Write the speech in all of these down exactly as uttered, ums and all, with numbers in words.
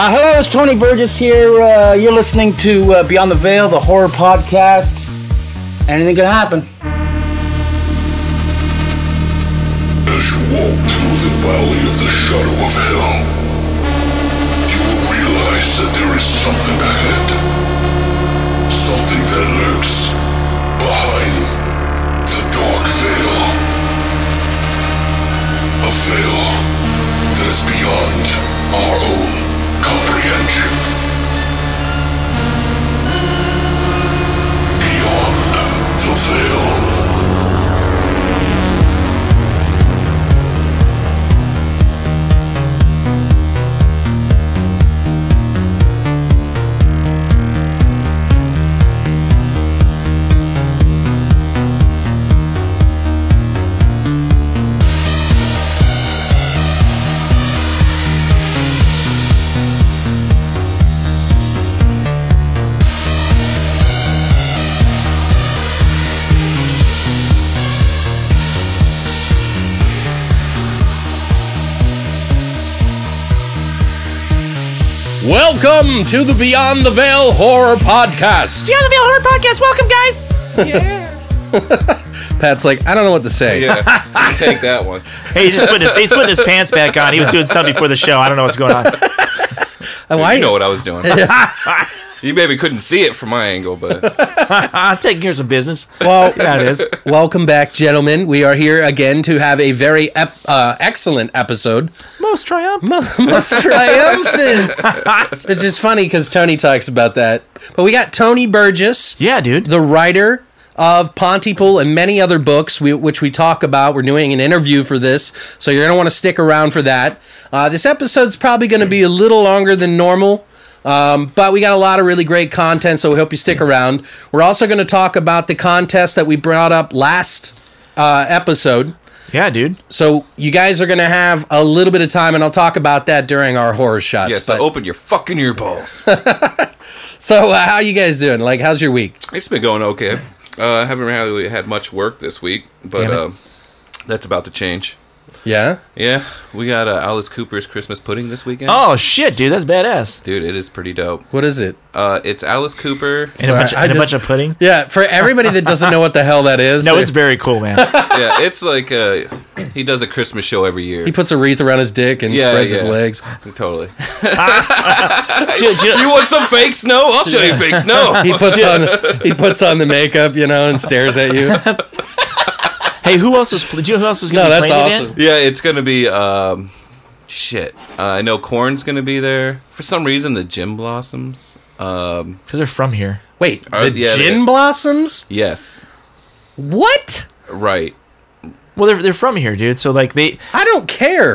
Uh, hello, it's Tony Burgess here. Uh, you're listening to uh, Beyond the Veil, the horror podcast. Anything can happen. As you walk through the valley of the shadow of hell, you will realize that there is something ahead. Something that lurks behind the dark veil. A veil that is beyond our own comprehension. Beyond the veil. Welcome to the Beyond the Veil Horror Podcast. Beyond the Veil Horror Podcast. Welcome, guys. Yeah. Pat's like, I don't know what to say. Yeah, take that one. Hey, he's just putting his, he's putting his pants back on. He was doing something before the show. I don't know what's going on. Why? You know what I was doing. You maybe couldn't see it from my angle, but I'm taking care of some business. Well, yeah, it is. Welcome back, gentlemen. We are here again to have a very ep- uh, excellent episode. Most triumphant. Mo- most triumphant. It's just funny because Tony talks about that. But we got Tony Burgess. Yeah, dude. The writer of Pontypool and many other books, we, which we talk about. We're doing an interview for this, so you're going to want to stick around for that. Uh, this episode's probably going to be a little longer than normal. Um, but we got a lot of really great content, so we hope you stick around. We're also going to talk about the contest that we brought up last uh, episode. Yeah, dude. So you guys are going to have a little bit of time, and I'll talk about that during our horror shots. yeah, so but, open your fucking earballs. So uh, how you guys doing? Like, how's your week? It's been going okay. Uh, I haven't really had much work this week, but uh, that's about to change. Yeah? Yeah, we got uh, Alice Cooper's Christmas pudding this weekend. Oh, shit, dude. That's badass. Dude, it is pretty dope. What is it? Uh, it's Alice Cooper. And, a, bunch, I and just- a bunch of pudding. Yeah, for everybody that doesn't know what the hell that is. No, it's very cool, man. Yeah, it's like uh, he does a Christmas show every year. He puts a wreath around his dick and Yeah, spreads yeah. his legs. Totally. Dude, dude, You want some fake snow? I'll show you fake snow. He puts on he puts on the makeup, you know, and stares at you. hey, who else is? Do you know who else is going No, to be that's playing awesome. it? Yeah, it's gonna be um, shit. Uh, I know Korn's gonna be there for some reason. The Gin Blossoms. Um, Because they're from here. Wait, Are- the yeah, Gin they- Blossoms? yes, What? right. Well, they're they're from here, dude. So like they. I don't care.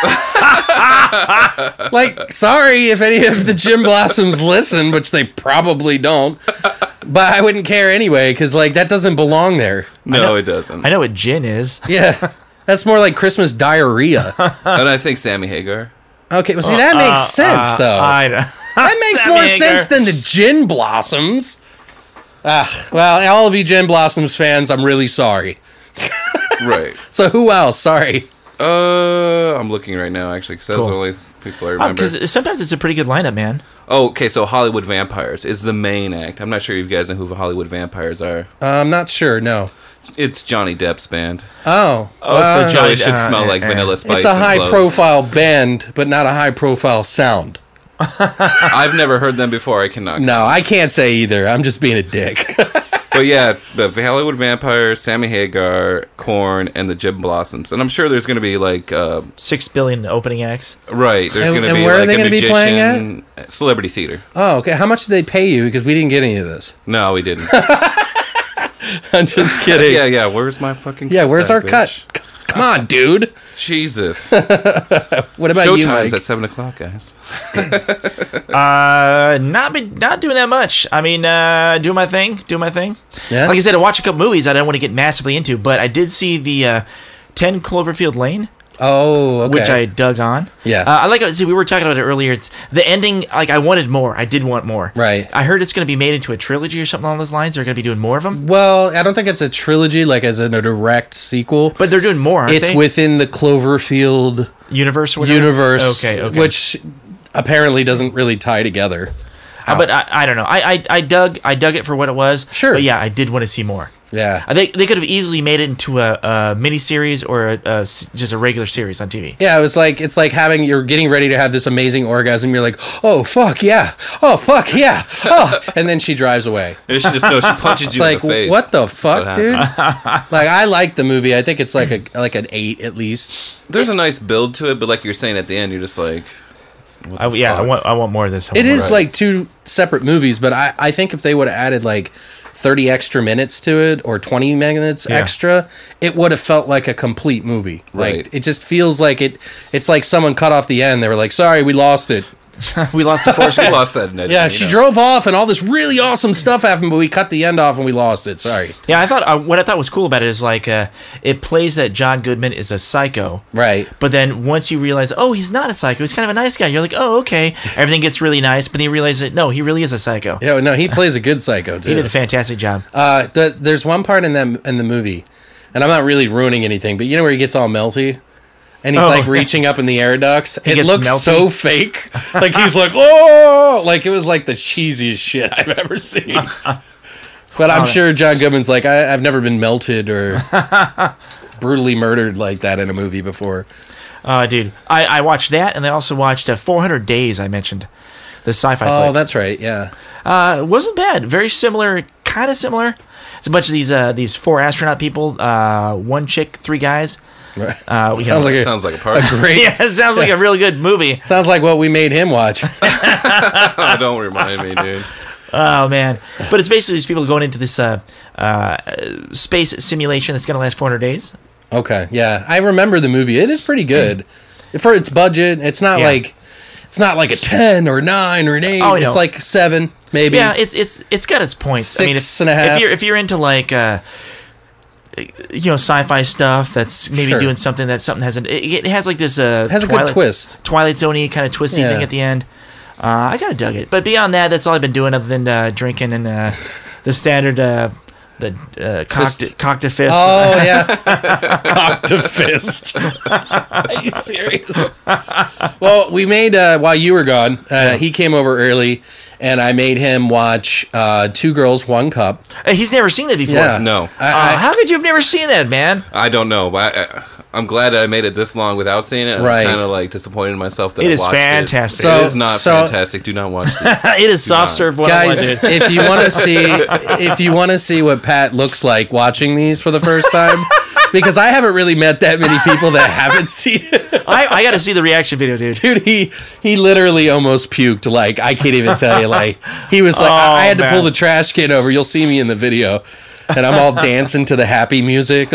Like, sorry if any of the Gin Blossoms listen, which they probably don't. But I wouldn't care anyway, because, like, that doesn't belong there. No, know- it doesn't. I know what gin is. Yeah. That's more like Christmas diarrhea. And I think Sammy Hagar. Okay, well, see, that makes Uh, sense, uh, though. I, that makes Sammy more Hagar. sense than the Gin Blossoms. Ah, well, all of you Gin Blossoms fans, I'm really sorry. Right. So who else? Sorry. Uh, I'm looking right now actually because that's Cool. the only people I remember. Because sometimes it's a pretty good lineup, man. Oh, okay. So Hollywood Vampires is the main act. I'm not sure if you guys know who the Hollywood Vampires are. Uh, I'm not sure, no. It's Johnny Depp's band. Oh. Oh, well, so So Johnny- it should uh, smell like uh, Vanilla Spice. it's a and cloves. high-profile band, but not a high-profile sound. I've never heard them before. I cannot. No, I can't say either. I'm just being a dick. But yeah, the Hollywood Vampires, Sammy Hagar, Korn, and the Gin Blossoms. And I'm sure there's going to be like, uh, Six billion opening acts. right, there's And- going to and be where are like they a gonna be magician. playing Celebrity theater. Oh, okay. How much did they pay you? Because we didn't get any of this. No, we didn't. I'm just kidding. yeah, yeah, where's my fucking Yeah, where's our cutback, cut? bitch? C- Come on, dude. Jesus. What about you, Showtime's Mike? at seven o'clock, guys. Uh, not be, not doing that much. I mean, uh, do my thing, do my thing. Yeah? Like I said, I watched a couple movies I don't want to get massively into, but I did see the uh, ten Cloverfield Lane. Oh, okay. Which I dug on. Yeah. Uh, I like. See, we were talking about it earlier. It's the ending. Like I wanted more. I did want more. Right. I heard it's going to be made into a trilogy or something along those lines. They're going to be doing more of them. Well, I don't think it's a trilogy, like as in a direct sequel. But they're doing more. Aren't It's they? within the Cloverfield universe. Or whatever? universe, Okay. Okay. which apparently doesn't really tie together. Uh, but I, I don't know. I, I I dug I dug it for what it was. Sure. But yeah, I did want to see more. Yeah. I think they could have easily made it into a, a miniseries or a, a s- just a regular series on T V. Yeah, it was like it's like having you're getting ready to have this amazing orgasm. You're like, oh fuck yeah, oh fuck yeah, oh, and then she drives away. And she just no, she punches It's you like, in the face. what the fuck, What dude? Like, I like the movie. I think it's like a like an eight at least. There's a nice build to it, but like you're saying at the end, you're just like, what I, the yeah, I fuck? want I want more of this. I It want more is of like two separate movies, but I I think if they would have added like thirty extra minutes to it or twenty minutes Yeah. extra, it would have felt like a complete movie. Like Right. it just feels like it. It's like someone cut off the end. They were like, sorry, we lost it. we lost the force. She lost that. Ned, Yeah, you she know. drove off and all this really awesome stuff happened, but we cut the end off and we lost it. Sorry. Yeah, I thought uh, what I thought was cool about it is like uh, it plays that John Goodman is a psycho. Right. But then once you realize, oh, he's not a psycho, he's kind of a nice guy. You're like, oh, okay. Everything gets really nice, but then you realize that no, he really is a psycho. Yeah, no, he plays a good psycho too. He did a fantastic job. Uh, the, there's one part in them in the movie, and I'm not really ruining anything, but you know where he gets all melty, and he's Oh. like reaching up in the air ducts. It gets looks melty? so fake. Like he's like, oh, like it was like the cheesiest shit I've ever seen. But I'm sure John Goodman's like, I, I've never been melted or brutally murdered like that in a movie before. Uh, dude, I, I watched that, and I also watched uh, four hundred days, I mentioned. The sci-fi Oh, flick. that's right. Yeah. Uh, wasn't bad. Very similar, kind of similar. It's a bunch of these uh, these four astronaut people, uh, one chick, three guys. Right. Uh, you Sounds know- like a, Sounds like a party. a great. yeah, it sounds like a really good movie. Sounds like what we made him watch. Oh, don't remind me, dude. Oh man! But it's basically these people going into this uh, uh, space simulation that's going to last four hundred days. Okay, yeah, I remember the movie. It is pretty good for its budget. It's not Yeah. like it's not like a ten or nine or an eight. Oh, I know. It's like seven, maybe. Yeah, it's it's it's got its points. I mean, if, Six and a half. If you're if you're into like uh, you know sci-fi stuff, that's maybe Sure. doing something that something hasn't. It, it has like this uh, It has a Twilight, good twist. Twilight Zone-y kind of twisty Yeah. thing at the end. Uh, I kind of dug it, but beyond that, that's all I've been doing other than uh, drinking and uh, the standard uh, the uh, cocked Fist. cocked a fist. Oh yeah, cock to fist. Are you serious? Well, we made uh, while you were gone. Uh, he came over early, and I made him watch uh, Two Girls, One Cup. Uh, He's never seen that before. Yeah, No. I, Uh, I, how could you have never seen that, man? I don't know, but I, I, I'm glad that I made it this long without seeing it. Right. I'm kind of like disappointed in myself that It I is watched fantastic. It. So- it is not so- fantastic. Do not watch this. It is soft not. serve one guys, dude. if you want to see if you want to see what Pat looks like watching these for the first time, because I haven't really met that many people that haven't seen it. I, I got to see the reaction video, dude. Dude, he he literally almost puked. Like, I can't even tell you. Like, he was like, I, I had to man. pull the trash can over. You'll see me in the video. And I'm all dancing to the happy music.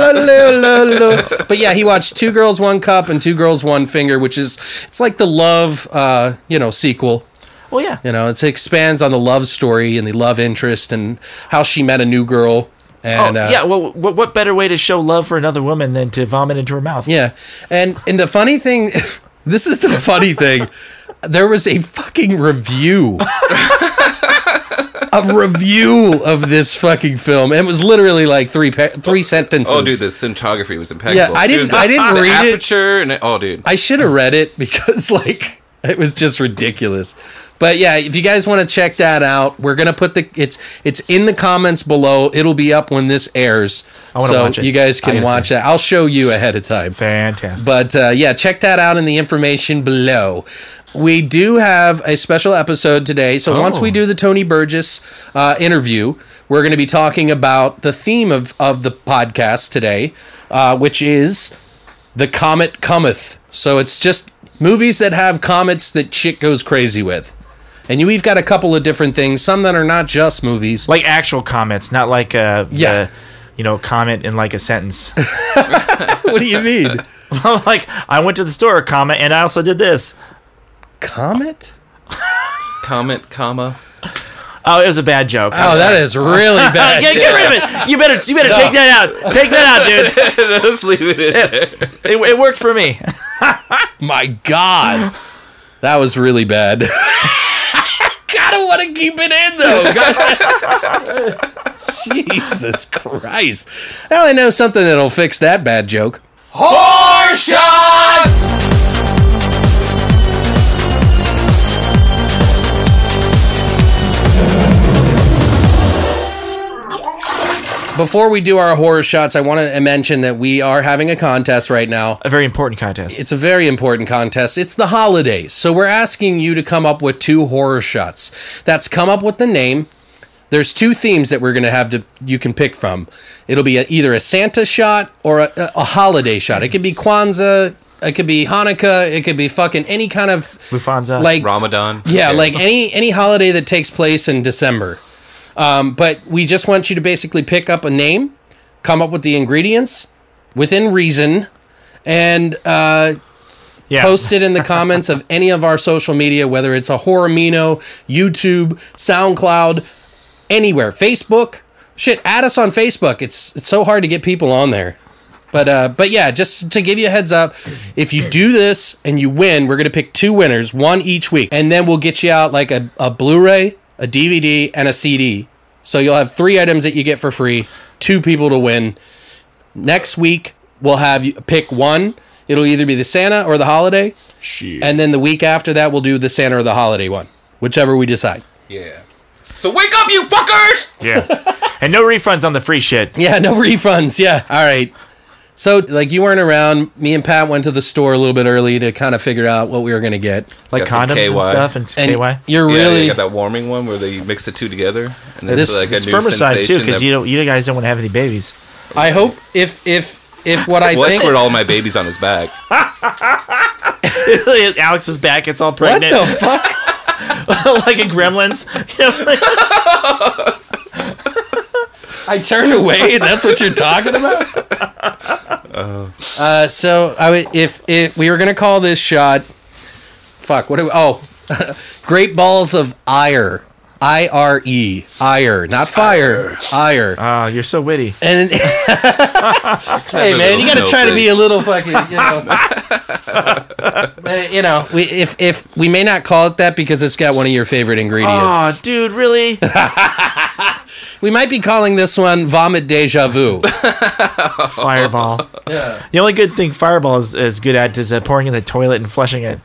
But yeah, he watched Two Girls, One Cup and Two Girls, One Finger, which is, it's like the Love, uh, you know, sequel. Well, yeah. You know, it expands on the love story and the love interest and how she met a new girl. And, oh, uh, yeah. Well, what, what better way to show love for another woman than to vomit into her mouth? Yeah. And and the funny thing, this is the funny thing. There was a fucking review. A review of this fucking film. It was literally like three pa- three sentences. Oh, dude, the cinematography was impeccable. Yeah, I didn't- Dude, the- I didn't the read it. aperture and it, oh, dude. I should have read it because like it was just ridiculous. But yeah, if you guys want to check that out, we're gonna put the it's it's in the comments below. It'll be up when this airs. I wanna so watch it. you guys I can gotta watch see. it. I'll show you ahead of time. Fantastic. But uh, yeah, check that out in the information below. We do have a special episode today. So once Oh. we do the Tony Burgess uh, interview, we're going to be talking about the theme of, of the podcast today, uh, which is the Comet Cometh. So it's just movies that have comets that shit goes crazy with. And you, we've got a couple of different things, some that are not just movies. Like actual comments, not like uh, Yeah. the, you know, comment in like a sentence. What do you mean? Like, I went to the store, comment, and I also did this. Comet? Comment, comma. Oh, it was a bad joke. Oh, that is really bad. Get, get rid of it. You better, you better take that out. Take that out, dude. Just leave it in there. It, it worked for me. My God. That was really bad. Gotta want to keep it in, though. Jesus Christ. Well, I know something that'll fix that bad joke. Horse shots! before we do our horror shots, I want to mention that we are having a contest right now. A very important contest. It's a very important contest. It's the holidays. So we're asking you to come up with two horror shots. That's come up with the name. There's two themes that we're going to have to you can pick from. It'll be a, either a Santa shot or a, a holiday shot. It could be Kwanzaa, it could be Hanukkah, it could be fucking any kind of Lufthansa, like Ramadan. Yeah, like any any holiday that takes place in December. Um, but we just want you to basically pick up a name, come up with the ingredients within reason, and uh, yeah. post it in the comments of any of our social media, whether it's a Horrormino, YouTube, SoundCloud, anywhere, Facebook. Shit, add us on Facebook. It's it's so hard to get people on there. But uh, but yeah, just to give you a heads up, if you do this and you win, we're gonna pick two winners, one each week, and then we'll get you out like a, a Blu-ray, a D V D, and a C D. So you'll have three items that you get for free, two people to win. Next week we'll have you pick one. It'll either be the Santa or the holiday. Shit. And then the week after that we'll do the Santa or the holiday one, whichever we decide. Yeah. So wake up, you fuckers! Yeah. And no refunds on the free shit. Yeah, no refunds. Yeah. All right. So, like, you weren't around. Me and Pat went to the store a little bit early to kind of figure out what we were going to get. Like Got some condoms and K Y. stuff and, And K Y. you're Yeah, really... you got that warming one where they mix the two together. And then This- it's like a It's new spermicide too, sensation because that- you don't, you guys don't want to have any babies. I hope if if if what I Well, I think... squirt all my babies on his back. Alex's back, it's all What pregnant. the fuck? Like in Gremlins. You know, like- I turned away, and that's what you're talking about? Uh, so, I would, if, if we were going to call this shot... Fuck, what do we... Oh, Great Balls of Ire. I R E. Ire. Not fire. Ire. Oh, you're so witty. And hey, man, you got to try to be a little fucking, you know... Uh, you know, we if if we may not call it that because it's got one of your favorite Oh, ingredients. dude, really? We might be calling this one Vomit Deja Vu. Fireball. Yeah. The only good thing Fireball is, is good at is uh, pouring in the toilet and flushing it.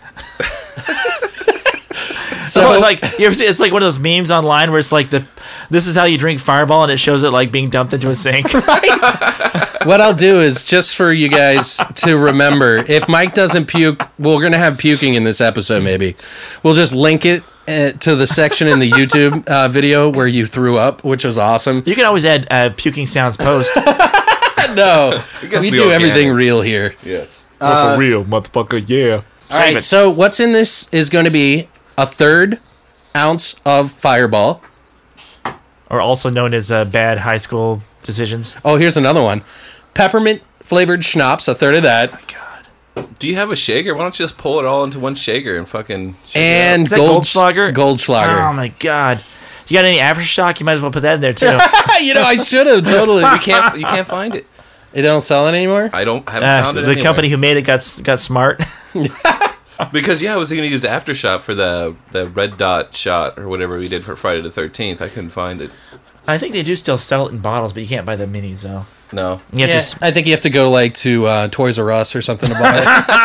So Oh, like you ever see? It's like one of those memes online where it's like the, this is how you drink Fireball, and it shows it like being dumped into a sink. what I'll do is just for you guys to remember, if Mike doesn't puke, we're gonna have puking in this episode. Maybe we'll just link it uh, to the section in the YouTube uh, video where you threw up, which was awesome. You can always add uh, puking sounds post. No, we be do everything organic. real here. Yes. For real, motherfucker, yeah. All right, so what's in this is going to be a third ounce of Fireball. Or also known as uh, bad high school decisions. Oh, here's another one. Peppermint flavored schnapps, a third of that. Do you have a shaker? Why don't you just pull it all into one shaker and fucking... shake it And Is that Gold- Goldschlager? Goldschlager. Oh my god. You got any Aftershock? You might as well put that in there too. You know, I should have totally. out? You can't, you can't find it. They don't sell it anymore? I don't... I haven't Uh, found it the anywhere. company who made it got s- got smart. Because, yeah, I was going to use Aftershock for the the red dot shot or whatever we did for Friday the thirteenth. I couldn't find it. I think they do still sell it in bottles, but you can't buy the minis though. No. You have Yeah, to s- I think you have to go like to uh, Toys R Us or something to buy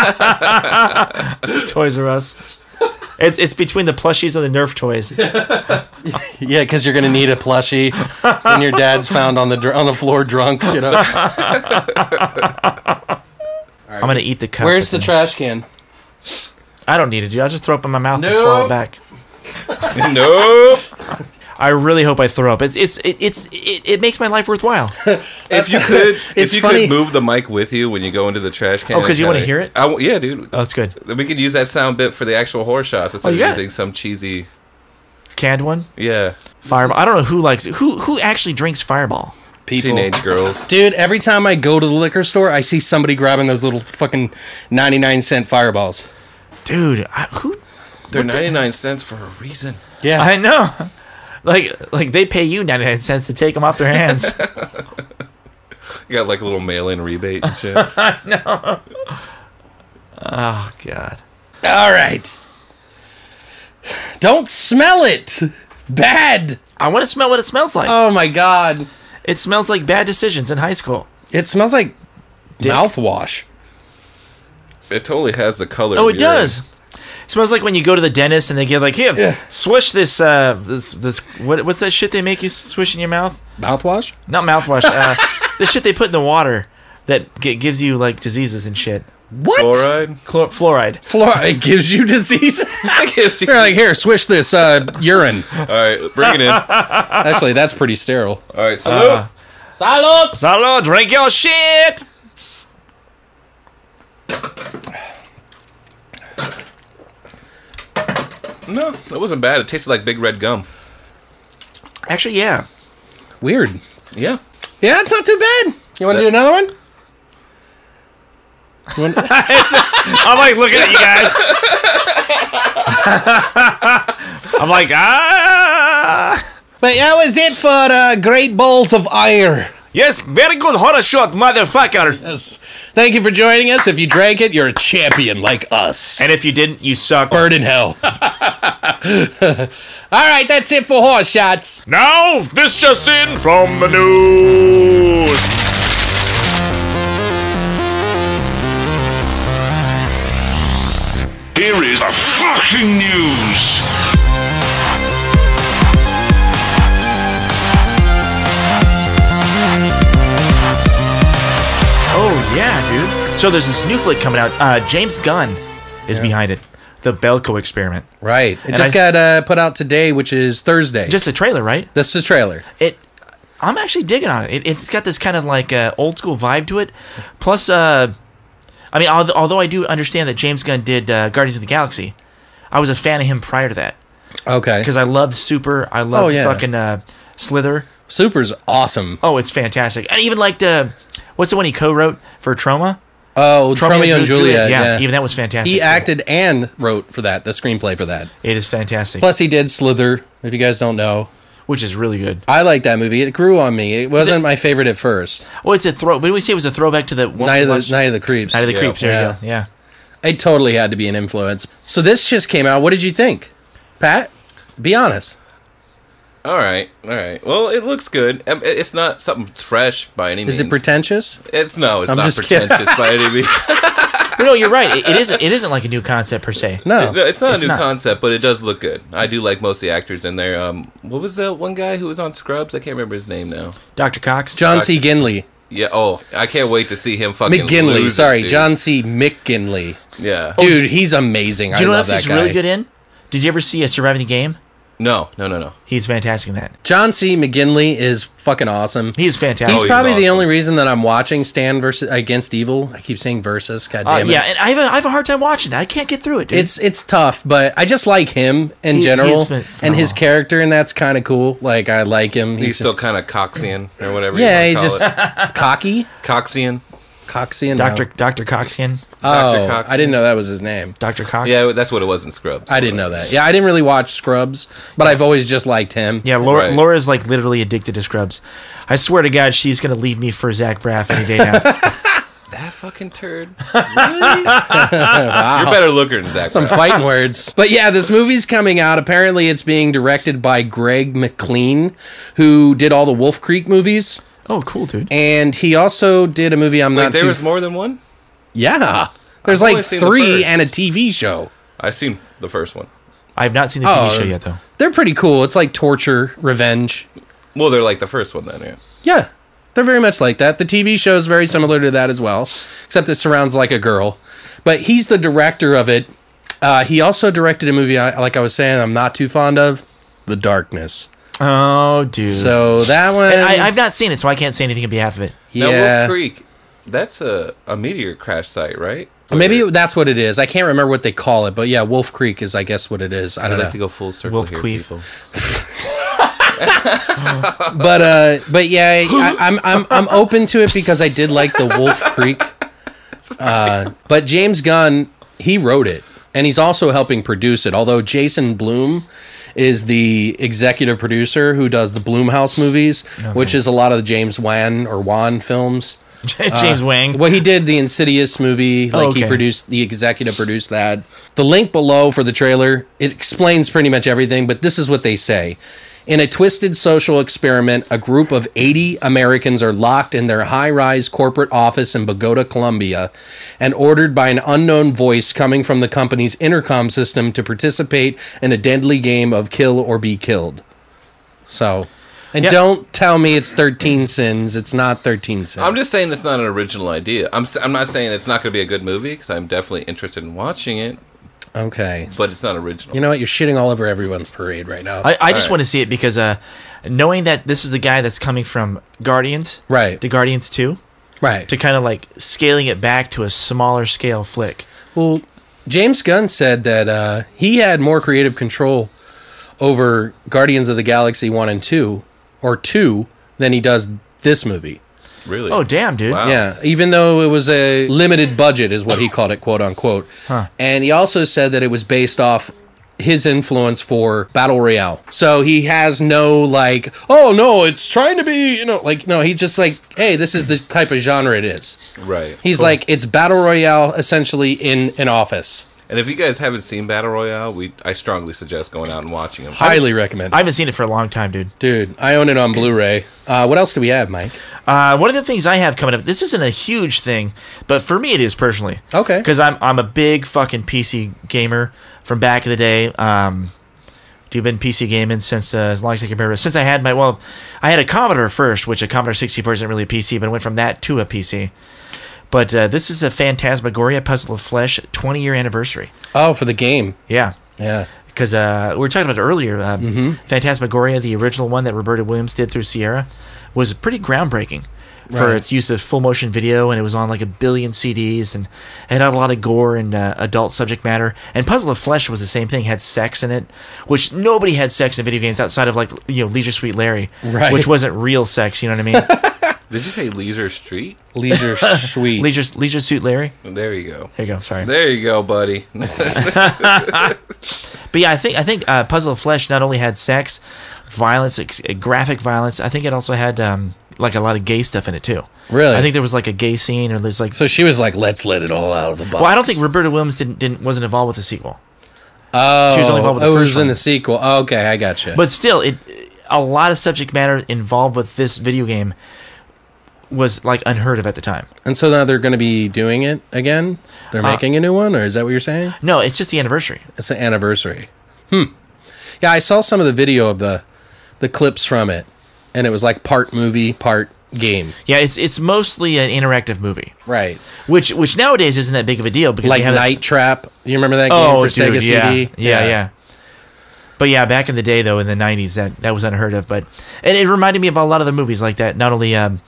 Toys R Us. It's it's between the plushies and the Nerf toys. it. Yeah, because you're gonna need a plushie, and your dad's found on the dr- on the floor drunk. You know. I'm gonna eat the cup. Where's the with trash can? it. I don't need it, dude. I'll just throw up in my mouth and Nope. swallow it back. Nope. I really hope I throw up. It's it's it, it's it, it makes my life worthwhile. If you could, It's if you funny. could move the mic with you when you go into the trash can. Oh, 'cause you and wanna kinda- hear it? I w- yeah, dude. Oh, it's good. We could use that sound bit for the actual horror shots instead Oh, you of got it. using some cheesy. Canned one. Yeah, Fireball. I don't know who likes it. Who who actually drinks Fireball. People. teenage girls. Dude, every time I go to the liquor store, I see somebody grabbing those little fucking ninety-nine cent Fireballs. Dude, I, who? They're ninety-nine cents for a reason. Yeah. I know. Like like they pay you ninety-nine cents to take them off their hands. You got like a little mail-in rebate and shit. Oh god. All right. Don't smell it. Bad. I want to smell what it smells like. Oh my god. It smells like bad decisions in high school. It smells like Dick. mouthwash. It totally has the color. Oh, of it urine. does. Smells like when you go to the dentist and they give like, here, Yeah. swish this, uh, this, this, what, what's that shit they make you swish in your mouth? Mouthwash? Not mouthwash. Uh, the shit they put in the water that g- gives you like diseases and shit. What? Fluoride? Chlor- fluoride. Fluoride. It gives you disease? It gives you- They're like, here, swish this uh, urine. All right, bring it in. All Actually, that's pretty sterile. right, salute. Uh, Salud! Salud, drink your shit! No, that wasn't bad. It tasted like big red gum. Actually, yeah. Weird. Yeah. Yeah, it's not too bad. You want to do another one? You want- I'm like looking at you guys. I'm like, ah. But that was it for uh, Great Balls of Ire. Yes, very good horror shot, motherfucker. Yes. Thank you for joining us. If you drank it, you're a champion like us. And if you didn't, you suck. Bird in hell. All right, that's it for Horse Shots. Now, this just in from the news. Here is the fucking news. Oh, yeah, dude. So there's this new flick coming out. Uh, James Gunn is behind it. The Belko Experiment. Right. It And just I- got uh, put out today, which is Thursday. Just a trailer, right? That's the trailer. It. I'm actually digging on it. it it's got this kind of like uh, old school vibe to it. Plus, uh, I mean, although, although I do understand that James Gunn did uh, Guardians of the Galaxy, I was a fan of him prior to that. Okay. Because I loved Super. I loved Oh, yeah. fucking uh, Slither. Super's awesome. Oh, it's fantastic. And even like the, what's the one he co-wrote for Troma? Oh, Romeo and Ju- Juliet. Yeah, Yeah, even that was fantastic. He too. acted and wrote for that, the screenplay for that. It is fantastic. Plus, he did Slither, if you guys don't know. Which is really good. I like that movie. It grew on me. It wasn't my favorite at first. Well, it's a throw. What did we say it was a throwback to the one Night of we the, watched? Night of the Creeps. Night of the Yeah. Creeps. There Yeah. you go. Yeah. It totally had to be an influence. So this just came out. What did you think? Pat, be honest. All right, all right. Well, it looks good. Um, it- It's not something that's fresh by any means. Is it pretentious? It's no, it's I'm not just kidding. pretentious by any means. But no, you're right. It, it isn't. It isn't like a new concept per se. No. No, it's not It's a new not. concept, but it does look good. I do like most of the actors in there. Um, what was that one guy who was on Scrubs? I can't remember his name now. Doctor Cox. John C. Ginley. Yeah. Oh, I can't wait to see him fucking McGinley. lose it, Sorry, dude. John C. McGinley. Yeah. Dude, he's amazing. Do you I know love what else that he's guy. really good in? Did you ever see a Surviving the Game? No, no, no, no. He's fantastic in that. John C. McGinley is fucking awesome. He is fantastic. He's he's probably the awesome. only reason that I'm watching Stan versus Against Evil. I keep saying versus. God Uh, damn it. yeah, and I have, a, I have a hard time watching it. I can't get through it, dude. It's it's tough, but I just like him in He- general, he's phen- and his phenomenal. character, and that's kind of cool. Like I like him. He's, still kind of Coxian or whatever. yeah, you he's wanna just call it. cocky, Coxian. Coxian. Doctor no. Doctor Coxian. Oh, Doctor Cox. I didn't know that was his name. Doctor Cox. Yeah, that's what it was in Scrubs. I didn't know that. Yeah, I didn't really watch Scrubs, but I've always just liked him. Yeah, Laura, Right. Laura's like literally addicted to Scrubs. I swear to God, she's gonna leave me for Zach Braff any day now. That fucking turd. Really? You're a better looker than Zach. Some Braff. fighting words. But yeah, this movie's coming out. Apparently, it's being directed by Greg McLean, who did all the Wolf Creek movies, Oh, cool, dude. and he also did a movie I'm Wait, not there too. was more than one? Yeah, there's I've only like seen the three first. and a T V show. I've seen the first one. I have not seen the T V Oh, show yet, though. They're pretty cool. It's like torture, revenge. Well, they're like the first one then, yeah. Yeah, they're very much like that. The T V show is very similar to that as well, except it surrounds like a girl. But he's the director of it. Uh, he also directed a movie, I, like I was saying, I'm not too fond of, The Darkness. Oh, dude. So that one, And I, I've not seen it, so I can't say anything on behalf of it. Now, yeah, Wolf Creek, that's a, a meteor crash site, right? maybe that's what it is. I can't remember what they call it, but yeah, Wolf Creek is, I guess, what it is. I I don't like know. to go full circle Wolf here, Queef. people. But uh, but yeah, I, I'm I'm I'm open to it because I did like the Wolf Creek. Uh, but James Gunn, he wrote it, and he's also helping produce it. Although Jason Blum is the executive producer who does the Blumhouse movies, which is a lot of the James Wan or Wan films. James Uh, Wang. Well, he did the Insidious movie. Like Oh, okay. he produced, the executive produced that. The link below for the trailer, it explains pretty much everything, but this is what they say. In a twisted social experiment, a group of eighty Americans are locked in their high-rise corporate office in Bogota, Colombia, and ordered by an unknown voice coming from the company's intercom system to participate in a deadly game of kill or be killed. So, and Yeah. don't tell me it's thirteen Sins. It's not thirteen Sins. I'm just saying it's not an original idea. I'm s- I'm not saying it's not going to be a good movie because I'm definitely interested in watching it, Okay. but it's not original. You know what? You're shitting all over everyone's parade right now. I, I just right. want to see it because uh, knowing that this is the guy that's coming from Guardians Right. to Guardians two, right. to kind of like scaling it back to a smaller scale flick. Well, James Gunn said that uh, he had more creative control over Guardians of the Galaxy one and two, or two, than he does this movie. Really? Oh, damn, dude. Wow. Yeah, even though it was a limited budget, is what he called it, quote unquote. Huh. And he also said that it was based off his influence for Battle Royale. So he has no, like, oh, no, it's trying to be, you know, like, no, he's just like, hey, this is the type of genre it is. Right. He's Cool. like, it's Battle Royale essentially in an office. And if you guys haven't seen Battle Royale, we I strongly suggest going out and watching them. Highly recommend. I haven't seen it for a long time, dude. Dude, I own it on Blu-ray. Uh, what else do we have, Mike? Uh, one of the things I have coming up, this isn't a huge thing, but for me it is personally. Okay. Because I'm I'm a big fucking P C gamer from back in the day. Um, I've been P C gaming since uh, as long as I can remember. Since I had my, well, I had a Commodore first, which a Commodore sixty-four isn't really a P C, but I went from that to a P C. But uh, this is a Phantasmagoria Puzzle of Flesh twenty-year anniversary. Oh, for the game. Yeah. Yeah. Because uh, we were talking about it earlier. Uh, Mm-hmm. Phantasmagoria, the original one that Roberta Williams did through Sierra, was pretty groundbreaking for Right. its use of full motion video, and it was on like a billion C Ds, and it had a lot of gore and uh, adult subject matter. And Puzzle of Flesh was the same thing, had sex in it, which nobody had sex in video games outside of like you know Leisure Suite Larry, Right. which wasn't real sex. You know what I mean? Did you say Leisure Street? Leisure Suite. Leisure Leisure Suite Larry. There you go. There you go. Sorry. There you go, buddy. But yeah, I think I think uh, Puzzle of Flesh not only had sex, violence, ex- graphic violence. I think it also had um, like a lot of gay stuff in it too. Really? I think there was like a gay scene, or there's like. So she was like, let's let it all out of the box. Well, I don't think Roberta Williams didn't, didn't wasn't involved with the sequel, Oh, she was only involved with the oh, it first was in one. the sequel. Oh, okay, I got you. but still, it a lot of subject matter involved with this video game was like unheard of at the time. and so now they're going to be doing it again? They're Uh, making a new one, or is that what you're saying? No, it's just the anniversary. It's the anniversary. Hmm. Yeah, I saw some of the video of the the clips from it, and it was like part movie, part game. Yeah, it's it's mostly an interactive movie, Right. which which nowadays isn't that big of a deal because Like we have Night Trap. You remember that game oh, for dude, Sega yeah, C D? Yeah, yeah, But yeah, back in the day though, in the nineties, that that was unheard of. But and it reminded me of a lot of the movies like that. Not only um,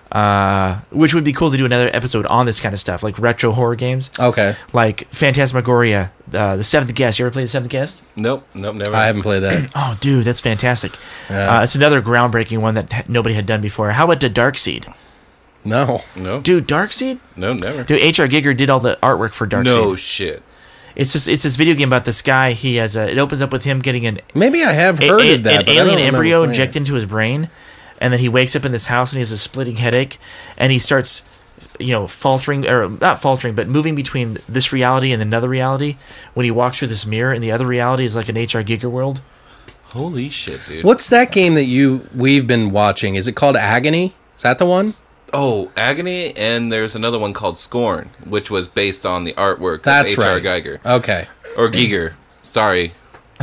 uh, which would be cool to do another episode on this kind of stuff, like retro horror games, Okay. like Phantasmagoria, uh, the Seventh Guest. You ever played the Seventh Guest? Nope, nope, never. I haven't played that. Oh, dude, that's fantastic. Yeah. Uh, it's another groundbreaking one that ha- nobody had done before. How about the Darkseid? No. No, Dude, Darkseid? no, never. Dude, H R. Giger did all the artwork for Darkseid. No shit. It's this, it's this video game about this guy. He has a, it opens up with him getting an, Maybe I have a- heard a- of that. an but I don't alien remember embryo playing injected it. into his brain, and then he wakes up in this house and he has a splitting headache, and he starts, you know, faltering, or not faltering, but moving between this reality and another reality. When he walks through this mirror, and the other reality is like an H R. Giger world. Holy shit, dude. What's that game that you we've been watching? Is it called Agony? Is that the one? Oh, Agony, and there's another one called Scorn, which was based on the artwork That's of H R. right. Giger. Okay. Or Giger. Sorry.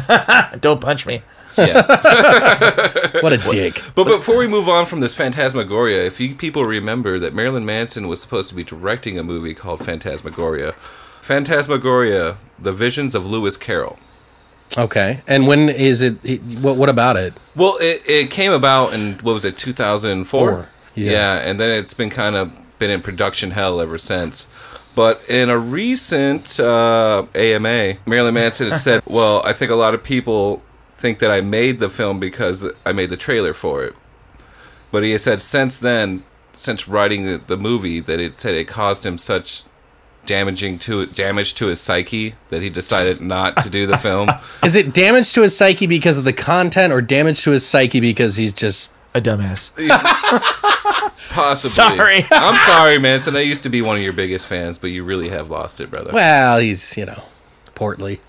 Don't punch me. Yeah. What a dick. But before we move on from this Phantasmagoria, if you people remember that Marilyn Manson was supposed to be directing a movie called Phantasmagoria. Phantasmagoria, The Visions of Lewis Carroll. Okay. And when is it? it- What What about it? Well, it, it came about in, what was it, two thousand four? Four, yeah. Yeah, and then it's been kind of been in production hell ever since. But in a recent uh, A M A, Marilyn Manson had said, well, I think a lot of people think that I made the film because I made the trailer for it. But he had said since then, since writing the, the movie, that it said it caused him such damaging to damage to his psyche that he decided not to do the film. Is it damage to his psyche because of the content, or damage to his psyche because he's just a dumbass. Possibly. Sorry. I'm sorry, Manson. I used to be one of your biggest fans, but you really have lost it, brother. Well, he's, you know, portly.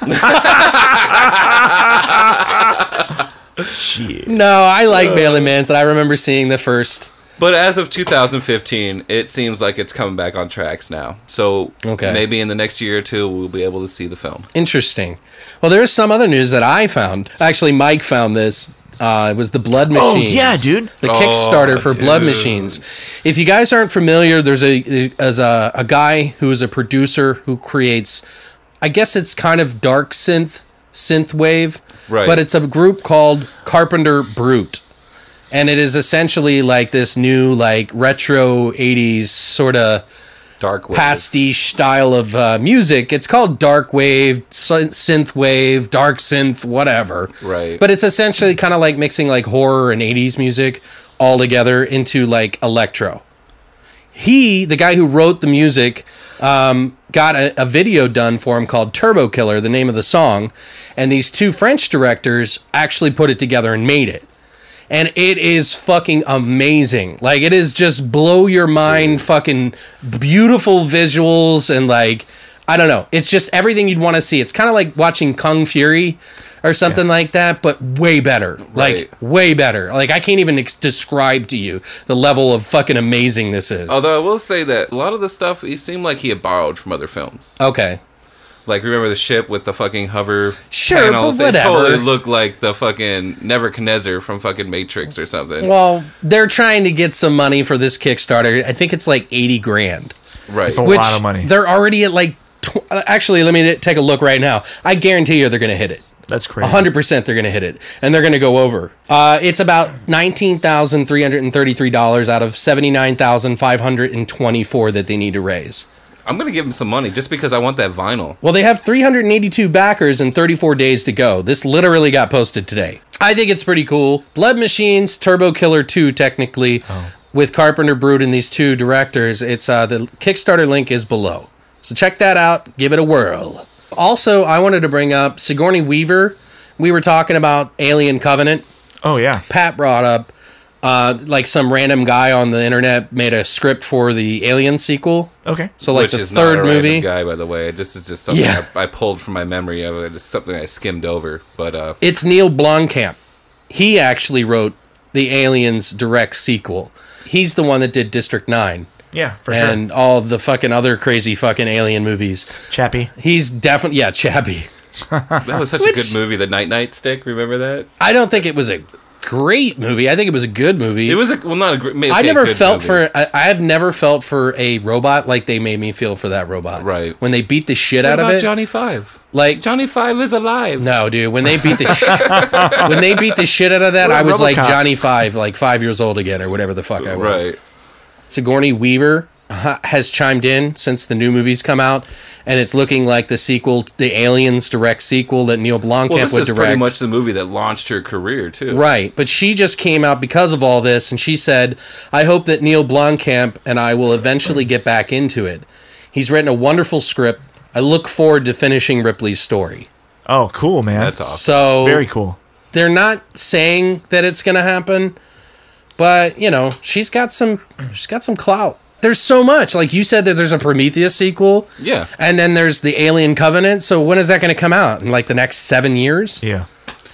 Shit. No, I like Marilyn Manson. I remember seeing the first. But as of two thousand fifteen, it seems like it's coming back on tracks now. So Okay. maybe in the next year or two, we'll be able to see the film. Interesting. Well, there's some other news that I found. Actually, Mike found this. Uh, it was the Blood Oh, Machines. yeah, dude. The Oh, Kickstarter for Blood dude. Machines. If you guys aren't familiar, there's a as a, a guy who is a producer who creates, I guess it's kind of dark synth, synth wave. Right. But it's a group called Carpenter Brut. And it is essentially like this new, like, retro eighties sort of Dark wave. pastiche style of uh, music. It's called dark wave, synth wave, dark synth, whatever. Right. But it's essentially kind of like mixing like horror and eighties music all together into like electro. He, the guy who wrote the music, um, got a, a video done for him called Turbo Killer, the name of the song. And these two French directors actually put it together and made it. And it is fucking amazing. Like, it is just blow your mind, fucking beautiful visuals, and like, I don't know. It's just everything you'd want to see. It's kind of like watching Kung Fury or something like that, but way better. Like, Right. way better. Like, I can't even ex- describe to you the level of fucking amazing this is. Although I will say that a lot of the stuff, it seemed like he had borrowed from other films. Okay. Like, remember the ship with the fucking hover Sure, panels? but It whatever. totally looked like the fucking Nebuchadnezzar from fucking Matrix or something. Well, they're trying to get some money for this Kickstarter. I think it's like eighty grand. right. It's a Which lot of money. they're already at like... Tw- actually, let me take a look right now. I guarantee you they're going to hit it. That's crazy. one hundred percent they're going to hit it. And they're going to go over. Uh, it's about nineteen thousand three hundred thirty-three dollars out of seventy-nine thousand five hundred twenty-four dollars that they need to raise. I'm going to give him some money just because I want that vinyl. Well, they have three hundred eighty-two backers and thirty-four days to go. This literally got posted today. I think it's pretty cool. Blood Machines, Turbo Killer two, technically, with Carpenter Brut and these two directors. It's uh, the Kickstarter link is below. So check that out. Give it a whirl. Also, I wanted to bring up Sigourney Weaver. We were talking about Alien Covenant. Oh, yeah. Pat brought up uh, like some random guy on the internet made a script for the Alien sequel. Okay. So like Which the is third not a movie. random guy, by the way. This is just something Yeah. I, I pulled from my memory of it. It's something I skimmed over. But uh, It's Neil Blomkamp. He actually wrote the Aliens direct sequel. He's the one that did District nine Yeah, for and sure. all the fucking other crazy fucking alien movies. Chappie. He's definitely, yeah, Chappie. that was such Which- a good movie, The Night Night Stick. Remember that? I don't think it was a great movie. I think it was a good movie. It was a well, not a great. I never felt for. I, I have never felt for a robot like they made me feel for that robot. Right. When they beat the shit What out of about it. Johnny Five. Like Johnny Five is alive. no, dude. When they beat the sh- when they beat the shit out of that, What I was like RoboCop? Johnny Five, like five years old again, or whatever the fuck I was. Right. Sigourney Weaver uh, has chimed in since the new movie's come out, and it's looking like the sequel, the Aliens direct sequel that Neil Blomkamp Well, this would is direct. pretty much the movie that launched her career too. Right, but she just came out because of all this, and she said, I hope that Neil Blomkamp and I will eventually get back into it. He's written a wonderful script. I look forward to finishing Ripley's story. Oh, cool, man. That's awesome. So Very cool. they're not saying that it's going to happen, but, you know, she's got some she's got some clout. There's so much. Like you said that there's a Prometheus sequel. Yeah. And then there's the Alien Covenant. So when is that going to come out? In like the next seven years? Yeah.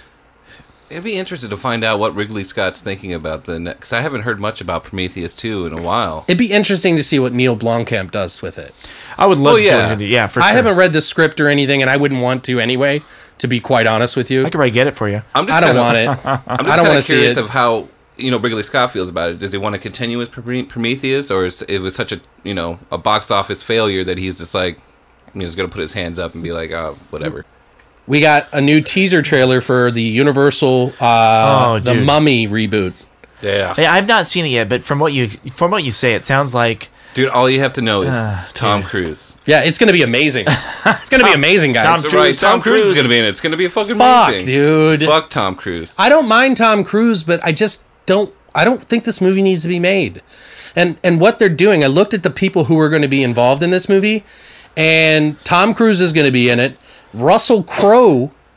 I'd be interested to find out what Ridley Scott's thinking about the next. Because I haven't heard much about Prometheus two in a while. It'd be interesting to see what Neil Blomkamp does with it. I would love Oh, to see yeah. what they're gonna do. Yeah, for sure. I haven't read the script or anything, and I wouldn't want to anyway, to be quite honest with you. I could probably get it for you. I'm just I don't kinda, want it. I'm just I don't kind wanna of see curious it. of how you know Ridley Scott feels about it. Does he want to continue with Prome- Prometheus, or is it was such a you know a box office failure that he's just like you know, he's going to put his hands up and be like, oh, whatever. We got a new teaser trailer for the Universal uh, Oh, The dude. Mummy reboot. Yeah, Hey, I've not seen it yet, but from what you from what you say, it sounds like dude. All you have to know is Ah, Tom dude. Cruise. Yeah, it's going to be amazing. It's going to be amazing, guys. Tom That's Cruise, right. Tom, Tom Cruise is Cruise. going to be in it. It's going to be a fucking Fuck, amazing. dude. Fuck Tom Cruise. I don't mind Tom Cruise, but I just don't. I don't think this movie needs to be made. And and what they're doing, I looked at the people who are going to be involved in this movie, and Tom Cruise is going to be in it. Russell Crowe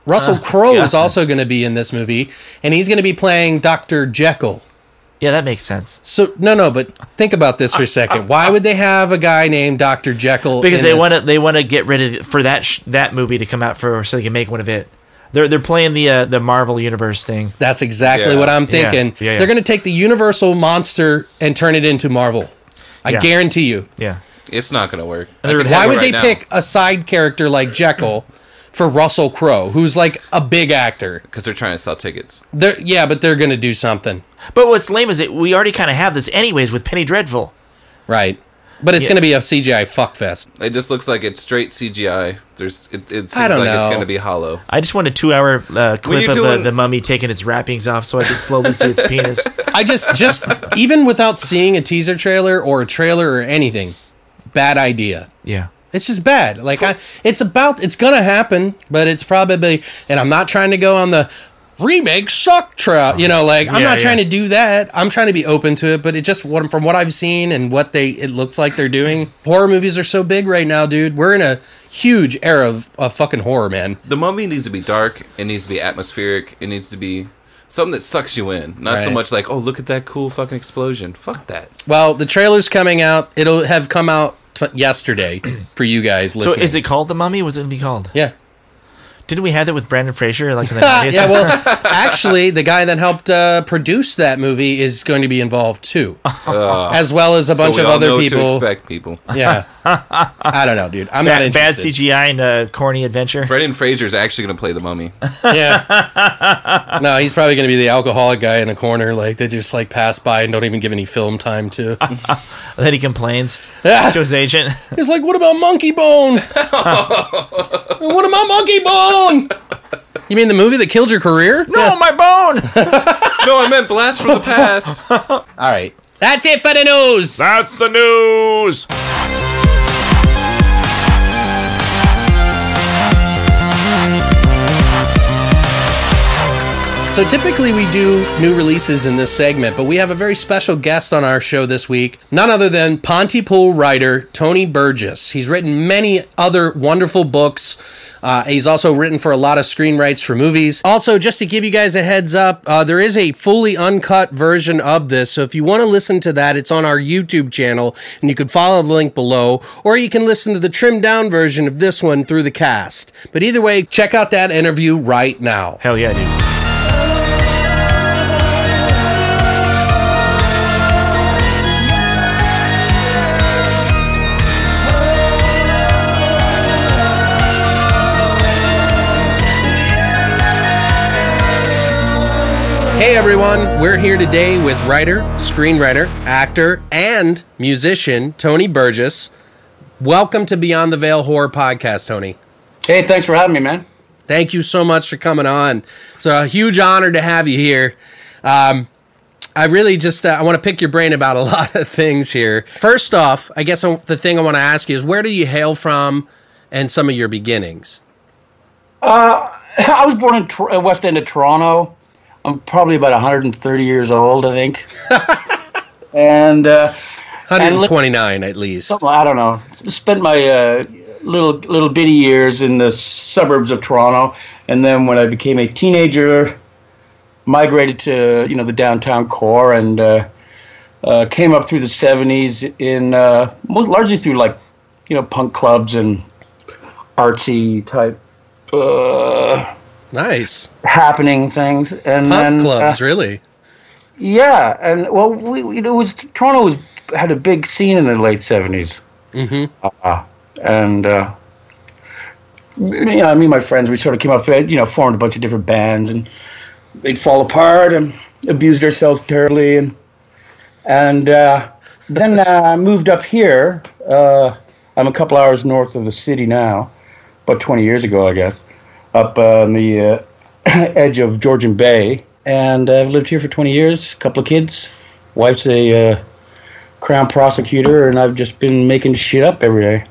Russell Uh, Crowe yeah. is also going to be in this movie, and he's going to be playing Doctor Jekyll. Yeah, that makes sense. So no, no, but think about this for a second. Why would they have a guy named Doctor Jekyll? Because in they this? want to they want to get rid of for that sh- that movie to come out for so they can make one of it. They're they're playing the uh, the Marvel Universe thing. That's exactly Yeah. what I'm Yeah. thinking. Yeah, yeah. They're going to take the Universal monster and turn it into Marvel. I Yeah. guarantee you. Yeah. It's not going to work. And they're I can gonna- Why tell you would right they now. pick a side character like Jekyll for Russell Crowe, who's like a big actor? Because they're trying to sell tickets. They're, yeah, but they're going to do something. But what's lame is that we already kind of have this anyways with Penny Dreadful. Right. But it's Yeah. going to be a C G I fuckfest. It just looks like it's straight C G I. There's, it, it seems I don't like it's know. going to be hollow. I just want a two-hour uh, clip you're of doing- uh, the mummy taking its wrappings off so I can slowly see its penis. I just, just even without seeing a teaser trailer or a trailer or anything, bad idea. Yeah. It's just bad. Like I, it's about, it's gonna happen, but it's probably. And I'm not trying to go on the remake suck trail. You know, like I'm Yeah, not trying yeah. to do that. I'm trying to be open to it. But it just what from what I've seen and what they it looks like they're doing. Horror movies are so big right now, dude. We're in a huge era of, of fucking horror, man. The Mummy needs to be dark. It needs to be atmospheric. It needs to be something that sucks you in. Not so Right. much like, oh, look at that cool fucking explosion. Fuck that. Well, the trailer's coming out. It'll have come out t- yesterday for you guys listening. So is it called The Mummy? What's it going to be called? Yeah. Didn't we have that with Brandon Fraser? Like in the nineties? Yeah, well, actually, the guy that helped uh, produce that movie is going to be involved too, as well as a bunch so we of all other know to people. expect people. Yeah, I don't know, dude. I'm not bad, bad interested. C G I and uh, corny adventure. Brendan Fraser's actually going to play the Mummy. Yeah. No, he's probably going to be the alcoholic guy in a corner, like they just like pass by and don't even give any film time to. Then he complains Yeah. to his agent. He's like, "What about Monkey Bone? What about Monkey Bone? You mean the movie that killed your career? No, Yeah. my bone! No, I meant Blast from the Past. All right, that's it for the news. That's the news! So typically we do new releases in this segment, but we have a very special guest on our show this week. None other than Pontypool writer Tony Burgess. He's written many other wonderful books. Uh, he's also written for a lot of screenwrites for movies. Also, just to give you guys a heads up, uh, there is a fully uncut version of this. So if you want to listen to that, it's on our YouTube channel, and you can follow the link below, or you can listen to the trimmed down version of this one through the cast. But either way, check out that interview right now. Hell yeah, dude. Hey everyone, we're here today with writer, screenwriter, actor, and musician Tony Burgess. Welcome to Beyond the Veil Horror Podcast, Tony. Hey, thanks for having me, man. Thank you so much for coming on. It's a huge honor to have you here. Um, I really just, uh, I want to pick your brain about a lot of things here. First off, I guess the thing I want to ask you is, where do you hail from and some of your beginnings? Uh, I was born in Tor- West End of Toronto. I'm probably about one hundred thirty years old, I think. and uh, one hundred twenty-nine at least. something- I don't know. Spent my uh, little little bitty years in the suburbs of Toronto, and then when I became a teenager, migrated to you know the downtown core, and uh, uh, came up through the seventies in uh, most, largely through like you know punk clubs and artsy type. Uh, Nice. happening things and Punk then clubs, uh, really? yeah and well we, we it was Toronto was had a big scene in the late seventies. Mm-hmm. uh, and uh you know me and my friends, we sort of came up through it, you know formed a bunch of different bands, and they'd fall apart and abused ourselves terribly, and and uh then I uh, moved up here. uh I'm a couple hours north of the city now, about twenty years ago, I guess, up on the uh, edge of Georgian Bay, and I've lived here for twenty years, a couple of kids, wife's a uh, crown prosecutor, and I've just been making shit up every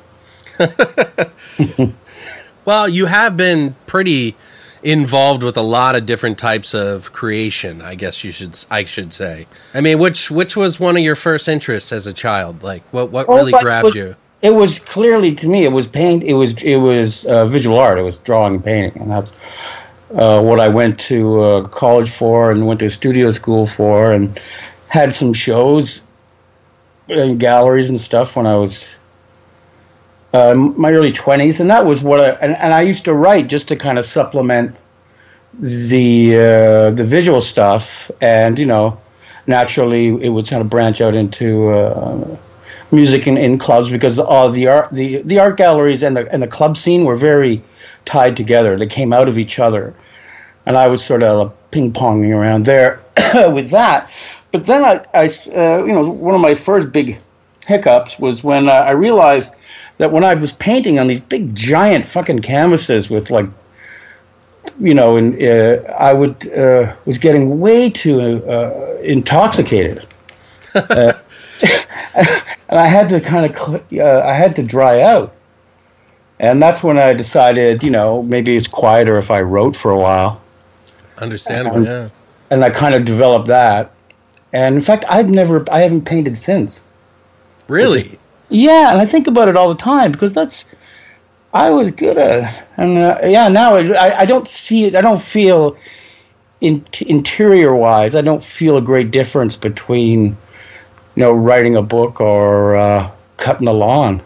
day. Well, you have been pretty involved with a lot of different types of creation, I guess you should I should say. I mean, which which was one of your first interests as a child? Like, what what really Well, it grabbed was- you? It was clearly, to me, it was paint. It was it was uh, visual art. It was drawing and painting, and that's uh, what I went to uh, college for and went to studio school for, and had some shows in galleries and stuff when I was uh, my early twenties, and that was what I and, and I used to write just to kind of supplement the uh, the visual stuff, and you know, naturally it would kind of branch out into uh, music in, in clubs, because all the art the, the art galleries and the and the club scene were very tied together. They came out of each other, and I was sort of ping ponging around there with that. But then I, I uh, you know, one of my first big hiccups was when uh, I realized that when I was painting on these big giant fucking canvases with like, you know, and uh, I would uh, was getting way too uh, intoxicated, uh, and I had to kind of uh, I had to dry out, and that's when I decided, you know, maybe it's quieter if I wrote for a while. Understandable, and, yeah. And I kind of developed that, and in fact, I've never I haven't painted since. Really? Yeah, and I think about it all the time, because that's. I was good at it. And uh, yeah, now I, I don't see it, I don't feel, in, interior-wise, I don't feel a great difference between, you know, writing a book or uh, cutting a lawn.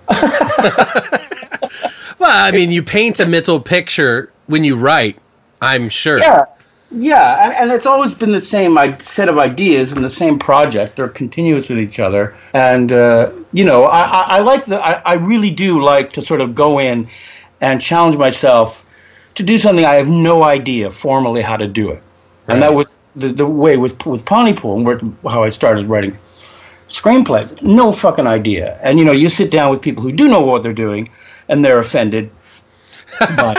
Well, I mean, you paint a mental picture when you write, I'm sure. Yeah, yeah, and, and it's always been the same set of ideas and the same project. They're continuous with each other. And, uh, you know, I, I, I like the, I, I really do like to sort of go in and challenge myself to do something I have no idea formally how to do it. Right. And that was the, the way with, with Pontypool, and where, how I started writing screenplays. No fucking idea. And, you know, you sit down with people who do know what they're doing, and they're offended. But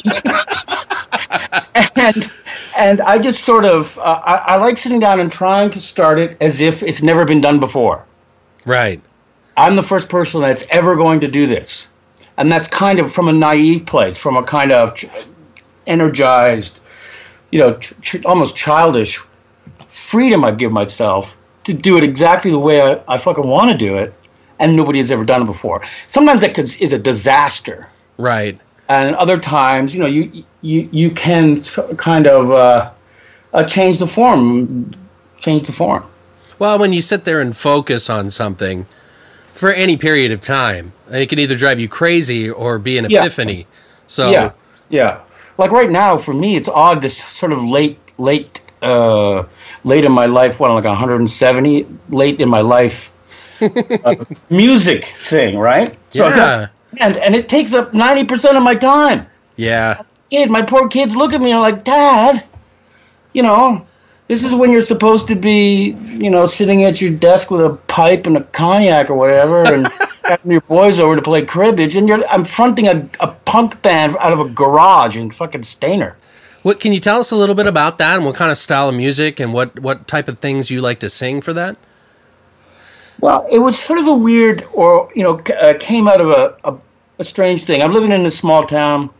and and I just sort of, uh, I, I like sitting down and trying to start it as if it's never been done before. Right. I'm the first person that's ever going to do this. And that's kind of from a naive place, from a kind of ch- energized, you know, ch- ch- almost childish freedom I give myself to do it exactly the way I, I fucking want to do it, and nobody has ever done it before. Sometimes that could, is a disaster. Right. And other times, you know, you you, you can kind of uh, uh, change the form, change the form. Well, when you sit there and focus on something for any period of time, it can either drive you crazy or be an epiphany. Yeah. So yeah, yeah. Like right now, for me, it's odd. This sort of late, late, uh, late in my life. What, like one hundred seventy, late in my life, uh, music thing, right? So yeah. Got, and and it takes up ninety percent of my time. Yeah. Kid, my poor kids look at me and are like, Dad, you know, this is when you're supposed to be, you know, sitting at your desk with a pipe and a cognac or whatever, and having your boys over to play cribbage, and you're I'm fronting a, a punk band out of a garage in fucking Stainer. What can you tell us a little bit about that, and what kind of style of music, and what, what type of things you like to sing for that? Well, it was sort of a weird, or, you know, uh, came out of a, a, a strange thing. I'm living in a small town.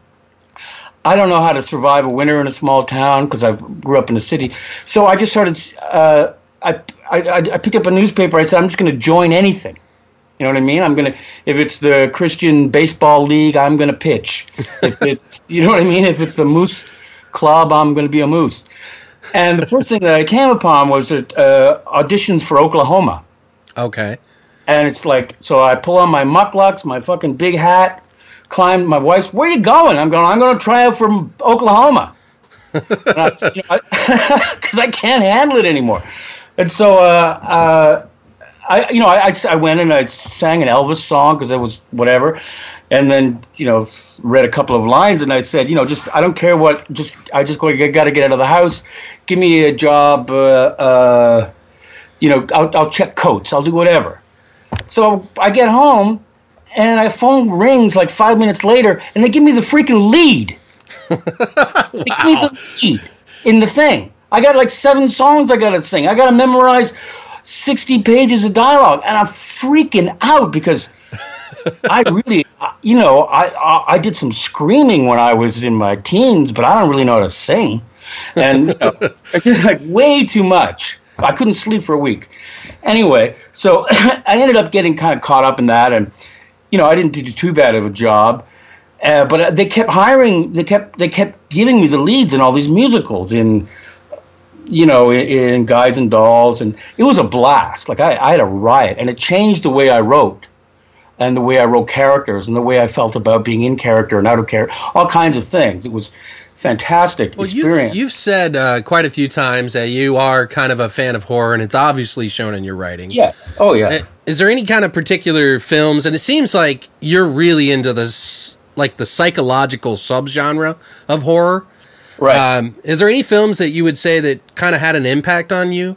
I don't know how to survive a winter in a small town because I grew up in a city. So I just started, uh, I, I, I picked up a newspaper. I said, I'm just going to join anything. You know what I mean? I'm going to, if it's the Christian Baseball League, I'm going to pitch. If it's, you know what I mean? If it's the Moose Club, I'm going to be a moose. And the first thing that I came upon was uh, auditions for Oklahoma. Okay. And it's like, so I pull on my mucklucks, my fucking big hat, climb. My wife's, where are you going? I'm going, I'm going to try out for Oklahoma. Because I, you know, I, I can't handle it anymore. And so, uh, uh, I, you know, I, I went and I sang an Elvis song because it was whatever. And then, you know, read a couple of lines, and I said, you know, just, I don't care what, just, I just go, got to get out of the house. Give me a job, uh, uh, you know, I'll, I'll check coats. I'll do whatever. So I get home, and my phone rings like five minutes later, and they give me the freaking lead. Wow. They give me the lead in the thing. I got like seven songs I got to sing. I got to memorize sixty pages of dialogue, and I'm freaking out because I really, you know, I, I I did some screaming when I was in my teens, but I don't really know how to sing. And you know, it's just like way too much. I couldn't sleep for a week. Anyway, so I ended up getting kind of caught up in that, and, you know, I didn't do too bad of a job. Uh, but they kept hiring. They kept they kept giving me the leads in all these musicals, in you know, in, in Guys and Dolls, and it was a blast. Like I, I had a riot, and it changed the way I wrote, and the way I wrote characters, and the way I felt about being in character and out of character, all kinds of things. It was fantastic well, experience. You've, you've said uh, quite a few times that you are kind of a fan of horror, and it's obviously shown in your writing. Yeah. Oh yeah. Is there any kind of particular films? And it seems like you're really into this, like the psychological subgenre of horror. Right. Um, is there any films that you would say that kind of had an impact on you?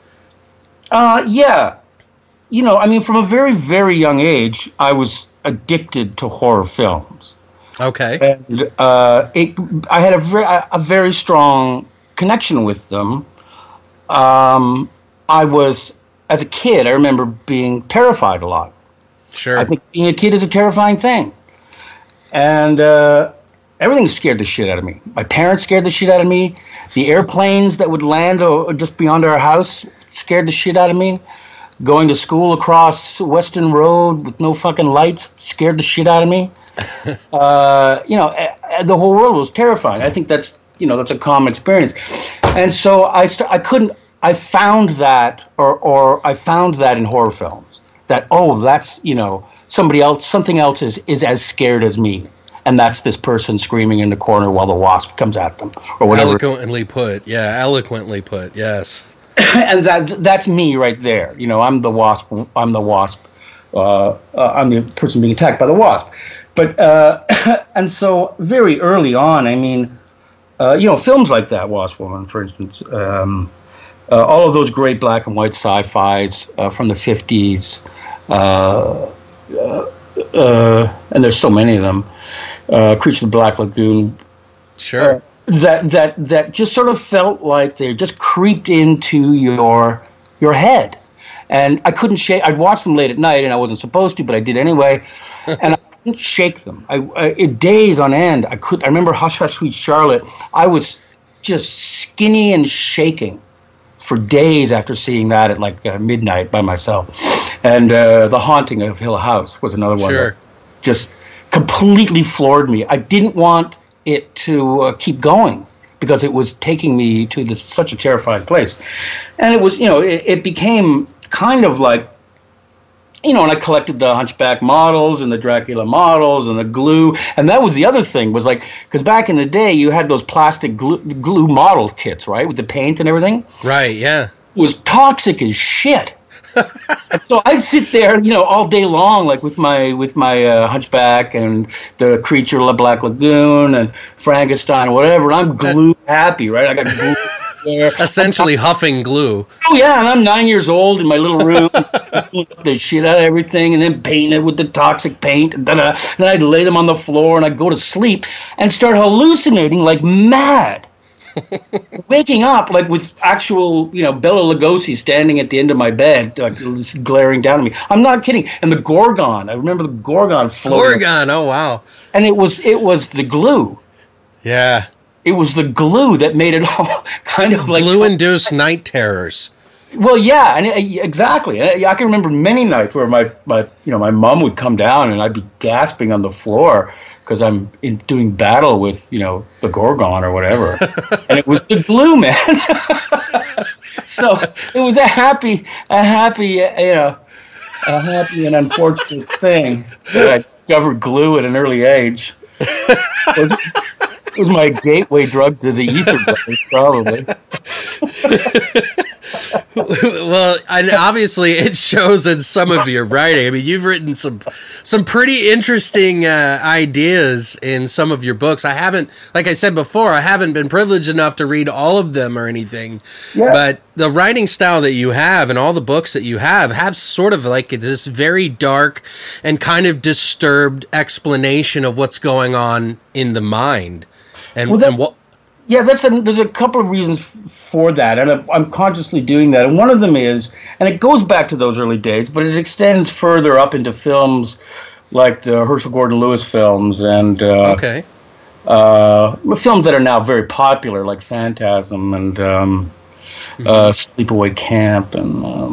Uh, yeah. You know, I mean, from a very, very young age, I was addicted to horror films. Okay. And uh, it, I had a very, a very strong connection with them. Um, I was, as a kid, I remember being terrified a lot. Sure. I think being a kid is a terrifying thing. And uh, everything scared the shit out of me. My parents scared the shit out of me. The airplanes that would land uh, just beyond our house scared the shit out of me. Going to school across Western Road with no fucking lights scared the shit out of me. uh, you know, uh, the whole world was terrifying. I think that's, you know, that's a common experience. And so I st- I couldn't, I found that, or, or I found that in horror films, that, oh, that's, you know, somebody else, something else is, is as scared as me. And that's this person screaming in the corner while the wasp comes at them, or whatever. Eloquently put. Yeah, eloquently put. Yes. And that that's me right there. You know, I'm the wasp. I'm the wasp. Uh, uh, I'm the person being attacked by the wasp. But, uh, and so very early on, I mean, uh, you know, films like that, Wasp Woman, for instance, um, uh, all of those great black and white sci-fis uh, from the fifties, uh, uh, uh, and there's so many of them, uh, Creature of the Black Lagoon. Sure. Uh, that, that, that just sort of felt like they just creeped into your, your head. And I couldn't shake, I'd watch them late at night, and I wasn't supposed to, but I did anyway. And I couldn't shake them. I, I days on end. I could. I remember Hush Hush Sweet Charlotte. I was just skinny and shaking for days after seeing that at like uh, midnight by myself. And uh, The Haunting of Hill House was another one. Sure. That just completely floored me. I didn't want it to uh, keep going because it was taking me to this, such a terrifying place. And it was, you know, it, it became kind of like, you know, and I collected the Hunchback models and the Dracula models and the glue. And that was the other thing, was like, because back in the day, you had those plastic glue, glue model kits, right, with the paint and everything. Right, yeah. It was toxic as shit. And so I'd sit there, you know, all day long, like with my with my uh, Hunchback and the Creature of the Black Lagoon and Frankenstein, whatever. And I'm glue happy, right? I got glue there. Essentially huffing glue. Oh yeah, and I'm nine years old in my little room, the shit out of everything, and then painting it with the toxic paint, and then, then I'd lay them on the floor, and I'd go to sleep and start hallucinating like mad. Waking up like with actual, you know, Bela Lugosi standing at the end of my bed, like just glaring down at me. I'm not kidding. And the Gorgon, I remember the Gorgon floating. Gorgon, oh wow. And it was it was the glue. Yeah. It was the glue that made it all kind of like glue-induced night terrors. Well, yeah, and it, exactly. I can remember many nights where my, my you know my mom would come down and I'd be gasping on the floor because I'm in, doing battle with, you know, the Gorgon or whatever, and it was the glue, man. So it was a happy, a happy, you know, a happy and unfortunate thing that I discovered glue at an early age. It was, it was my gateway drug to the ether, probably. Well, and obviously it shows in some of your writing. I mean, you've written some some pretty interesting uh, ideas in some of your books. I haven't, like I said before, I haven't been privileged enough to read all of them or anything. Yeah. But the writing style that you have and all the books that you have have sort of like this very dark and kind of disturbed explanation of what's going on in the mind. And, well, and what... Yeah, that's a, there's a couple of reasons for that, and I'm consciously doing that. And one of them is, and it goes back to those early days, but it extends further up into films like the Herschel Gordon Lewis films and uh, okay. uh, films that are now very popular, like Phantasm and um, mm-hmm. uh, Sleepaway Camp and um,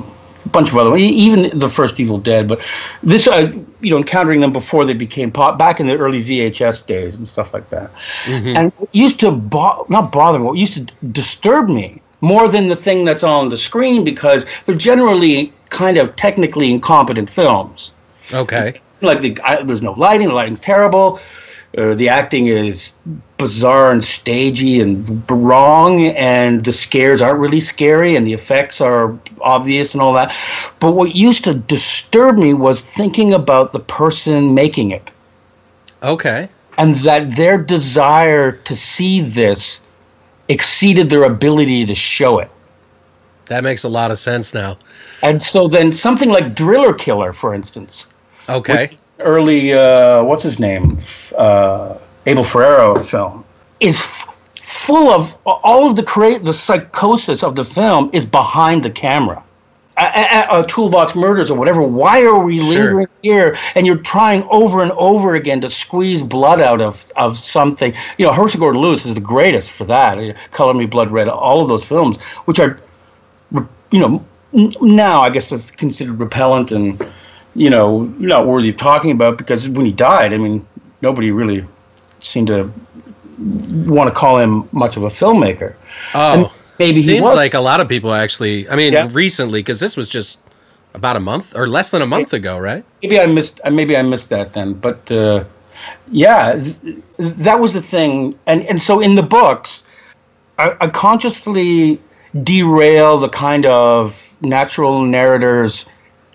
a bunch of other ones, even the first Evil Dead. But this, uh, you know, encountering them before they became pop, back in the early V H S days and stuff like that. Mm-hmm. And it used to, bo- not bother me, it used to disturb me more than the thing that's on the screen, because they're generally kind of technically incompetent films. Okay. Like, the, I, there's no lighting, the lighting's terrible. Uh, the acting is bizarre and stagey and wrong, and the scares aren't really scary, and the effects are obvious and all that. But what used to disturb me was thinking about the person making it. Okay. And that their desire to see this exceeded their ability to show it. That makes a lot of sense now. And so then something like Driller Killer, for instance. Okay. Early, uh, what's his name? Uh, Abel Ferrero film is f- full of all of the create the psychosis of the film is behind the camera. A, a, a Toolbox Murders or whatever. Why are we Sure. lingering here? And you're trying over and over again to squeeze blood out of, of something. You know, Herschel Gordon Lewis is the greatest for that. Color Me Blood Red. All of those films, which are, you know, n- now I guess that's considered repellent and, you know, not worthy of talking about, because when he died, I mean, nobody really seemed to want to call him much of a filmmaker. Oh, and maybe seems he was. like a lot of people actually. I mean, Yeah. recently, because this was just about a month or less than a month ago, right? Maybe I missed. Maybe I missed that then. But uh, yeah, th- that was the thing. And and so in the books, I, I consciously derail the kind of natural narrator's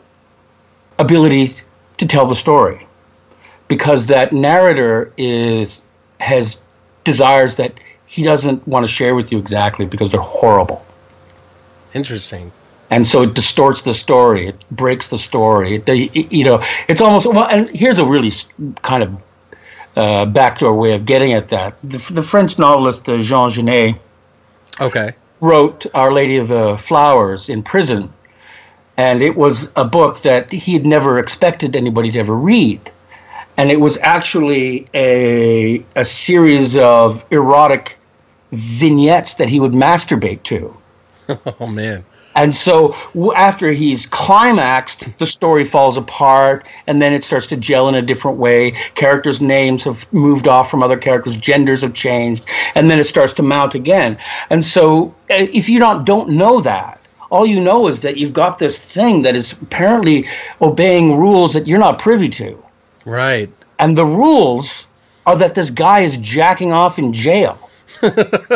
ability to tell the story, because that narrator is has desires that he doesn't want to share with you exactly, because they're horrible. Interesting. And so it distorts the story. It breaks the story. It, it, you know, it's almost, well, and here's a really kind of uh, backdoor way of getting at that. The, the French novelist uh, Jean Genet Okay. wrote Our Lady of the Flowers in prison. And it was a book that he had never expected anybody to ever read. And it was actually a a series of erotic vignettes that he would masturbate to. Oh, man. And so w- after he's climaxed, the story falls apart, and then it starts to gel in a different way. Characters' names have moved off from other characters, genders have changed, and then it starts to mount again. And so uh, if you don't, don't know that, all you know is that you've got this thing that is apparently obeying rules that you're not privy to. Right. And the rules are that this guy is jacking off in jail. And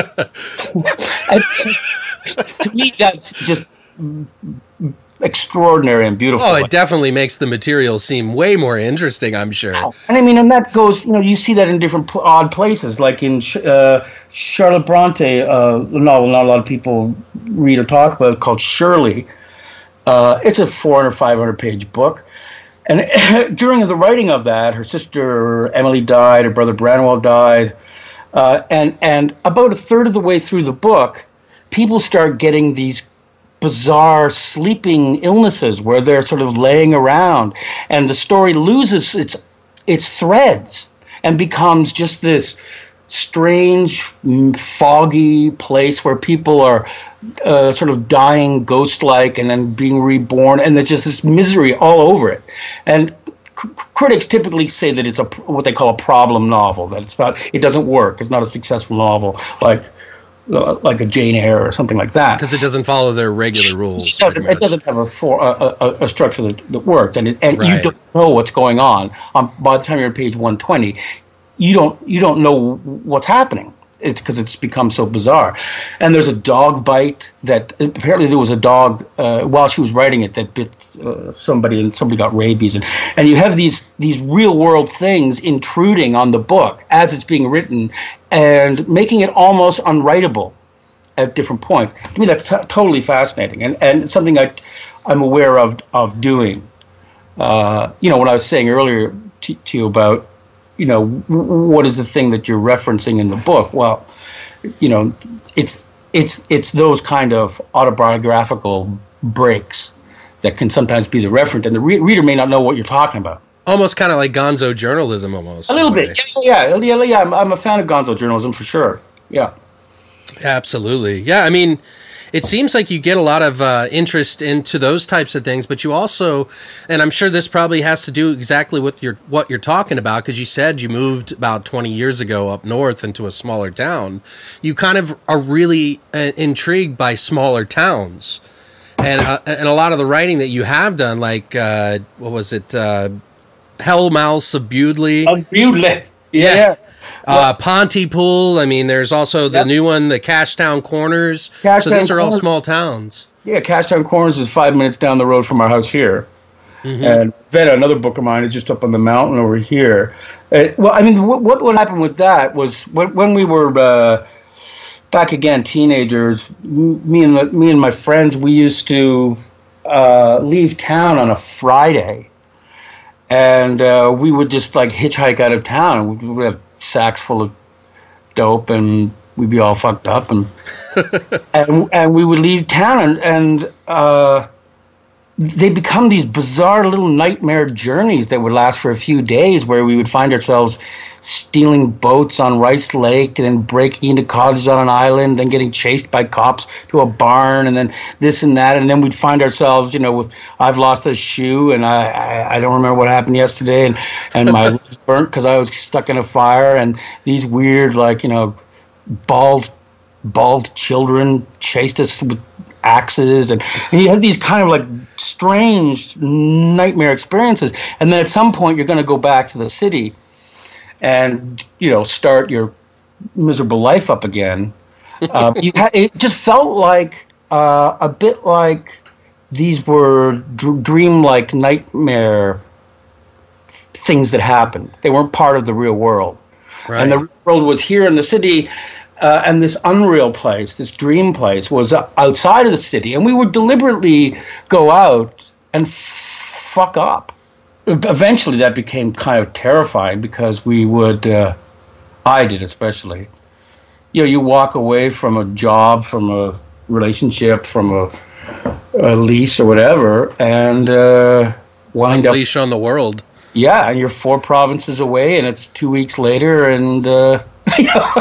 to, to me, that's just extraordinary and beautiful. Oh, it definitely makes the material seem way more interesting, I'm sure. And I mean, and that goes, you know, you see that in different pl- odd places, like in uh, Charlotte Bronte, uh, a novel not a lot of people read or talk about, called Shirley. Uh, it's a four hundred, five hundred page book. And during the writing of that, her sister Emily died, her brother Branwell died. Uh, and, and about a third of the way through the book, people start getting these bizarre sleeping illnesses where they're sort of laying around, and the story loses its its threads and becomes just this strange, foggy place where people are uh, sort of dying ghost-like and then being reborn, and there's just this misery all over it. And c- critics typically say that it's a what they call a problem novel, that it's not, it doesn't work, it's not a successful novel like uh, like a Jane Eyre or something like that, because it doesn't follow their regular rules. It doesn't, it doesn't have a, for, a, a, a structure that, that works, and it, and Right. you don't know what's going on. Um, by the time you're at page one twenty, you don't you don't know what's happening. It's because it's become so bizarre. And there's a dog bite that apparently there was a dog uh, while she was writing it that bit uh, somebody, and somebody got rabies. And, and you have these these real world things intruding on the book as it's being written and making it almost unwritable at different points. To me, that's t- totally fascinating, and and it's something I I'm aware of of doing. Uh, you know, when I was saying earlier to, to you about, you know, what is the thing that you're referencing in the book? Well, you know, it's it's it's those kind of autobiographical breaks that can sometimes be the referent, and the re- reader may not know what you're talking about. Almost kind of like gonzo journalism, almost. A little in way. bit, yeah, yeah, yeah. yeah I'm, I'm a fan of gonzo journalism for sure. Yeah. Absolutely. Yeah, I mean, it seems like you get a lot of uh, interest into those types of things, but you also, and I'm sure this probably has to do exactly with your what you're talking about, because you said you moved about twenty years ago up north into a smaller town. You kind of are really uh, intrigued by smaller towns. And uh, and a lot of the writing that you have done, like, uh, what was it, uh, Hellmouths of Bewdley? Of Bewdley, yeah. yeah. Uh, Pontypool. I mean, there's also the Yep. new one, the Cashtown Corners. Cashtown so these are all Corners. small towns. Yeah, Cashtown Corners is five minutes down the road from our house here. Mm-hmm. And Veta, another book of mine, is just up on the mountain over here. Uh, well, I mean, what, what what happened with that was when, when we were uh, back again, teenagers, m- me and the, me and my friends, we used to uh, leave town on a Friday. And uh, we would just, like, hitchhike out of town. We would have sacks full of dope, and we'd be all fucked up, and and, and we would leave town, and, and uh, they become these bizarre little nightmare journeys that would last for a few days, where we would find ourselves stealing boats on Rice Lake, and then breaking into cottages on an island, then getting chased by cops to a barn, and then this and that, and then we'd find ourselves, you know, with I've lost a shoe, and I, I, I don't remember what happened yesterday, and, and my leg's burnt because I was stuck in a fire, and these weird, like, you know, bald, bald children chased us with axes, and, and you have these kind of, like, strange nightmare experiences, and then at some point you're going to go back to the city and, you know, start your miserable life up again. Uh, you ha- it just felt like uh, a bit like these were dr- dream-like nightmare things that happened. They weren't part of the real world. Right. And the real world was here in the city, uh, and this unreal place, this dream place, was uh, outside of the city. And we would deliberately go out and f- fuck up. Eventually, that became kind of terrifying because we would, uh, I did especially, you know, you walk away from a job, from a relationship, from a, a lease or whatever, and uh, wind up... Leash on the world. Yeah, and you're four provinces away, and it's two weeks later, and, uh, you know...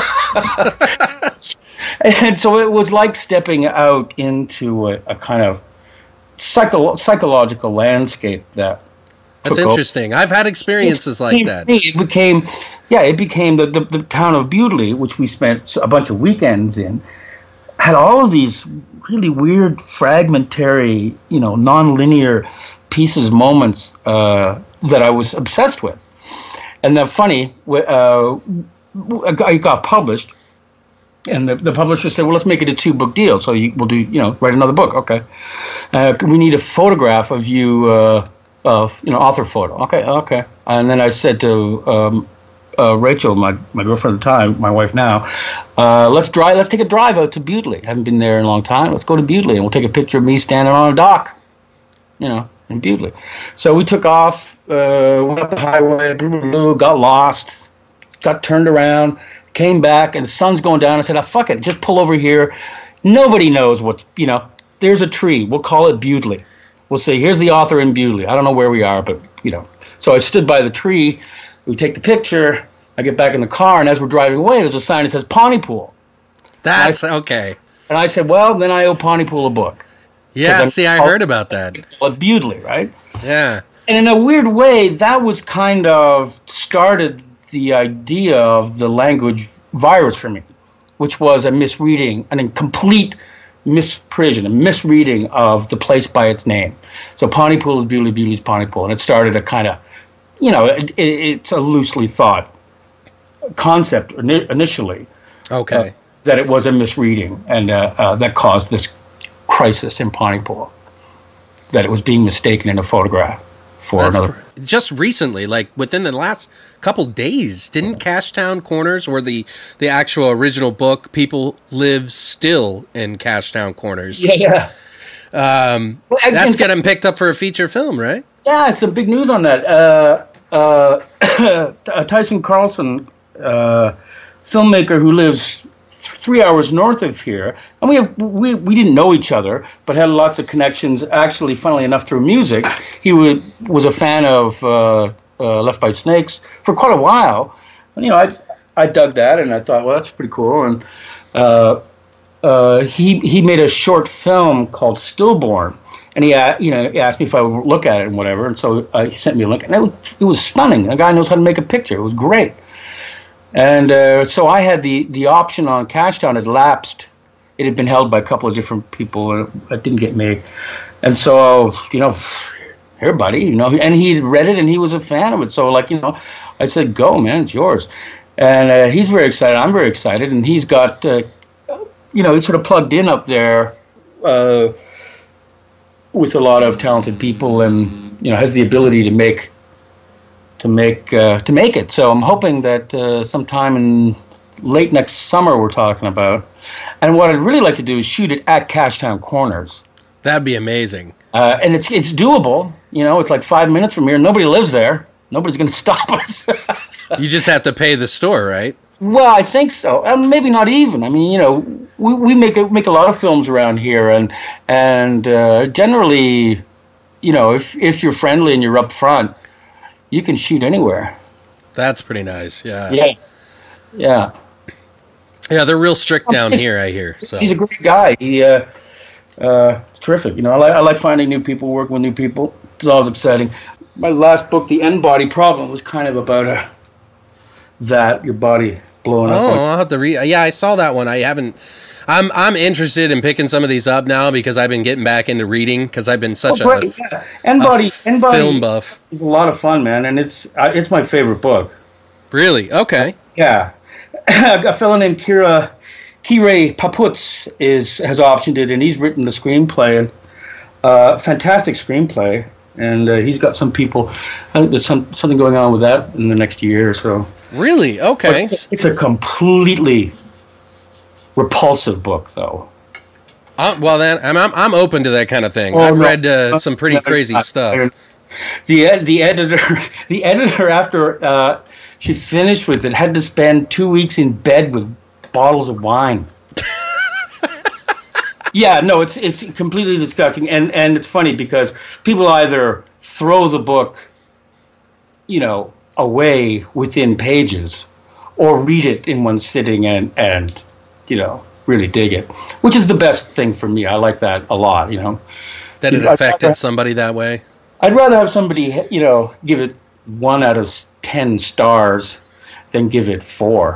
and so it was like stepping out into a, a kind of psycho- psychological landscape that... That's interesting. Over. I've had experiences like that. It became, yeah, it became the, the, the town of Bewdley, which we spent a bunch of weekends in, had all of these really weird, fragmentary, you know, non-linear pieces, moments uh, that I was obsessed with. And then funny, uh, it got published, and the, the publisher said, well, let's make it a two-book deal. So you, we'll do, you know, write another book. Okay. Uh, we need a photograph of you... Uh, Of you know, author photo. Okay, okay. And then I said to um, uh, Rachel, my, my girlfriend at the time, my wife now, uh, let's drive. Let's take a drive out to Bewdley. I haven't been there in a long time. Let's go to Bewdley, and we'll take a picture of me standing on a dock, you know, in Bewdley. So we took off, uh, went up the highway, blah, blah, blah, got lost, got turned around, came back, and the sun's going down. I said, oh, fuck it, just pull over here. Nobody knows what, you know, there's a tree. We'll call it Bewdley. We'll say, here's the author in Bewdley. I don't know where we are, but, you know. So I stood by the tree. We take the picture. I get back in the car, and as we're driving away, there's a sign that says Pontypool. That's and I, okay. And I said, well, then I owe Pontypool a book. Yeah, see, I heard about that. At Bewdley, right? Yeah. And in a weird way, that was kind of started the idea of the language virus for me, which was a misreading, an incomplete misprision, a misreading of the place by its name. So Pontypool is Bewdley, Bewdley's Pontypool, and it started a kind of, you know, it, it, it's a loosely thought concept initially. Okay. Uh, that it was a misreading, and uh, uh, that caused this crisis in Pontypool. That it was being mistaken in a photograph for That's another. Pr- just recently, like within the last couple days, didn't Cashtown Corners, or the the actual original book, people live still in Cashtown Corners? Yeah, yeah. Um, well, that's getting picked up for a feature film, right? Yeah, some big news on that. Uh, uh, Tyson Carlson, uh, filmmaker who lives three hours north of here, and we have we we didn't know each other, but had lots of connections. Actually, funnily enough, through music, he would, was a fan of uh, uh, Left by Snakes for quite a while. And, you know, I I dug that, and I thought, well, that's pretty cool. And uh, uh, he he made a short film called Stillborn, and he uh, you know he asked me if I would look at it and whatever, and so uh, he sent me a link, and it was, it was stunning. The guy knows how to make a picture. It was great, and uh, so I had the the option on Cashdown. It lapsed. It had been held by a couple of different people, and it didn't get made. And so you know, here, buddy, you know, and he read it and he was a fan of it. So like you know, I said, go, man, it's yours. And uh, he's very excited. I'm very excited, and he's got. Uh, You know, he's sort of plugged in up there uh, with a lot of talented people, and you know, has the ability to make to make uh, to make it. So I'm hoping that uh, sometime in late next summer we're talking about. And what I'd really like to do is shoot it at Cashtown Corners. That'd be amazing. Uh, and it's it's doable. You know, it's like five minutes from here. Nobody lives there. Nobody's going to stop us. You just have to pay the store, right? Well, I think so. And maybe not even. I mean, you know, we, we make a, make a lot of films around here, and and uh, generally, you know, if if you're friendly and you're up front, you can shoot anywhere. That's pretty nice. Yeah. Yeah. Yeah. Yeah, they're real strict down here, I hear. So he's a great guy. He uh, uh, it's terrific. You know, I like I like finding new people, working with new people. It's always exciting. My last book, The End Body Problem, was kind of about a that your body blowing oh, up. Oh, I'll have to read. Yeah, I saw that one. I haven't. I'm I'm interested in picking some of these up now because I've been getting back into reading because I've been such oh, a, yeah. End Body, End Body film buff. It's a lot of fun, man, and it's uh, it's my favorite book. Really? Okay. Yeah, a fellow named Kira Kirei Paputz is has optioned it, and he's written the screenplay. And uh, fantastic screenplay, and uh, he's got some people. I think there's some something going on with that in the next year or so. Really? Okay. But it's a completely repulsive book, though. Uh, well, then I'm, I'm I'm open to that kind of thing. Oh, I've no, read uh, no, some pretty no, crazy no, stuff. The ed, the editor the editor after uh, she finished with it had to spend two weeks in bed with bottles of wine. Yeah, no, it's it's completely disgusting, and and it's funny because people either throw the book, you know, away within pages, or read it in one sitting and and you know really dig it, which is the best thing for me. I like that a lot. You know, that it affected rather, somebody that way. I'd rather have somebody you know give it one out of ten stars than give it four.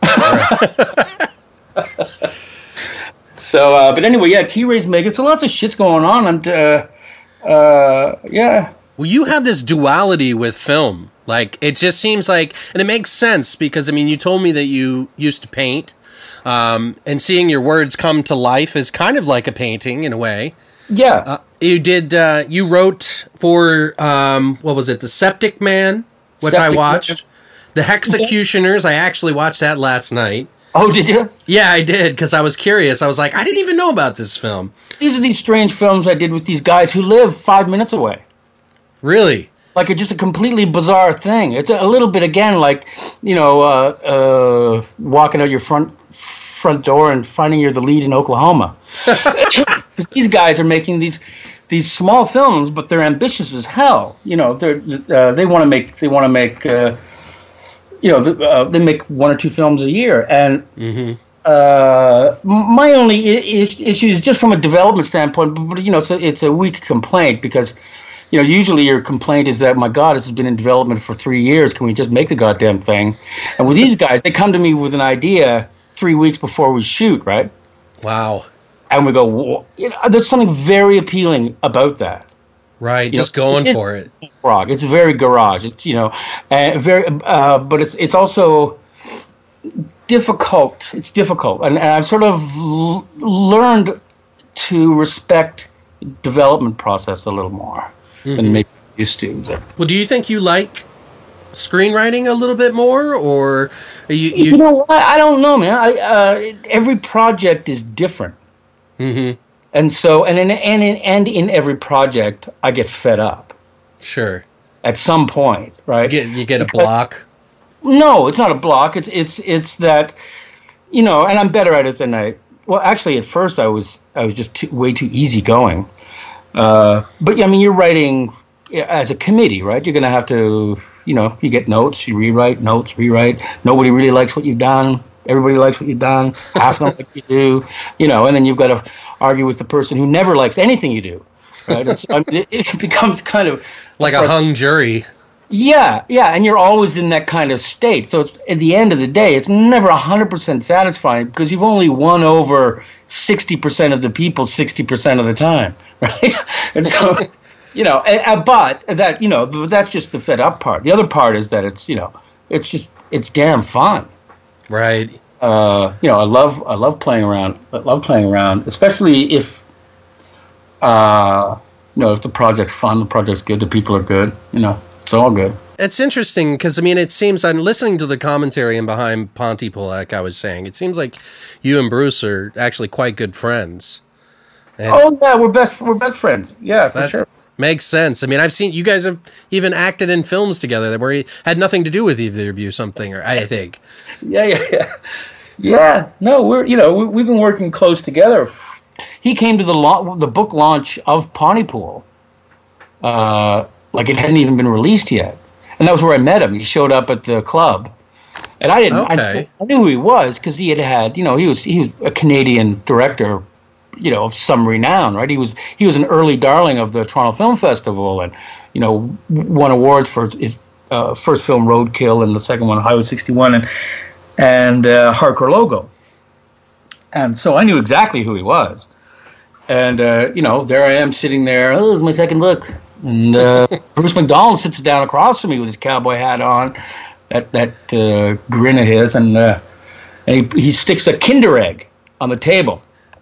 So, uh, but anyway, yeah, Keyrays make it. So lots of shit's going on, and uh, uh, yeah. Well, you have this duality with film. Like, it just seems like, and it makes sense because, I mean, you told me that you used to paint, um, and seeing your words come to life is kind of like a painting in a way. Yeah. Uh, you did, uh, you wrote for, um, what was it, The Septic Man, which Septic I watched. Man. The Hexecutioners, I actually watched that last night. Oh, did you? Yeah, I did, because I was curious. I was like, I didn't even know about this film. These are these strange films I did with these guys who live five minutes away. Really? Like, it's just a completely bizarre thing. It's a, a little bit, again, like, you know, uh, uh, walking out your front front door and finding you're the lead in Oklahoma. Because these guys are making these these small films, but they're ambitious as hell. You know, they're uh, they want to make they want to make uh, you know uh, they make one or two films a year, and mm-hmm. uh, my only I- issue is just from a development standpoint. But, but you know, it's a, it's a weak complaint because. You know, usually your complaint is that, my God, this has been in development for three years. Can we just make the goddamn thing? And with these guys, they come to me with an idea three weeks before we shoot, right? Wow. And we go, you know, there's something very appealing about that. Right, you just know, going it, for it. Rock. It's very garage. It's, you know, uh, very, uh, but it's it's also difficult. It's difficult. And, and I've sort of l- learned to respect the development process a little more. Mm-hmm. Than maybe used to. So. Well, do you think you like screenwriting a little bit more, or are you, you? You know what? I don't know, man. I uh, every project is different, mm-hmm. and so and in and in and in every project, I get fed up. Sure. At some point, right? You get, you get a because, block. No, it's not a block. It's it's it's that, you know, and I'm better at it than I. Well, actually, at first I was I was just too, way too easygoing. Uh, but I mean, you're writing as a committee, right? You're going to have to, you know, you get notes, you rewrite notes, rewrite. Nobody really likes what you've done. Everybody likes what you've done. Half of them like you do. You know, and then you've got to argue with the person who never likes anything you do. Right? And so, I mean, it, it becomes kind of like a hung jury. Yeah, yeah, and you're always in that kind of state. So it's at the end of the day, it's never one hundred percent satisfying because you've only won over sixty percent of the people sixty percent of the time, right? And so, you know, uh, but that, you know, that's just the fed up part. The other part is that it's, you know, it's just, it's damn fun. Right. Uh, you know, I love, I love playing around. I love playing around, especially if, uh, you know, if the project's fun, the project's good, the people are good, you know. It's all good. It's interesting because, I mean, it seems, I'm listening to the commentary and behind Pontypool, like I was saying, it seems like you and Bruce are actually quite good friends. And oh, yeah, we're best we're best friends. Yeah, for sure. Makes sense. I mean, I've seen, you guys have even acted in films together that where you had nothing to do with either of you, something, or I think. yeah, yeah, yeah. Yeah, no, we're, you know, we, we've been working close together. He came to the la- the book launch of Pontypool. Uh... Like it hadn't even been released yet, and that was where I met him. He showed up at the club, and I didn't. Okay. I, I knew who he was because he had had, you know, he was he was a Canadian director, you know, of some renown, right? He was he was an early darling of the Toronto Film Festival, and you know, won awards for his uh, first film Roadkill and the second one Highway sixty-one and and uh, Hardcore Logo, and so I knew exactly who he was, and uh, you know, there I am sitting there. Oh, this is my second book. And uh, Bruce McDonald sits down across from me with his cowboy hat on, that that uh, grin of his, and uh, and he, he sticks a Kinder Egg on the table,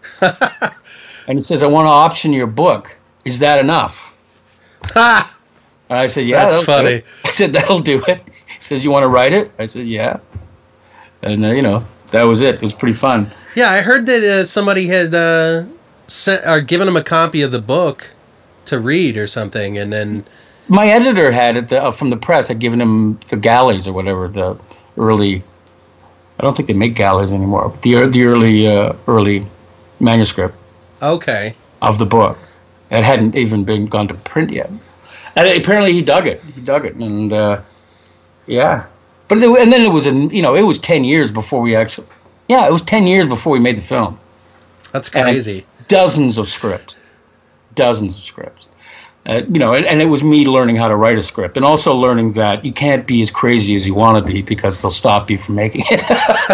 and he says, "I want to option your book. Is that enough?" Ha! And I said, "Yeah, that's funny." I said, "That'll do it." He says, "You want to write it?" I said, "Yeah," and uh, you know, that was it. It was pretty fun. Yeah, I heard that uh, somebody had uh, sent or given him a copy of the book to read or something, and then my editor had it the, uh, from the press had given him the galleys or whatever, the early, I don't think they make galleys anymore, but the, the early uh, early manuscript okay of the book. It hadn't even been gone to print yet, and apparently he dug it he dug it and uh, yeah, but it, and then it was, a, you know, it was ten years before we actually yeah it was ten years before we made the film. That's crazy. And dozens of scripts dozens of scripts, uh, you know, and, and it was me learning how to write a script, and also learning that you can't be as crazy as you want to be because they'll stop you from making it.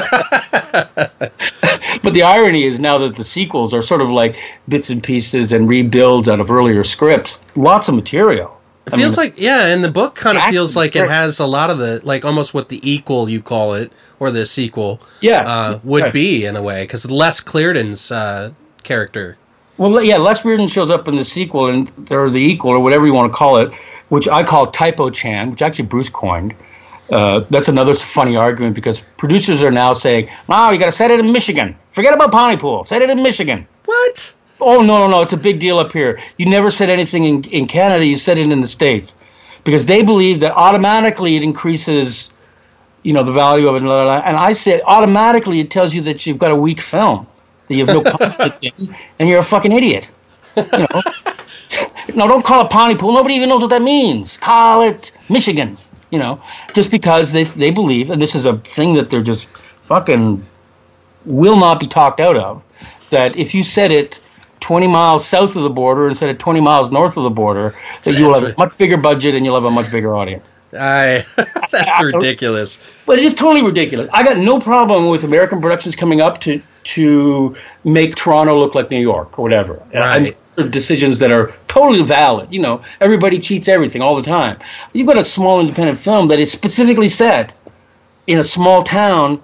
But the irony is now that the sequels are sort of like bits and pieces and rebuilds out of earlier scripts, lots of material. It feels I mean, like, yeah, and the book kind of feels like it great. has a lot of the, like almost what the equal, you call it, or the sequel, yeah, uh, would right. be in a way, because Les Clearden's uh, character. Well, yeah, Les Reardon shows up in the sequel, and or the equal, or whatever you want to call it, which I call Typo Chan, which actually Bruce coined. Uh, that's another funny argument because producers are now saying, "No, you got to set it in Michigan. Forget about Pontypool. Set it in Michigan." What? Oh no, no, no! It's a big deal up here. You never said anything in in Canada. You said it in the States, because they believe that automatically it increases, you know, the value of it. And I say automatically it tells you that you've got a weak film. That you have no confidence in, and you're a fucking idiot. You know? No, don't call it Pontypool. Nobody even knows what that means. Call it Michigan. You know, just because they they believe, and this is a thing that they're just fucking will not be talked out of, that if you set it twenty miles south of the border instead of twenty miles north of the border, that you will have a much bigger budget and you'll have a much bigger audience. I, that's ridiculous. But it is totally ridiculous. I got no problem with American productions coming up to to make Toronto look like New York or whatever. Right. And decisions that are totally valid. You know, everybody cheats everything all the time. You've got a small independent film that is specifically set in a small town,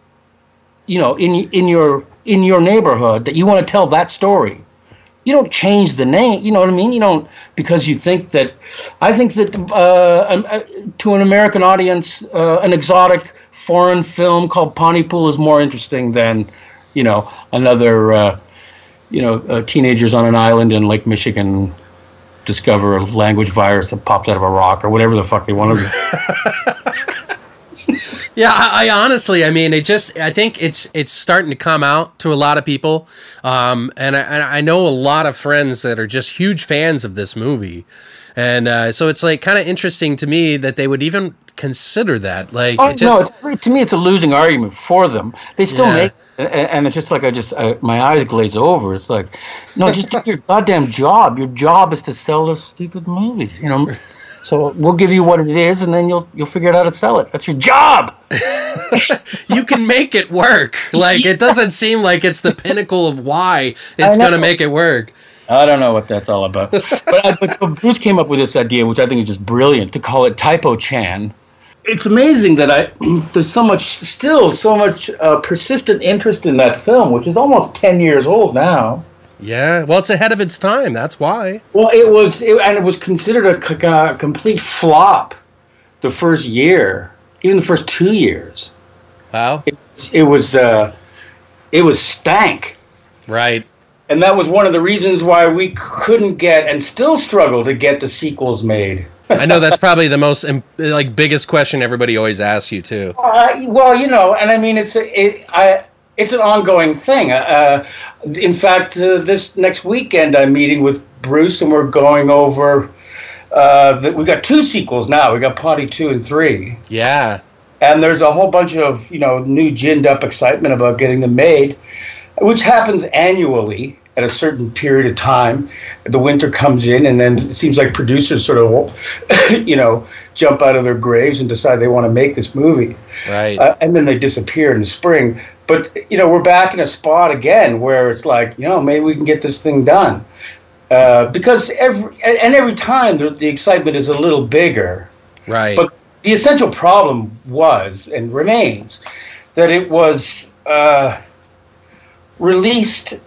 you know, in in your in your neighborhood, that you want to tell that story. You don't change the name, you know what I mean? You don't, because you think that, I think that uh, um, uh, to an American audience, uh, an exotic foreign film called Pontypool is more interesting than, you know, another, uh, you know, uh, teenagers on an island in Lake Michigan discover a language virus that pops out of a rock or whatever the fuck they want to do. Yeah, I, I honestly, I mean, it just, I think it's it's starting to come out to a lot of people, um, and, I, and I know a lot of friends that are just huge fans of this movie, and uh, so it's like kind of interesting to me that they would even consider that. Like, Oh it no! just, It's, to me, it's a losing argument for them. They still Yeah. make, and, and it's just like I just I, my eyes glaze over. It's like, no, just do your goddamn job. Your job is to sell this stupid movie. You know, so we'll give you what it is, and then you'll you'll figure out how to sell it. That's your job. you can make it work. Like, it doesn't seem like it's the pinnacle of why it's I know. going to make it work. I don't know what that's all about. but, I, but so Bruce came up with this idea, which I think is just brilliant, to call it Typo Chan. It's amazing that I there's so much, still so much uh, persistent interest in that film, which is almost ten years old now. Yeah, well, it's ahead of its time. That's why. Well, it was, it, and it was considered a, c- a complete flop the first year, even the first two years. Wow. It, it was, uh, it was stank. Right. And that was one of the reasons why we couldn't get, and still struggle to get, the sequels made. I know that's probably the most im- like biggest question everybody always asks you too. Uh, well, you know, and I mean, it's a, it, I, it's an ongoing thing. Uh, in fact, uh, this next weekend I'm meeting with Bruce, and we're going over. Uh, the, we got two sequels now. We got Ponty two and three, Yeah. and there's a whole bunch of, you know, new ginned up excitement about getting them made, which happens annually at a certain period of time. The winter comes in, and then it seems like producers sort of, you know, jump out of their graves and decide they want to make this movie. Right. Uh, and then they disappear in the spring. But, you know, we're back in a spot again where it's like, you know, maybe we can get this thing done. Uh, because every, and every time the, the excitement is a little bigger. Right. But the essential problem was, and remains, that it was uh, released.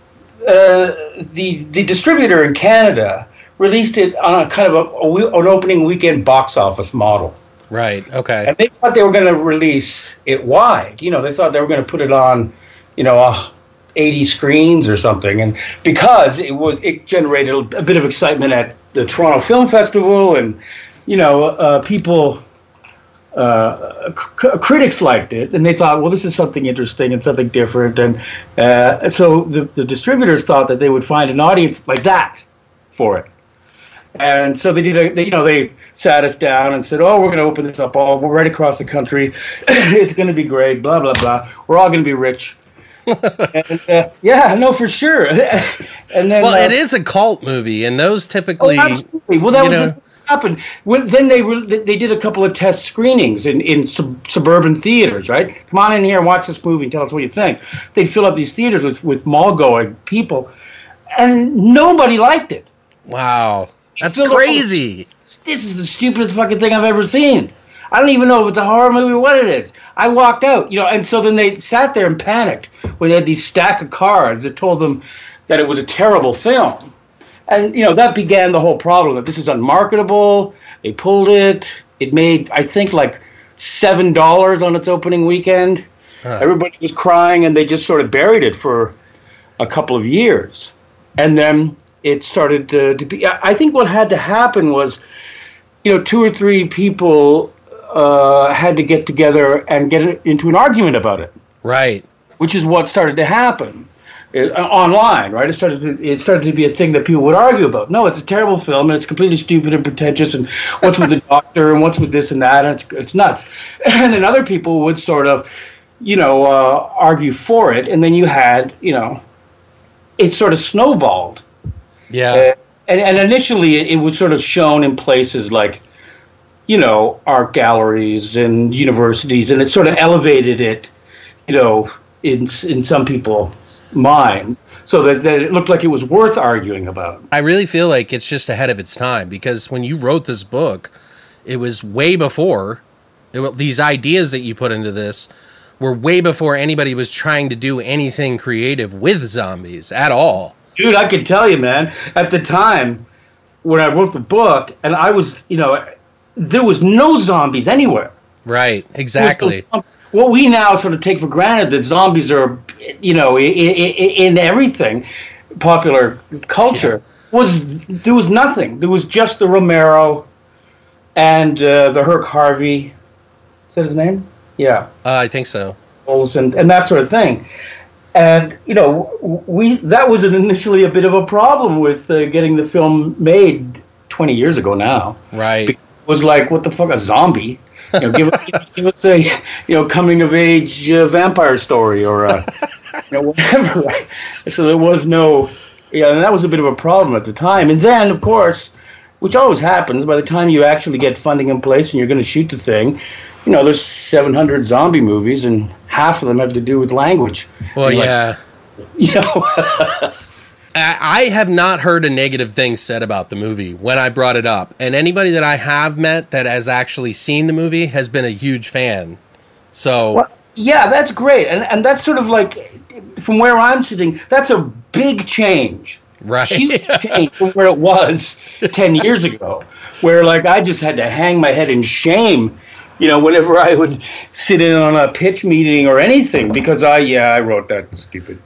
Uh, the the distributor in Canada released it on a kind of a, a, an opening weekend box office model. Right. Okay. And they thought they were going to release it wide. You know, they thought they were going to put it on, you know, uh, eighty screens or something. And because it was, it generated a bit of excitement at the Toronto Film Festival, and, you know, uh, people, uh, c- critics liked it, and they thought, well, this is something interesting and something different. And uh, so the, the distributors thought that they would find an audience like that for it. And so they did, a, they, you know, they sat us down and said, oh, we're going to open this up all right across the country. It's going to be great, blah, blah, blah. We're all going to be rich. and, uh, yeah, no, for sure. and then, well, uh, it is a cult movie, and those typically. Oh, absolutely. Well, that you was know, what happened. Well, then they re- they did a couple of test screenings in, in sub- suburban theaters, right? Come on in here and watch this movie and tell us what you think. They'd fill up these theaters with, with mall-going people, and nobody liked it. Wow. That's filled up with- crazy. This is the stupidest fucking thing I've ever seen. I don't even know if it's a horror movie or what it is. I walked out, you know, and so then they sat there and panicked when they had these stack of cards that told them that it was a terrible film. And, you know, that began the whole problem, that this is unmarketable. They pulled it. It made, I think, like seven dollars on its opening weekend. Huh. Everybody was crying, and they just sort of buried it for a couple of years. And then it started to, to be, I think what had to happen was, you know, two or three people uh, had to get together and get into an argument about it. Right. Which is what started to happen uh, online, right? It started to, it started to be a thing that people would argue about. No, it's a terrible film, and it's completely stupid and pretentious, and what's with the doctor, and what's with this and that, and it's, it's nuts. And then other people would sort of, you know, uh, argue for it, and then you had, you know, it sort of snowballed. Yeah. Uh, and, and initially, it, it was sort of shown in places like, you know, art galleries and universities, and it sort of elevated it, you know, in in some people's minds, so that, that it looked like it was worth arguing about. I really feel like it's just ahead of its time, because when you wrote this book, it was way before, it, these ideas that you put into this were way before anybody was trying to do anything creative with zombies at all. Dude, I can tell you, man, at the time when I wrote the book, and I was, you know, there was no zombies anywhere. Right, exactly. What we now sort of take for granted, that zombies are, you know, in, in everything, popular culture, yeah. was there was nothing. There was just the Romero and uh, the Herc Harvey. Is that his name? Yeah. Uh, I think so. And, and that sort of thing. And, you know, we that was initially a bit of a problem with uh, getting the film made twenty years ago now. Right. It was like, what the fuck, a zombie? You know, give, give us a you know coming of age uh, vampire story or uh, you know whatever. Right? So there was no, yeah, and that was a bit of a problem at the time. And then, of course, which always happens, by the time you actually get funding in place and you're going to shoot the thing, you know, there's seven hundred zombie movies, and half of them have to do with language. Well, and yeah. Like, you know. I have not heard a negative thing said about the movie when I brought it up. And anybody that I have met that has actually seen the movie has been a huge fan. So, well, yeah, that's great. And and that's sort of like, from where I'm sitting, that's a big change. Right. Huge change from where it was ten years ago, where like I just had to hang my head in shame, you know, whenever I would sit in on a pitch meeting or anything, because I, yeah, I wrote that stupid.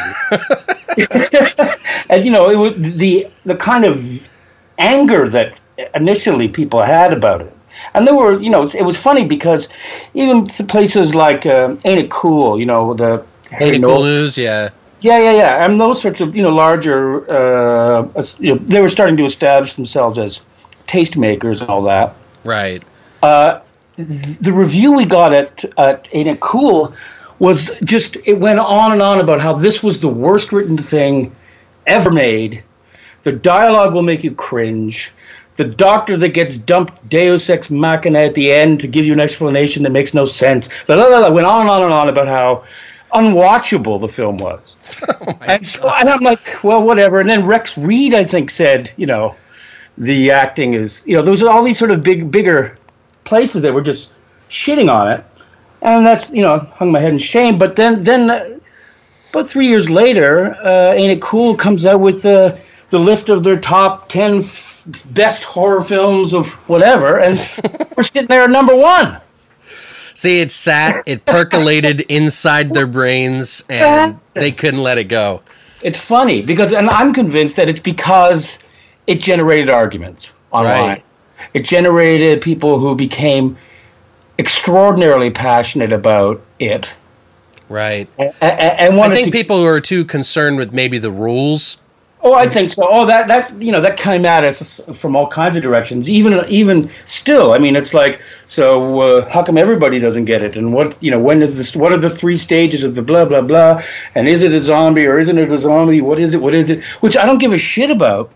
And you know, it was the the kind of anger that initially people had about it, and there were, you know, it was funny because even places like uh, Ain't It Cool, you know, the Ain't It Cool News, yeah, yeah, yeah, yeah, and those sorts of, you know, larger, uh, you know, they were starting to establish themselves as tastemakers and all that. Right. Uh, the review we got at at Ain't It Cool was just, it went on and on about how this was the worst written thing ever made. The dialogue will make you cringe. The doctor that gets dumped Deus Ex Machina at the end to give you an explanation that makes no sense. Blah, blah, blah, blah. Went on and on and on about how unwatchable the film was. Oh and so and I'm like, well, whatever. And then Rex Reed, I think, said, you know, the acting is, you know, there was all these sort of big, bigger places that were just shitting on it. And that's, you know, hung my head in shame. But then, then uh, about three years later, uh, Ain't It Cool comes out with the the list of their top ten f- best horror films of whatever, and we're sitting there at number one. See, it sat, it percolated inside their brains, and they couldn't let it go. It's funny because, and I'm convinced that it's because it generated arguments online. Right. It generated people who became extraordinarily passionate about it. Right. And, and, and I think to, people who are too concerned with maybe the rules. Oh, I think so. Oh, that, that you know, that came at us from all kinds of directions. Even even still, I mean, it's like, so uh, how come everybody doesn't get it? And what, you know, when is this? What are the three stages of the blah blah blah? And is it a zombie or isn't it a zombie? What is it? What is it? Which I don't give a shit about.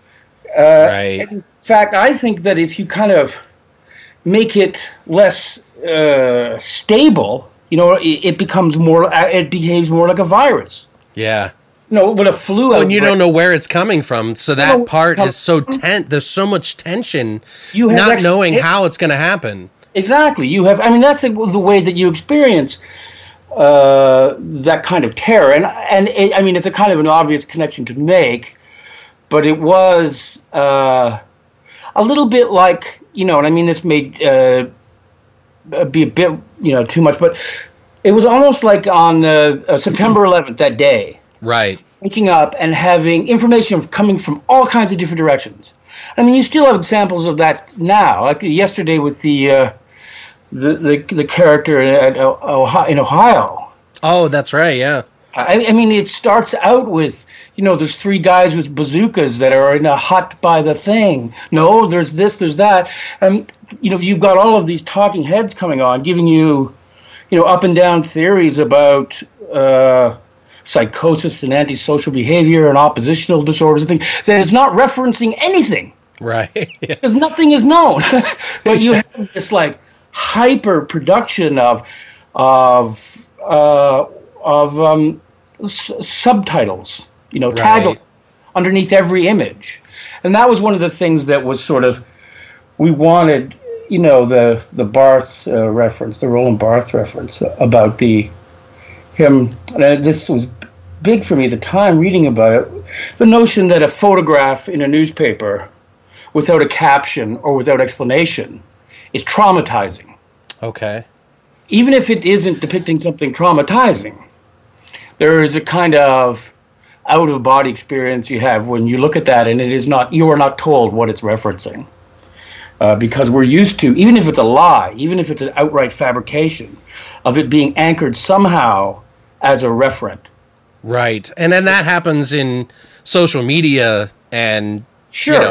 Uh, right. In fact, I think that if you kind of make it less uh, stable, you know, it, it becomes more, it behaves more like a virus. Yeah. You know, with a flu outbreak. When you don't know where it's coming from, so that you know, part is so tense. There's so much tension, you have not knowing how it's going to happen. Exactly. You have, I mean, that's the, the way that you experience uh, that kind of terror. And, and it, I mean, it's a kind of an obvious connection to make, but it was uh, a little bit like, you know, and I mean, this may uh, be a bit, you know, too much, but it was almost like on uh, uh, September eleventh, that day. Right. Waking up and having information coming from all kinds of different directions. I mean, you still have examples of that now. Like yesterday with the uh, the, the the character in, in Ohio. Oh, that's right. Yeah. I, I mean, it starts out with, you know, there's three guys with bazookas that are in a hut by the thing. No, there's this, there's that. And, you know, you've got all of these talking heads coming on, giving you, you know, up and down theories about uh, psychosis and antisocial behavior and oppositional disorders and things that is not referencing anything. Right. Yeah. Because nothing is known. But you have this, like, hyper production of, of, uh, of um, s- subtitles, you know, tag right. underneath every image. And that was one of the things that was sort of, we wanted, you know, the the Barth uh, reference, the Roland Barth reference about the, him, and this was big for me at the time reading about it, the notion that a photograph in a newspaper without a caption or without explanation is traumatizing. Okay. Even if it isn't depicting something traumatizing, there is a kind of out-of-body experience you have when you look at that, and it is not, you are not told what it's referencing. Uh, because we're used to, even if it's a lie, even if it's an outright fabrication, of it being anchored somehow as a referent. Right. And then that happens in social media and, sure. you know,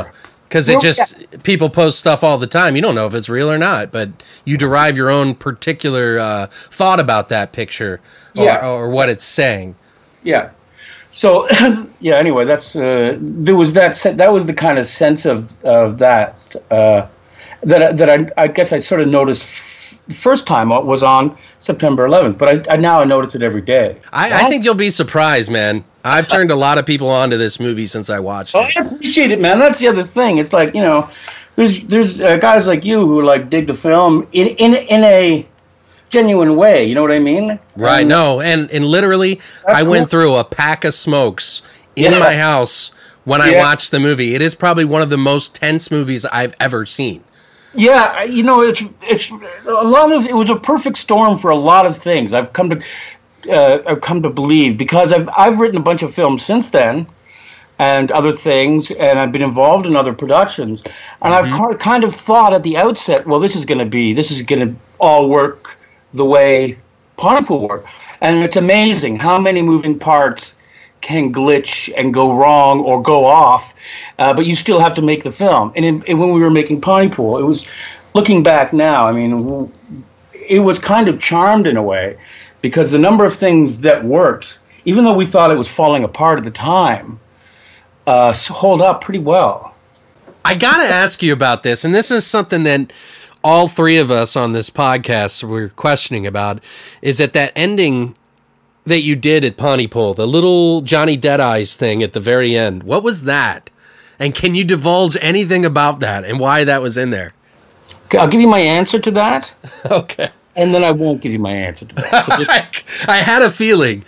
Because it just, people post stuff all the time. You don't know if it's real or not, but you derive your own particular uh, thought about that picture or, Yeah. or what it's saying. Yeah. So, yeah, anyway, that's, uh, there was that, se- that was the kind of sense of, of that, uh, that, I- that I, I guess I sort of noticed f- first time was on September eleventh, but I, I now I notice it every day. I, I think you'll be surprised, man. I've turned a lot of people onto this movie since I watched Oh, it. I appreciate it, man. That's the other thing. It's like, you know, there's there's uh, guys like you who like dig the film in in in a genuine way. You know what I mean? Right, And- no, and, and literally, I cool. went through a pack of smokes in Yeah. my house when I Yeah. watched the movie. It is probably one of the most tense movies I've ever seen. Yeah, I- you know, it's it's a lot of it was a perfect storm for a lot of things. I've come to uh, I've come to believe because I've I've written a bunch of films since then, and other things, and I've been involved in other productions, and I've ca- kind of thought at the outset, well, this is going to be this is going to all work the way Pontypool worked, and it's amazing how many moving parts can glitch and go wrong or go off, uh, but you still have to make the film. And, in, and when we were making Pontypool, it was, looking back now, I mean, w- it was kind of charmed in a way, because the number of things that worked, even though we thought it was falling apart at the time, uh, s- hold up pretty well. I got to ask you about this, and this is something that all three of us on this podcast were questioning about, is that that ending that you did at Pontypool, the little Johnny Deadeyes thing at the very end. What was that? And can you divulge anything about that and why that was in there? Okay, I'll give you my answer to that, Okay. and then I won't give you my answer to that. So just, I, I had a feeling.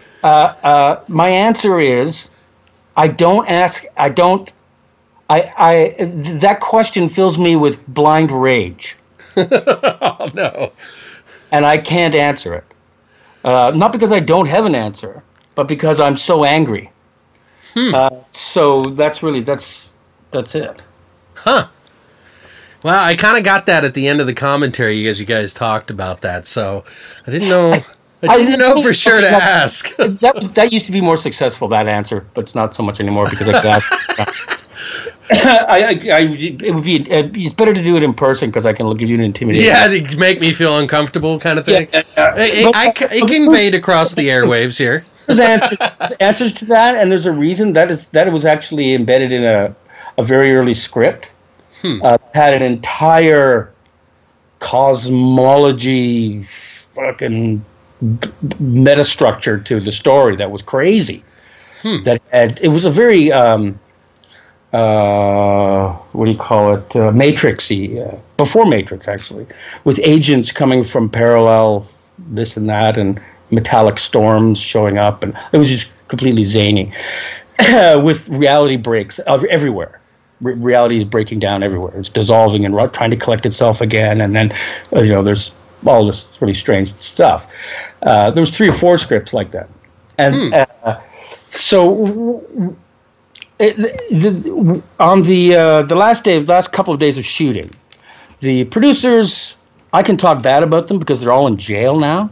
my answer is, I don't ask, I don't, I, I, th- that question fills me with blind rage, Oh, no. and I can't answer it. Uh, not because I don't have an answer, but because I'm so angry. Uh, so that's really, that's, that's it. Huh. Well, I kind of got that at the end of the commentary as you guys talked about that, so I didn't know. I, I didn't know for sure to okay, ask. That was, that used to be more successful, that answer, but it's not so much anymore because I could ask. I, I, I, it would be, it's better to do it in person because I can give you an intimidation. Yeah, to make me feel uncomfortable, kind of thing. Yeah, yeah, yeah. It, it, I, it conveyed across the airwaves here. There's answers, there's answers to that, and there's a reason that is that it was actually embedded in a, a very early script. Hmm. Uh, had an entire cosmology, fucking b- meta structure to the story that was crazy. Hmm. That had it was a very um, uh, what do you call it? Uh, Matrixy, uh, before Matrix actually, with agents coming from parallel this and that, and metallic storms showing up, and it was just completely zany, with reality breaks everywhere. Re- reality is breaking down everywhere. It's dissolving and ru- trying to collect itself again, and then uh, you know there's all this really strange stuff. Uh, there was three or four scripts like that, and uh, so it, the, on the uh, the last day, the last couple of days of shooting, the producers, I can talk bad about them because they're all in jail now.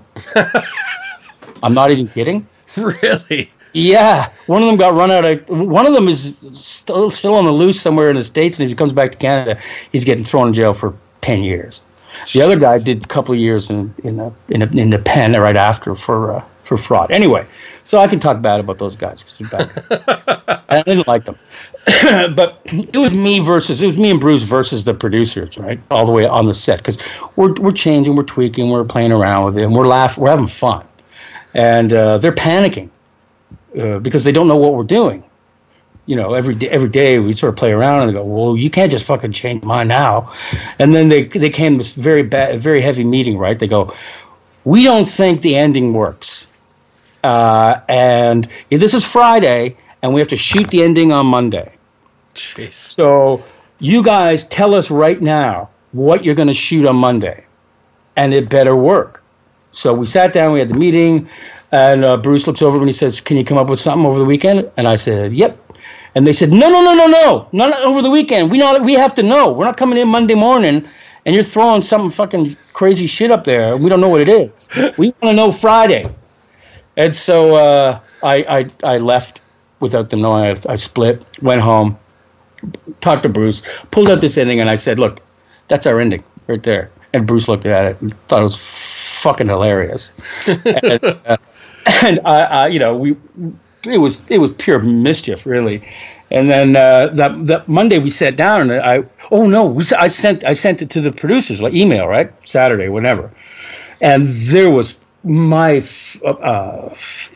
I'm not even kidding. Really? Yeah, one of them got run out of. One of them is still still on the loose somewhere in the States, and if he comes back to Canada, he's getting thrown in jail for ten years. The other guy did a couple of years in in the in, a, in the pen right after for uh, for fraud. Anyway, so I can talk bad about those guys because they're bad. I didn't like them, but it was me versus it was me and Bruce versus the producers, right? All the way on the set because we're we're changing, we're tweaking, we're playing around with it, and we're laughing, we're having fun, and uh, they're panicking. Uh, because they don't know what we're doing. You know, every day, every day we sort of play around and they go, well, you can't just fucking change mine now. And then they they came to this very bad, very heavy meeting, right? They go, we don't think the ending works. Uh, and yeah, this is Friday, and we have to shoot the ending on Monday. Jeez. So you guys tell us right now what you're going to shoot on Monday, and it better work. So we sat down, we had the meeting, and uh, Bruce looks over and he says, can you come up with something over the weekend? And I said, yep. And they said, no, no, no, no, no, not over the weekend. We not, we have to know. We're not coming in Monday morning, and you're throwing some fucking crazy shit up there. We don't know what it is. We want to know Friday. And so uh, I, I I left without them knowing. I, I split, went home, talked to Bruce, pulled out this ending, and I said, "Look, that's our ending right there." And Bruce looked at it and thought it was fucking hilarious. and uh, and I, I, you know, we it was it was pure mischief, really. And then uh, that that Monday we sat down, and I oh no, we I sent I sent it to the producers, like email, right, Saturday, whatever, and there was my uh,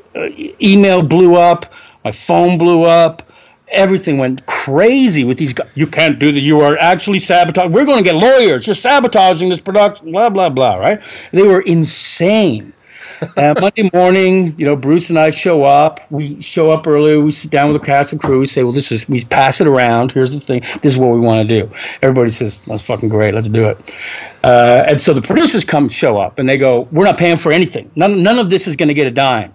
email blew up, my phone blew up. Everything went crazy with these guys. You can't do that. You are actually sabotaging. We're going to get lawyers. You're sabotaging this production. Blah, blah, blah, right? They were insane. And Monday morning, you know, Bruce and I show up. We show up early. We sit down with the cast and crew. We say, well, this is, we pass it around. Here's the thing. This is what we want to do. Everybody says, that's fucking great. Let's do it. Uh, and so the producers come show up, and they go, we're not paying for anything. None, none of this is going to get a dime.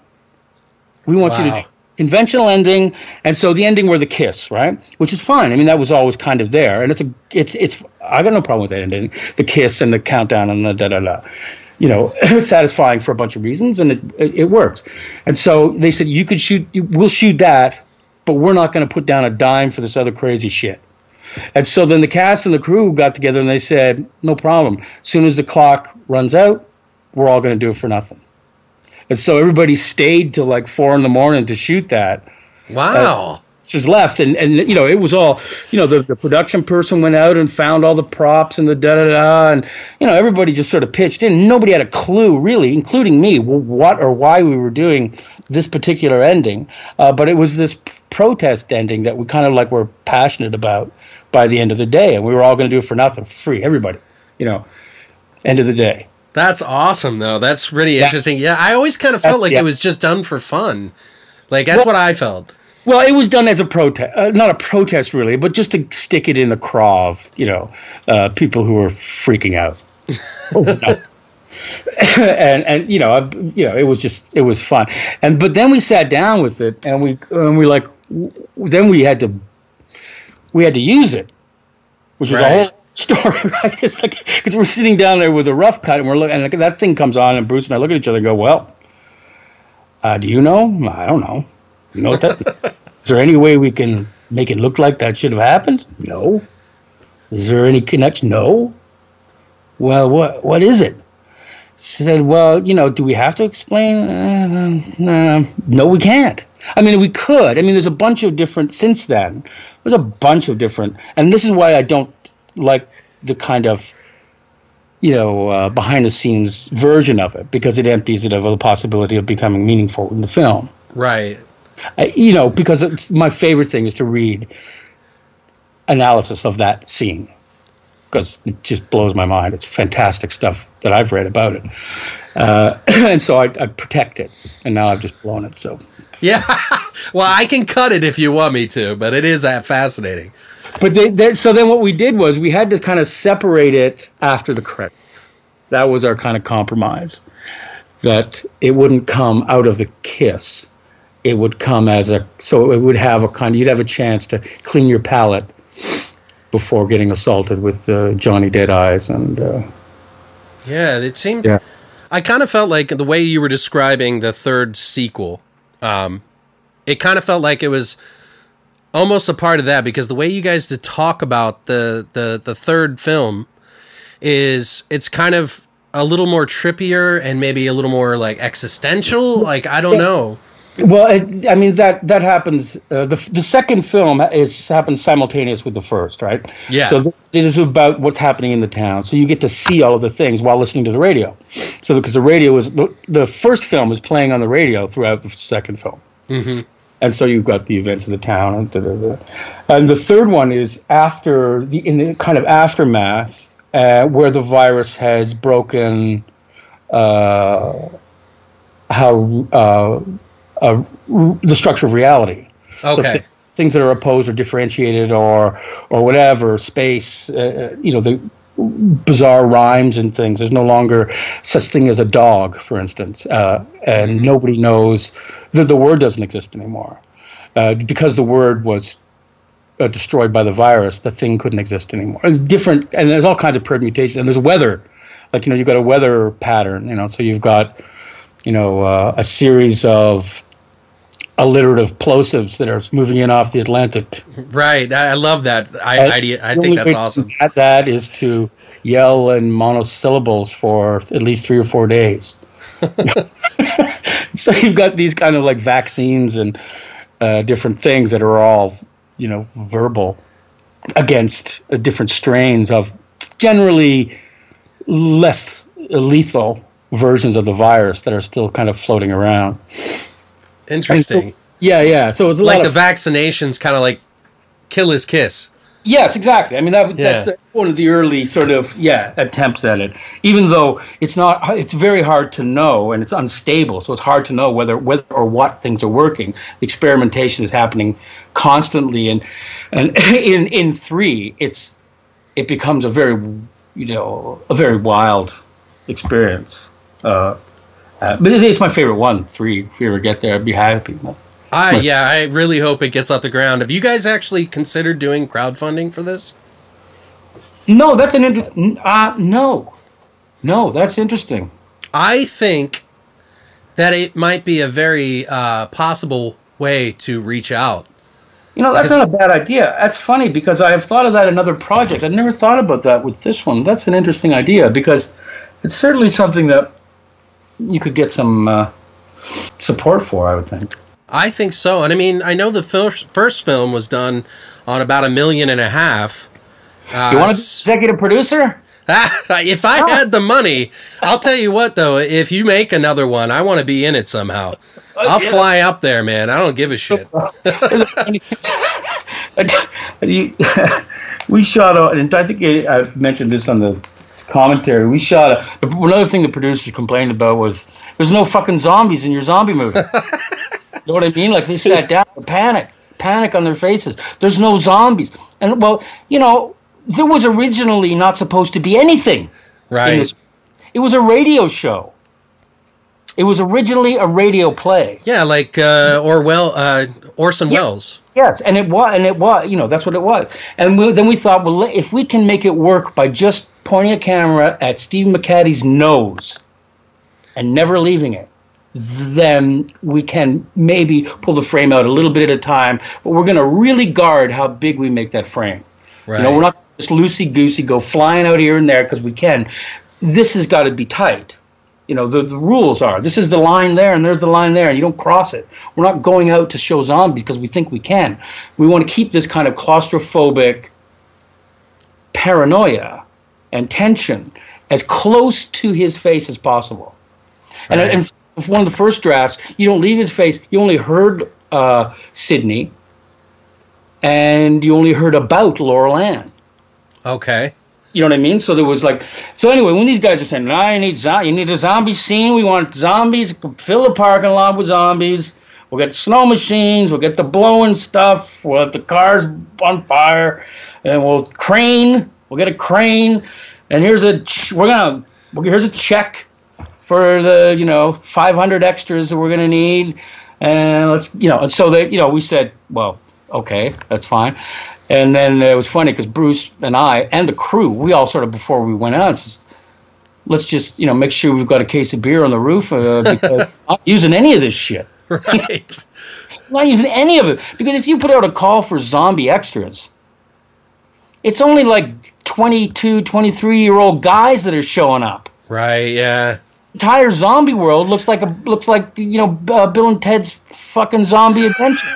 We want wow. you to do conventional ending, and so the ending were the kiss, right? Which is fine. I mean, that was always kind of there, and it's a, it's, it's. I got no problem with that ending, the kiss and the countdown and the da da da. You know, satisfying for a bunch of reasons, and it, it it works. And so they said, you could shoot, we'll shoot that, but we're not going to put down a dime for this other crazy shit. And so then the cast and the crew got together and they said, no problem. As soon as the clock runs out, we're all going to do it for nothing. And so everybody stayed till like four in the morning to shoot that. Wow. Uh, just left. And, and, you know, it was all, you know, the, the production person went out and found all the props and the da-da-da. And, you know, everybody just sort of pitched in. Nobody had a clue, really, including me, what or why we were doing this particular ending. Uh, but it was this protest ending that we kind of like were passionate about by the end of the day. And we were all going to do it for nothing, for free, everybody, you know, end of the day. That's awesome, though. That's really yeah. interesting. Yeah, I always kind of felt like yeah. it was just done for fun. Like, that's well, what I felt. Well, it was done as a protest. Uh, not a protest, really, but just to stick it in the craw of, you know, uh, people who were freaking out. oh, no. and, and you know, I, you know, it was just, it was fun. And But then we sat down with it, and we, and we like, then we had to, we had to use it, which was right. a whole story, right? It's like, because we're sitting down there with a rough cut, and we're looking, and like, that thing comes on, and Bruce and I look at each other and go, well, uh, do you know? I don't know. You know what that is there any way we can make it look like that should have happened? No. Is there any connection? No. Well, what what is it? She said, well, you know, do we have to explain? Uh, uh, no, we can't. I mean, we could. I mean, there's a bunch of different, since then, there's a bunch of different, and this is why I don't like the kind of, you know, uh, behind-the-scenes version of it, because it empties it of the possibility of becoming meaningful in the film. Right. I, you know, because it's, my favorite thing is to read analysis of that scene, because it just blows my mind. It's fantastic stuff that I've read about it. Uh, and so I, I protect it, and now I've just blown it, so... Yeah, well, I can cut it if you want me to, but it is that fascinating. But they, they, so then what we did was we had to kind of separate it after the credits. That was our kind of compromise, that it wouldn't come out of the kiss. It would come as a, so it would have a kind of, you'd have a chance to clean your palate before getting assaulted with uh, Johnny Dead Eyes. And uh, yeah, it seemed, yeah. I kind of felt like the way you were describing the third sequel, Um, it kind of felt like it was almost a part of that, because the way you guys to talk about the, the, the third film is it's kind of a little more trippier and maybe a little more like existential. Like, I don't know. Well, it, I mean, that, that happens. Uh, the, the second film is happens simultaneous with the first, right? Yeah. So th- it is about what's happening in the town. So you get to see all of the things while listening to the radio. So because the radio is, the, the first film is playing on the radio throughout the second film. Mm-hmm. And so you've got the events of the town. And, da, da, da. And the third one is after, the in the kind of aftermath, uh, where the virus has broken uh, how... Uh, Uh, the structure of reality. Okay. So th- things that are opposed or differentiated or or whatever, space, uh, you know, the bizarre rhymes and things. There's no longer such thing as a dog, for instance, uh, and mm-hmm. nobody knows that the word doesn't exist anymore. Uh, because the word was uh, destroyed by the virus, the thing couldn't exist anymore. And different, and there's all kinds of permutations. And there's weather, like, you know, you've got a weather pattern, you know, so you've got, you know, uh, a series of alliterative plosives that are moving in off the Atlantic. Right. I, I love that I, idea. I think that's awesome. At that is to yell in monosyllables for at least three or four days. So you've got these kind of like vaccines and uh, different things that are all, you know, verbal against uh, different strains of generally less lethal versions of the virus that are still kind of floating around. Interesting. So, yeah, yeah. So it's a like lot the of, vaccinations, kind of like kill his kiss. Yes, exactly. I mean, that, Yeah. that's one of the early sort of, yeah, attempts at it. Even though it's not, it's very hard to know, and it's unstable, so it's hard to know whether, whether or what things are working. The experimentation is happening constantly, and and in in three, it's it becomes a very, you know, a very wild experience. Uh, uh, but it, it's my favorite one. Three, if you ever get there, I'd be happy. I yeah, I really hope it gets off the ground. Have you guys actually considered doing crowdfunding for this? No, that's an inter- uh, no, no, that's interesting. I think that it might be a very uh, possible way to reach out. You know, that's not a bad idea. That's funny because I have thought of that in other projects. I've never thought about that with this one. That's an interesting idea because it's certainly something that you could get some uh, support for, I would think. I think so. And I mean, I know the first, first film was done on about a million and a half. Uh, You want to be executive producer? if I had the money, I'll tell you what, though, if you make another one, I want to be in it somehow. I'll yeah. fly up there, man. I don't give a shit. We shot, a, and I think I mentioned this on the commentary. We shot a, another thing the producers complained about was there's no fucking zombies in your zombie movie. You know what I mean? Like they sat down, panic, panic on their faces. There's no zombies, and well, you know, there was originally not supposed to be anything. Right. In this. It was a radio show. It was originally a radio play. Yeah, like uh, Orwell, uh, Orson Yeah. Welles. Yes, and it was, and it was, you know, that's what it was. And we, then we thought, well, if we can make it work by just pointing a camera at Stephen McCaddy's nose and never leaving it, then we can maybe pull the frame out a little bit at a time. But we're going to really guard how big we make that frame. Right. You know, we're not just loosey-goosey go flying out here and there because we can. This has got to be tight. You know, the, the rules are, this is the line there and there's the line there, and you don't cross it. We're not going out to show zombies because we think we can. We want to keep this kind of claustrophobic paranoia and tension as close to his face as possible. And, Right. and for one of the first drafts, you don't leave his face. You only heard uh, Sydney, and you only heard about Laurel Ann. Okay. You know what I mean? So there was like, so anyway, when these guys are saying, "I need zo- you need a zombie scene. We want zombies. Fill the parking lot with zombies. We'll get snow machines. We'll get the blowing stuff. We'll have the cars on fire, and we'll crane. We'll get a crane. And here's a ch- we're gonna here's a check for the you know five hundred extras that we're gonna need. And let's you know." And so they you know we said, well, okay, that's fine. And then it was funny because Bruce and I and the crew, we all sort of, before we went out, says, let's just, you know, make sure we've got a case of beer on the roof uh, because I'm not using any of this shit. Right. I'm not using any of it. Because if you put out a call for zombie extras, it's only like twenty-two, twenty-three-year-old guys that are showing up. Right, yeah. The entire zombie world looks like, a looks like you know, uh, Bill and Ted's fucking zombie adventure.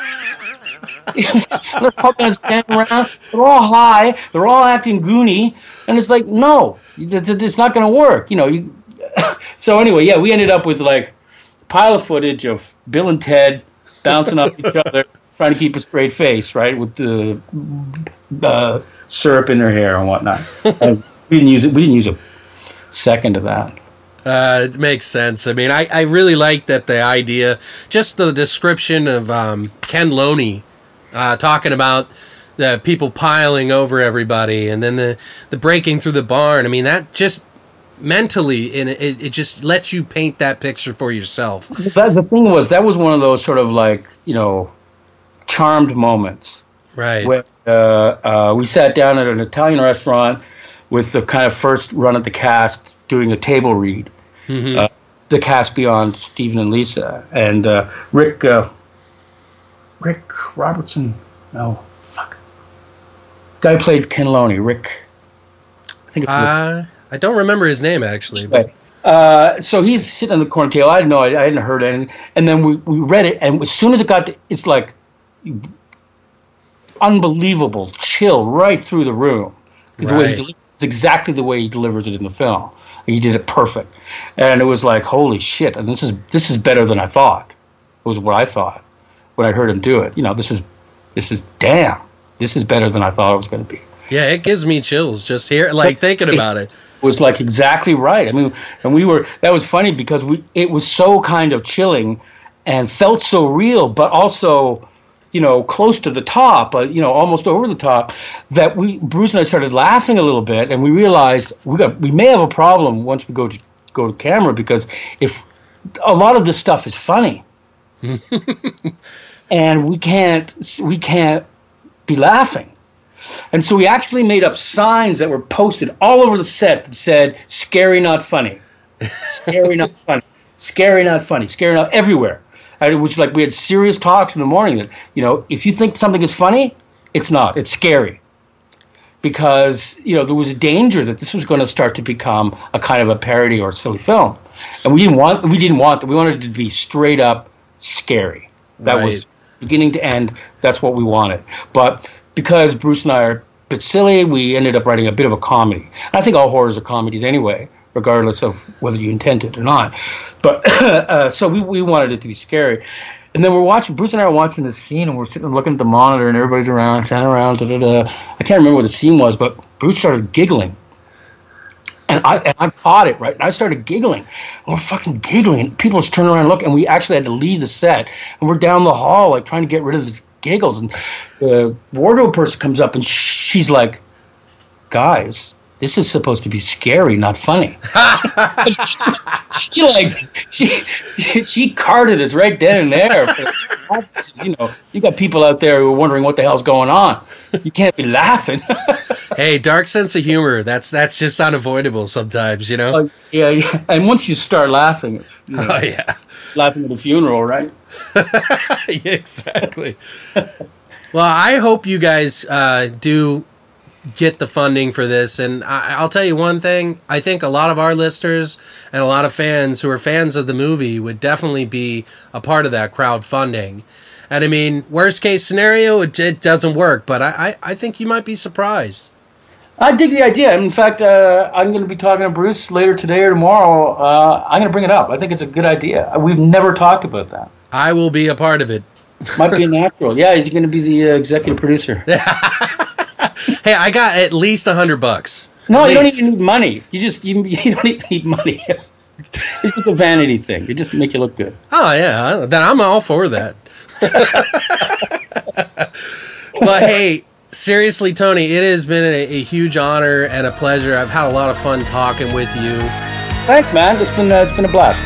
They're all going to stand around. They're all high. They're all acting goony, and it's like, no, it's, it's not going to work. You know. You, so anyway, yeah, we ended up with like a pile of footage of Bill and Ted bouncing off each other, trying to keep a straight face, right, with the uh, syrup in their hair and whatnot. And we didn't use it. We didn't use a second of that. Uh, it makes sense. I mean, I, I really like that the idea, just the description of um, Ken Loney uh, talking about the people piling over everybody, and then the, the breaking through the barn. I mean, that just mentally, and it, it just lets you paint that picture for yourself. That, the thing was, that was one of those sort of like, you know, charmed moments. Right. Where uh, uh, we sat down at an Italian restaurant with the kind of first run at the cast doing a table read. Mm-hmm. Uh, the cast beyond Stephen and Lisa. And uh, Rick uh, Rick Robertson. No, fuck. Guy who played Ken Loney. Rick. I think it's Uh, I don't remember his name, actually. But Rick. Uh, so he's sitting on the corner table. I didn't know. I, I hadn't heard anything. And then we, we read it, and as soon as it got to, it's like unbelievable chill right through the room. The way he Right. delivers, it's exactly the way he delivers it in the film. He did it perfect, and it was like, holy shit! And this is this is better than I thought. It was what I thought when I heard him do it. You know, this is this is damn. This is better than I thought it was going to be. yeah, it gives me chills just here, like thinking about it. Was like exactly right. I mean, and we were, that was funny because we, it was so kind of chilling and felt so real, but also, you know, close to the top, but, you know, almost over the top, that we, Bruce and I started laughing a little bit, and we realized we got, we may have a problem once we go to, go to camera, because if a lot of this stuff is funny and we can't, we can't be laughing. And so we actually made up signs that were posted all over the set that said, scary, not funny. Scary, not funny. Scary, not funny. Scary, not everywhere. And it was like we had serious talks in the morning that, you know, if you think something is funny, it's not. It's scary. Because, you know, there was a danger that this was going to start to become a kind of a parody or a silly film. And we didn't want, we didn't want that. We wanted it to be straight up scary. That Right. was beginning to end. That's what we wanted. But because Bruce and I are a bit silly, we ended up writing a bit of a comedy. I think all horrors are comedies anyway, regardless of whether you intend it or not. But uh, so we, we wanted it to be scary. And then we're watching, Bruce and I are watching this scene, and we're sitting and looking at the monitor, and everybody's around, standing around, da da da. I can't remember what the scene was, but Bruce started giggling. And I, and I caught it, right? And I started giggling. And we're fucking giggling. And people just turn around and look, and we actually had to leave the set. And we're down the hall, like, trying to get rid of this giggles. And the wardrobe person comes up, and she's like, guys, this is supposed to be scary, not funny. she, she like she she carded us right then and there. You know, you got people out there who are wondering what the hell's going on. You can't be laughing. Hey, dark sense of humor. That's that's just unavoidable sometimes, you know. Uh, yeah, yeah, and once you start laughing, you know, Oh yeah, laughing at a funeral, right? yeah, exactly. Well, I hope you guys uh, do get the funding for this, and I, I'll tell you one thing. I think a lot of our listeners and a lot of fans who are fans of the movie would definitely be a part of that crowdfunding. And I mean, worst case scenario, it, it doesn't work, but I, I, I think you might be surprised. I dig the idea. In fact, uh, I'm going to be talking to Bruce later today or tomorrow. Uh, I'm going to bring it up. I think it's a good idea. We've never talked about that. I will be a part of it. Might be a natural. Yeah, he's going to be the uh, executive producer. Hey, I got at least a hundred bucks. No, At you don't least. even need money. You just you, you don't even need money. It's just a vanity thing. It just make you look good. Oh yeah, then I'm all for that. But hey, seriously, Tony, it has been a, a huge honor and a pleasure. I've had a lot of fun talking with you. Thanks, man. It's been uh, it's been a blast.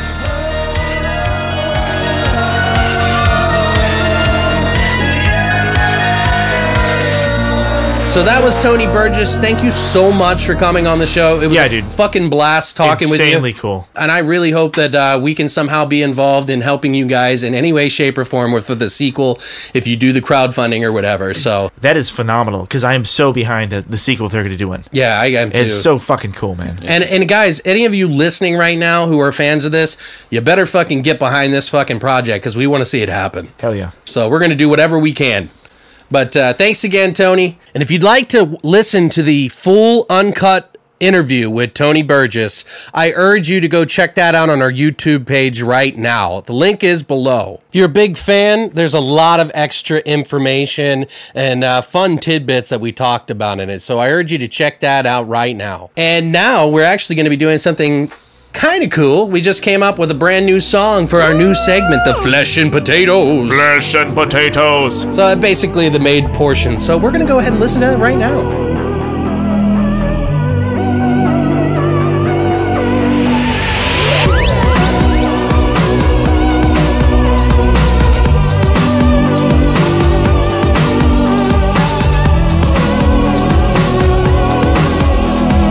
So that was Tony Burgess. Thank you so much for coming on the show. It was Yeah, a dude. fucking blast talking with you. Insanely cool. And I really hope that uh, we can somehow be involved in helping you guys in any way, shape, or form with the sequel if you do the crowdfunding or whatever. So That is phenomenal because I am so behind the, the sequel they're going to do one. yeah, I am too. It's so fucking cool, man. And and guys, any of you listening right now who are fans of this, you better fucking get behind this fucking project because we want to see it happen. Hell yeah. So we're going to do whatever we can. But uh, thanks again, Tony. And if you'd like to listen to the full uncut interview with Tony Burgess, I urge you to go check that out on our YouTube page right now. The link is below. If you're a big fan, there's a lot of extra information and uh, fun tidbits that we talked about in it. So I urge you to check that out right now. And now we're actually going to be doing something kind of cool. We just came up with a brand new song for our new segment, The Flesh and Potatoes. Flesh and potatoes. So uh, basically the made portion. So we're going to go ahead and listen to that right now.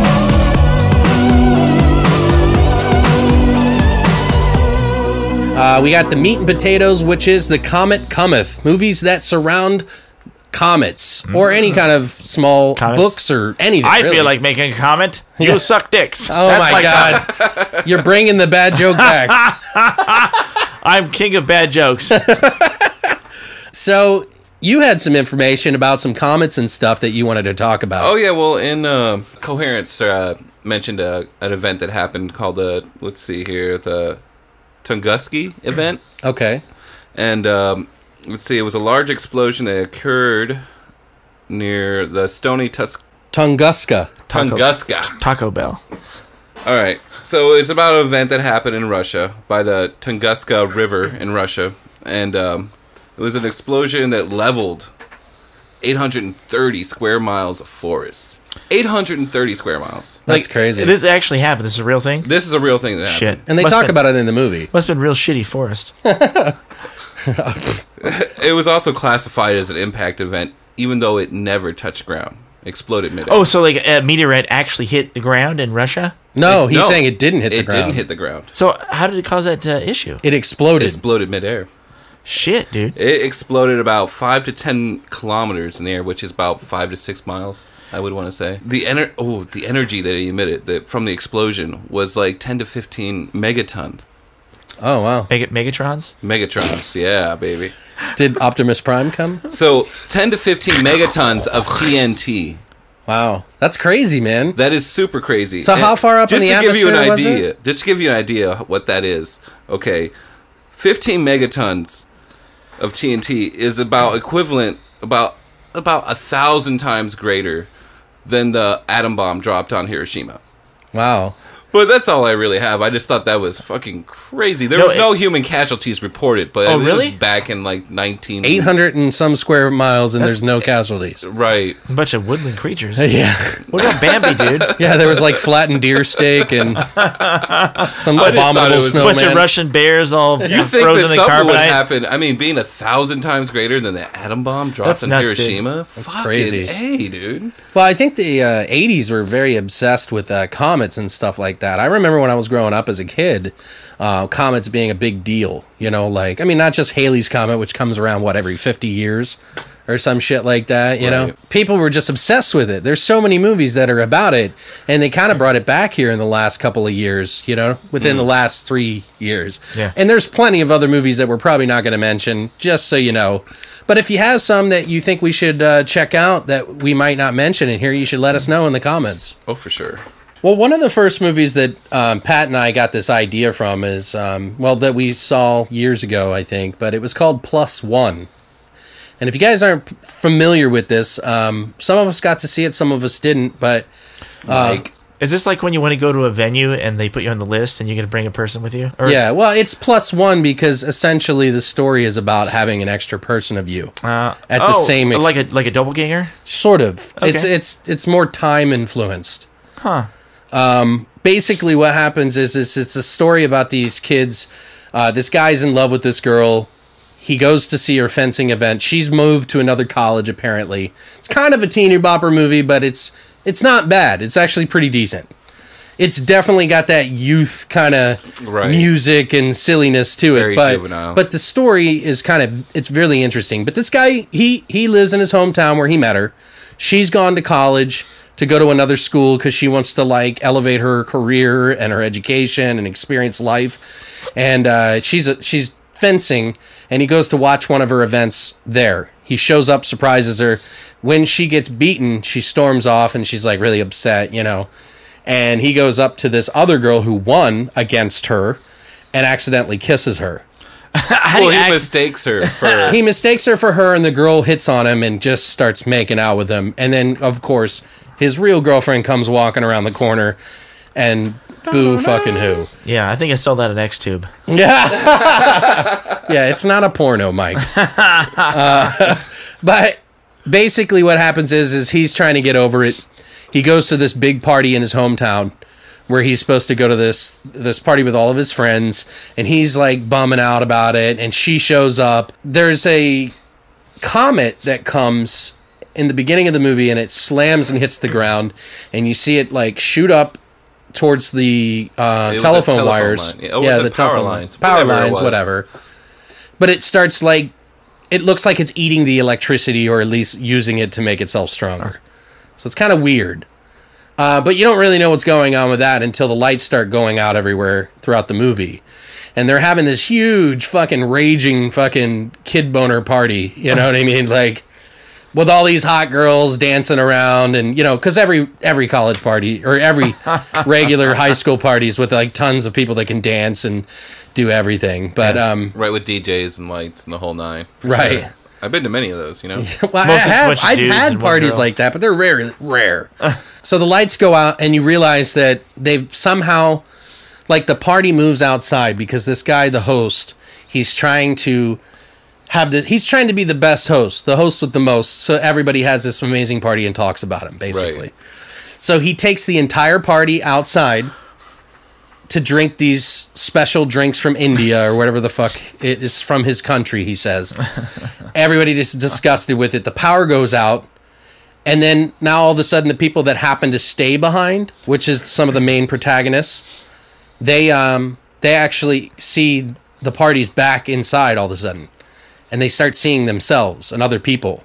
Uh, Uh, we got the meat and potatoes, which is the Comet Cometh. Movies that surround comets or any kind of small Comets. books or anything. I really. feel like making a comment. You Yeah. suck dicks. Oh That's my god. You're bringing the bad joke back. I'm king of bad jokes. So, you had some information about some comets and stuff that you wanted to talk about. Oh yeah, well in uh, Coherence uh, mentioned uh, an event that happened called the let's see here the Tunguska event, Okay. and um, let's see, it was a large explosion that occurred near the Stony Tusk Tunguska. Tunguska. Taco Bell. All right, so it's about an event that happened in Russia by the Tunguska River in Russia, and um, it was an explosion that leveled eight hundred thirty square miles of forest. eight hundred thirty square miles. That's crazy. This actually happened. This is a real thing? This is a real thing that happened. Shit. And they Must talk been- about it in the movie. Must have been real shitty forest. It was also classified as an impact event, even though it never touched ground. Exploded midair. Oh, so like a meteorite actually hit the ground in Russia? No, he's No, saying it didn't hit the it ground. didn't hit the ground. So how did it cause that uh, issue? It It exploded. exploded midair. Shit, dude. It exploded about five to ten kilometers in the air, which is about five to six miles. I would want to say the ener- oh the energy that it emitted the, from the explosion was like ten to fifteen megatons. Oh, wow. Meg- Megatrons? Megatrons, yeah, baby. Did Optimus Prime come? So ten to fifteen megatons of T N T. Wow. That's crazy, man. That is super crazy. So how far up in just the to give you an atmosphere was idea, just to give you an idea what that is. Okay, fifteen megatons of T N T is about equivalent, about about a thousand times greater than the atom bomb dropped on Hiroshima. Wow. But that's all I really have. I just thought that was fucking crazy. There No, was it- no human casualties reported, but Oh, it really? was back in like nineteen eight hundred and some square miles, and there's no That's- casualties. Right. A bunch of woodland creatures. Yeah. What about Bambi, dude? Yeah, there was like flattened deer steak and some I just thought abominable it was- A bunch of snowman. Russian bears all You think frozen that in something would carbonite. happen? I mean, being a thousand times greater than the atom bomb dropped That's in nuts, dude. Hiroshima? That's Fucking crazy. A, dude. Well, I think the uh, eighties were very obsessed with uh, comets and stuff like that. I remember when I was growing up as a kid, uh, comets being a big deal. You know, like, I mean, not just Halley's Comet, which comes around, what, every fifty years or some shit like that, you know? Right. People were just obsessed with it. There's so many movies that are about it, and they kind of brought it back here in the last couple of years, you know, within the last three years. Yeah. And there's plenty of other movies that we're probably not going to mention, just so you know. But if you have some that you think we should uh, check out that we might not mention in here, you should let us know in the comments. Oh, for sure. Well, one of the first movies that um, Pat and I got this idea from is, um, well, that we saw years ago, I think, but it was called Plus One. And if you guys aren't familiar with this, um, some of us got to see it, some of us didn't, but uh, Like, Is this like when you want to go to a venue and they put you on the list and you get to bring a person with you? Or, yeah, well, it's plus one because essentially the story is about having an extra person of you. Uh, At the oh, same ex- like a like a doppelganger? Sort of. Okay. It's it's it's more time influenced. Huh. Basically what happens is, is it's a story about these kids. Uh, this guy's in love with this girl. He goes to see her fencing event. She's moved to another college, apparently. It's kind of a teeny bopper movie, but it's it's not bad. It's actually pretty decent. It's definitely got that youth kind of Right. music and silliness to Very it. But, juvenile. but the story is kind of, it's really interesting. But this guy, he he lives in his hometown where he met her. She's gone to college to go to another school because she wants to like elevate her career and her education and experience life. And uh, she's a, she's fencing, and he goes to watch one of her events there. He shows up, surprises her. When she gets beaten, she storms off, and she's like really upset, you know. And he goes up to this other girl who won against her and accidentally kisses her. How well, do you he act- mistakes her for. He mistakes her for her, and the girl hits on him and just starts making out with him. And then, of course, his real girlfriend comes walking around the corner, and boo fucking who. Yeah, I think I saw that at X-Tube. Yeah. Yeah, it's not a porno, Mike. Uh, but basically what happens is, is he's trying to get over it. He goes to this big party in his hometown where he's supposed to go to this this party with all of his friends, and he's like bumming out about it, and she shows up. There's a comet that comes in the beginning of the movie, and it slams and hits the ground, and you see it like shoot up towards the uh, It was a telephone, telephone wires. line. Yeah, or was yeah, it the power telephone lines? power Whatever it lines, was. whatever. But it starts like it looks like it's eating the electricity, or at least using it to make itself stronger. So it's kind of weird. Uh, but you don't really know what's going on with that until the lights start going out everywhere throughout the movie. And they're having this huge fucking raging fucking kid boner party. You know what I mean? Like, with all these hot girls dancing around, and, you know, because every, every college party, or every regular high school parties with, like, tons of people that can dance and do everything. But, Yeah. um... Right, with D Js and lights and the whole nine. Right. Sure. I've been to many of those, you know? Well, I Mostly it's a have, bunch of I've dudes had and one parties girl. like that, but they're rare. Rare. So the lights go out, and you realize that they've somehow, like, the party moves outside because this guy, the host, he's trying to have the. He's trying to be the best host, the host with the most. So everybody has this amazing party and talks about him, basically. Right. So he takes the entire party outside to drink these special drinks from India or whatever the fuck it is from his country, he says. Everybody just disgusted with it. The power goes out. And then now all of a sudden the people that happen to stay behind, which is some of the main protagonists, they um they actually see the party's back inside all of a sudden. And they start seeing themselves and other people.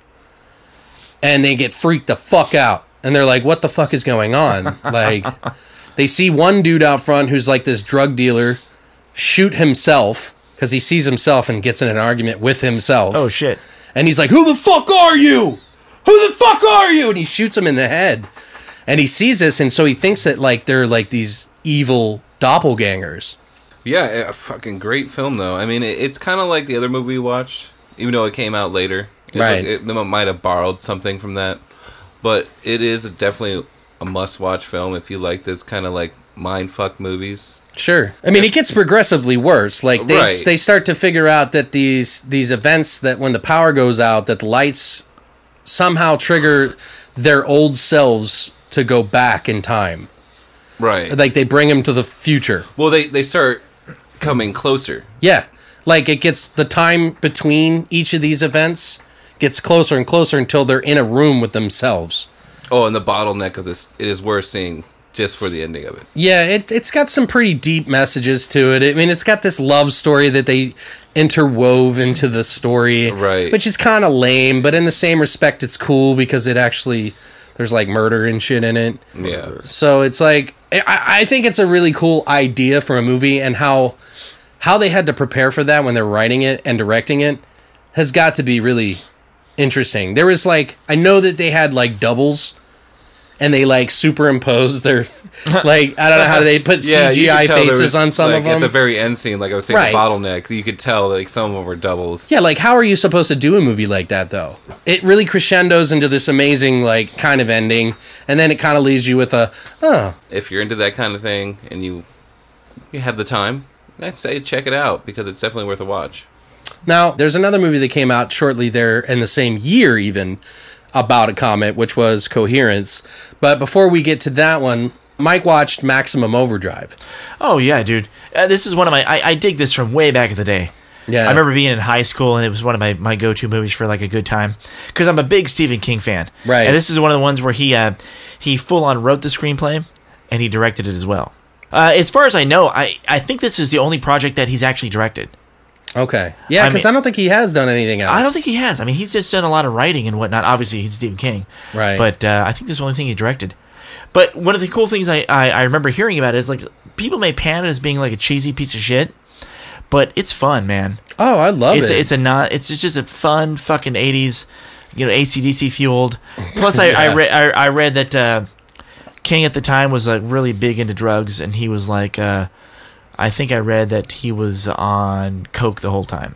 And they get freaked the fuck out. And they're like, what the fuck is going on? Like... They see one dude out front who's like this drug dealer shoot himself because he sees himself and gets in an argument with himself. Oh, shit. And he's like, who the fuck are you? Who the fuck are you? And he shoots him in the head. And he sees this, and so he thinks that like they're like these evil doppelgangers. Yeah, a fucking great film, though. I mean, it, it's kind of like the other movie we watched, even though it came out later. It, Right. It, it might have borrowed something from that. But it is definitely a must-watch film if you like this kind of like mind-fuck movies. Sure. I mean, it gets progressively worse. Like they Right. they start to figure out that these these events, that when the power goes out, that the lights somehow trigger their old selves to go back in time. Right. Like they bring them to the future. Well, they, they start coming closer. Yeah. Like it gets the time between each of these events gets closer and closer until they're in a room with themselves. Oh, and the bottleneck of this, it is worth seeing just for the ending of it. Yeah, it, it's got some pretty deep messages to it. I mean, it's got this love story that they interwove into the story. Right. Which is kind of lame, but in the same respect, it's cool because it actually, there's like murder and shit in it. Yeah. So it's like, I, I think it's a really cool idea for a movie, and how how they had to prepare for that when they're writing it and directing it has got to be really interesting. There was like, I know that they had like doubles, and they like superimposed their, like, I don't know how they put Yeah, you C G I could tell there faces was, on some like, of them. At the very end scene, like I was saying, Right. the bottleneck, you could tell like some of them were doubles. Yeah, like how are you supposed to do a movie like that though? It really crescendos into this amazing like kind of ending, and then it kind of leaves you with a, oh, If you're into that kind of thing and you you have the time, I'd say check it out because it's definitely worth a watch. Now, there's another movie that came out shortly there in the same year even about a comet, which was Coherence. But before we get to that one, Mike watched Maximum Overdrive. Oh, yeah, dude. Uh, this is one of my... I, I dig this from way back in the day. Yeah. I remember being in high school, and it was one of my, my go-to movies for, like, a good time. Because I'm a big Stephen King fan. Right. And this is one of the ones where he uh, he full-on wrote the screenplay, and he directed it as well. Uh, as far as I know, I, I think this is the only project that he's actually directed. Okay. Yeah, I because mean- I don't think he has done anything else. I don't think he has. I mean, he's just done a lot of writing and whatnot. Obviously, he's Stephen King. Right. But uh, I think this is the only thing he directed. But one of the cool things I, I, I remember hearing about it is, like, people may pan it as being, like, a cheesy piece of shit, but it's fun, man. Oh, I love it's it. A, it's a not. It's just a fun fucking eighties, you know, A C D C fueled. Plus, I, I, Yeah. read, I, I read that uh, King at the time was, like, really big into drugs, and he was, like... Uh, I think I read that he was on coke the whole time.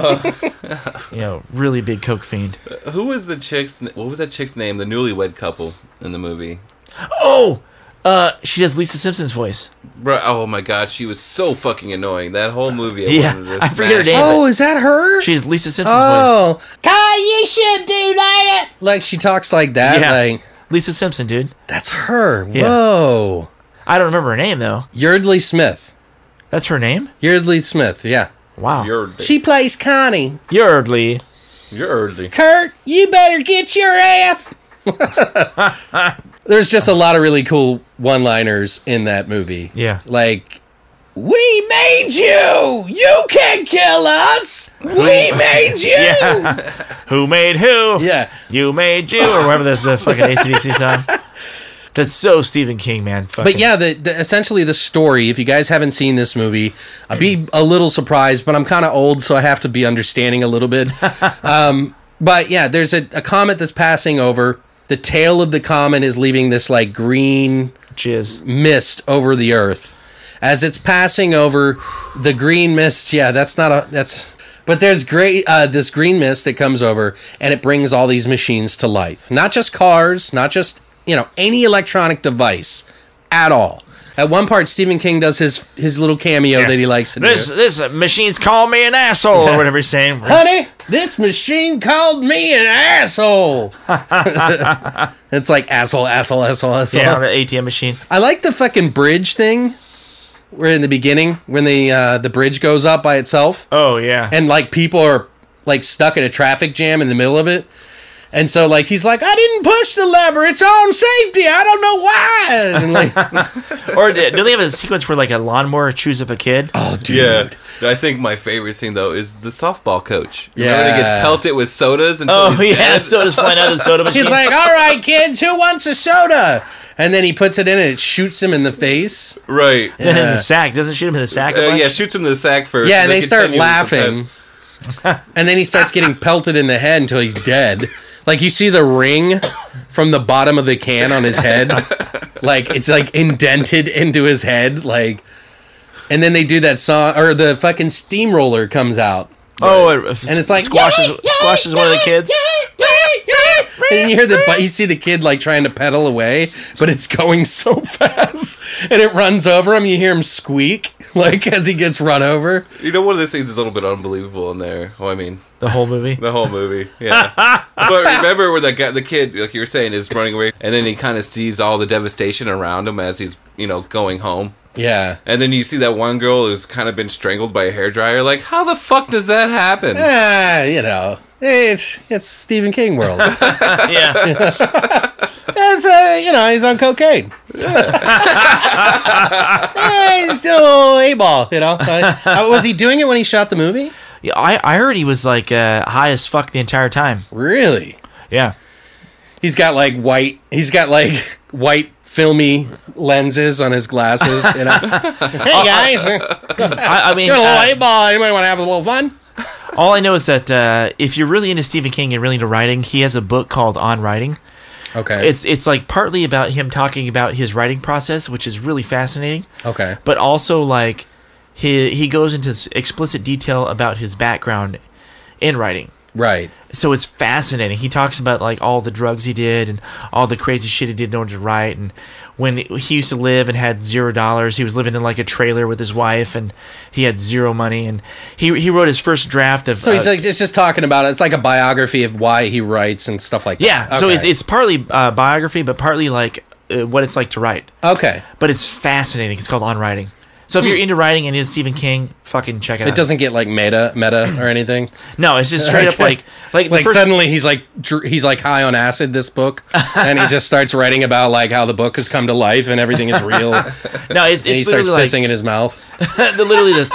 You know, really big coke fiend. Who was the chick's? What was that chick's name? The newlywed couple in the movie. Oh, uh, she does Lisa Simpson's voice. Bro, oh my god, she was so fucking annoying. That whole movie. I Yeah, wanted to I forget her smash name. it. Oh, is that her? She's Lisa Simpson's voice. Oh, Kai, you should do that. Like she talks like that. Yeah, Like Lisa Simpson, dude. that's her. Yeah. Whoa. I don't remember her name though. Yardley Smith. That's her name. Yardley Smith. Yeah. Wow. You're She plays Connie. Yardley. you're early. Kurt, you better get your ass. There's just a lot of really cool one-liners in that movie. Yeah. Like, we made you! You can't kill us! We made you! Yeah. Who made who? Yeah. You made you, or whatever the, the fucking A C D C song. That's so Stephen King, man. Fucking. But yeah, the, the essentially the story, if you guys haven't seen this movie, I'd be a little surprised, but I'm kind of old, so I have to be understanding a little bit. um, but yeah, there's a, a comet that's passing over. The tail of the comet is leaving this like green jizz mist over the earth. As it's passing over, the green mist, yeah, that's not a, that's, but there's great, uh, this green mist that comes over, and it brings all these machines to life. Not just cars, not just, you know, any electronic device at all. At one part, Stephen King does his his little cameo Yeah. that he likes to This do. this uh, machine's calling me an asshole, or whatever he's saying. Honey, this machine called me an asshole. It's like asshole, asshole, asshole, asshole. Yeah, on the A T M machine. I like the fucking bridge thing. Where in the beginning, when the uh, the bridge goes up by itself, Oh yeah. and like people are like stuck in a traffic jam in the middle of it, and so like he's like, I didn't push the lever, it's on safety, I don't know why. And like, Or do do they have a sequence where like a lawnmower chews up a kid? oh dude, Yeah, I think my favorite scene though is the softball coach. Yeah. Remember when he gets pelted with sodas until Oh he's yeah, dead? soda's flying out of the soda machine. he's like, all right, kids, who wants a soda? And then he puts it in and it shoots him in the face. Right. in the sack. Doesn't shoot him in the sack. a Uh, bunch? yeah, shoots him in the sack first. Yeah, and they start continue with the laughing. And then he starts getting pelted in the head until he's dead. Like you see the ring from the bottom of the can on his head. Like it's like indented into his head. Like, and then they do that song, or the fucking steamroller comes out. Oh, it, And it's like, squashes "Yay, yay, squashes one of the kids. And you hear the but you see the kid like trying to pedal away, but it's going so fast, and it runs over him. You hear him squeak like as he gets run over. You know, one of those things is a little bit unbelievable in there. Oh, I mean, The whole movie. the whole movie. Yeah. But remember where that guy, the kid, like you were saying, is running away, and then he kind of sees all the devastation around him as he's, you know, going home. Yeah. And then you see that one girl who's kind of been strangled by a hairdryer. Like, how the fuck does that happen? Ah, you know, it's it's Stephen King world. Yeah. It's uh, you know, he's on cocaine. Yeah, he's still a ball, you know. So, uh, was he doing it when he shot the movie? Yeah, I, I heard he was like uh, high as fuck the entire time. Really? Yeah. He's got like white. He's got like white filmy lenses on his glasses. You know. Hey guys, I, I mean, doing a little uh, eight ball. Anybody want to have a little fun? all I know is that uh, if you're really into Stephen King and really into writing, he has a book called On Writing. Okay. It's it's like partly about him talking about his writing process, which is really fascinating. Okay. But also like he he goes into s- explicit detail about his background in writing. Right. So it's fascinating. He talks about like all the drugs he did and all the crazy shit he did in order to write. And when he used to live and had zero dollars, he was living in like a trailer with his wife, and he had zero money. And he he wrote his first draft of. So he's uh, like, it's just talking about it. It's like a biography of why he writes and stuff like that. yeah. So Okay. it's it's partly uh, biography, but partly like uh, what it's like to write. okay. But it's fascinating. It's called On Writing. So if you're into writing and into Stephen King, fucking check it, out. It doesn't get like meta, meta or anything. No, it's just straight up Okay. like like the Like first, suddenly he's like dr- he's like high on acid. This book, and he just starts writing about like how the book has come to life and everything is real. And no, it's he it's starts literally pissing in his mouth. like the literally the,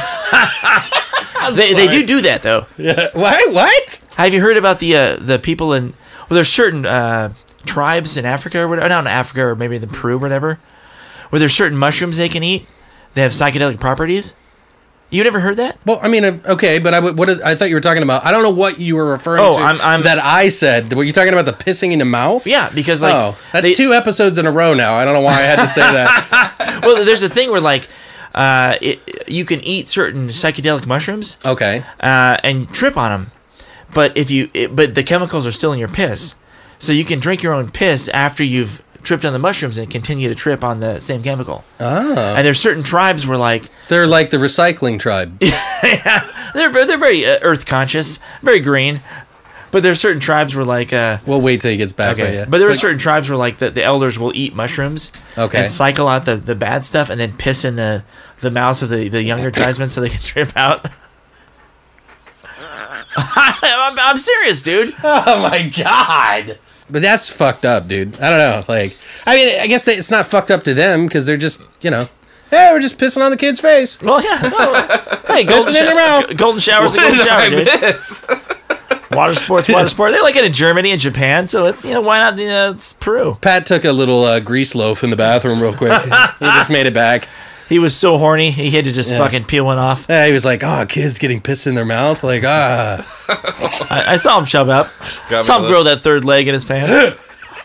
the they they do do that though. Yeah. What? What? Have you heard about the uh, the people in well, there's certain uh, tribes in Africa or whatever, not in Africa or maybe in Peru or whatever, where there's certain mushrooms they can eat. They have psychedelic properties. You never heard that? Well, I mean, uh, okay, but I would- what is- I thought you were talking about. I don't know what you were referring Oh, to. I'm- I'm- that I said. Were you talking about the pissing in the mouth? Yeah, because like oh, that's they- two episodes in a row now. I don't know why I had to say that. well, there's a thing where like uh, it, you can eat certain psychedelic mushrooms Okay. uh, and trip on them, but if you it, but the chemicals are still in your piss, so you can drink your own piss after you've tripped on the mushrooms and continue to trip on the same chemical. Oh. And there's certain tribes where like They're like the recycling tribe. they're ve- they're very uh, earth conscious, very green. But there's certain tribes where like uh We'll wait till he gets back. okay, With you. but there are certain tribes where like the, the elders will eat mushrooms Okay. and cycle out the, the bad stuff and then piss in the the mouths of the, the younger tribesmen so they can trip out. I'm, I'm serious, dude. Oh my god. But that's fucked up, dude. I don't know. Like, I mean, I guess they, it's not fucked up to them because they're just, you know, hey, we're just pissing on the kid's face. Well, yeah. Well, hey, golden, in their mouth. sho- golden showers, a golden shower, dude. Water sports, water sport. They like it in Germany and Japan, so it's, you know, why not? Uh, it's Peru. Pat took a little uh, grease loaf in the bathroom real quick. He just made it back. He was so horny, he had to just Yeah. fucking peel one off. Yeah, he was like, oh, kids getting pissed in their mouth. Like, ah. I, I saw him chub up. Got Saw me him grow that third leg in his pants.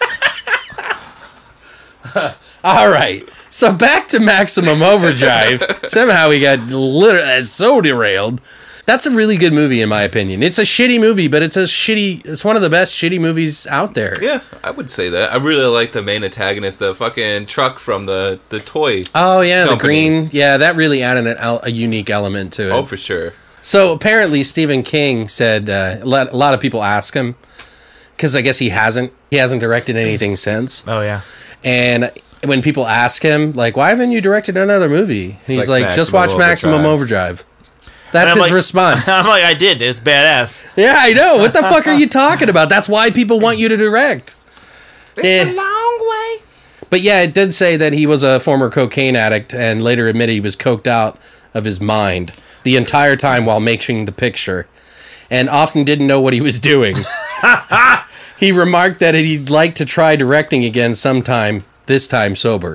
All right. So back to Maximum Overdrive. Somehow we got literally so derailed. That's a really good movie, in my opinion. It's a shitty movie, but it's a shitty. It's one of the best shitty movies out there. Yeah, I would say that. I really like the main antagonist, the fucking truck from the, the toy. Oh yeah, company. the green. Yeah, that really added an, el- a unique element to it. Oh, for sure. So apparently, Stephen King said uh, a lot a lot of people ask him because I guess he hasn't he hasn't directed anything since. Oh, yeah. And when people ask him, like, why haven't you directed another movie? He's like like, just Maximum watch Maximum Overdrive. Overdrive. That's And I'm his like- response. I'm like, I did. It's badass. Yeah, I know. What the fuck are you talking about? That's why people want you to direct. It's a long way. But yeah, it did say that he was a former cocaine addict and later admitted he was coked out of his mind the entire time while making the picture and often didn't know what he was doing. He remarked that he'd like to try directing again sometime, this time sober.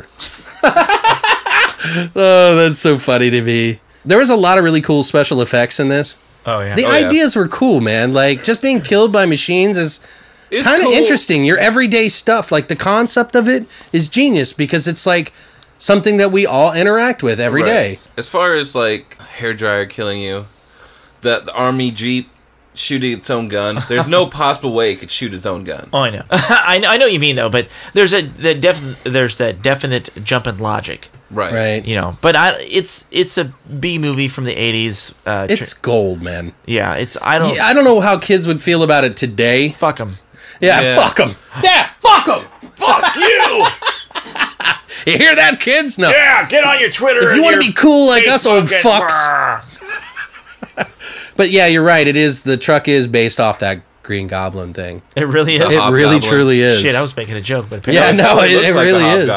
Oh, that's so funny to me. There was a lot of really cool special effects in this. Oh, yeah. The Oh, yeah. ideas were cool, man. Like, just being killed by machines is It's kind of cool. interesting. Your everyday stuff, like the concept of it is genius because it's like something that we all interact with every Right. day. As far as like hairdryer killing you, the, the army jeep shooting its own gun. There's no possible way it could shoot its own gun. Oh, I know. I know. I know what you mean, though. But there's a the def, there's that definite jump in logic, Right. Right. you know. But I it's it's a B movie from the eighties. Uh, It's tr- gold, man. yeah. It's I don't Yeah, I don't know how kids would feel about it today. fuck them. Yeah, Yeah. fuck them. Yeah, fuck them. Fuck you. You hear that, kids? No. Yeah, get on your Twitter. If you and want to your be cool like us old Facebook and- fucks. But yeah, you're right. It is, the truck is based off that Green Goblin thing. It really is. It Hobgoblin. really, truly is. Shit, I was making a joke, but Yeah, apparently no, It it, looks it like really a is.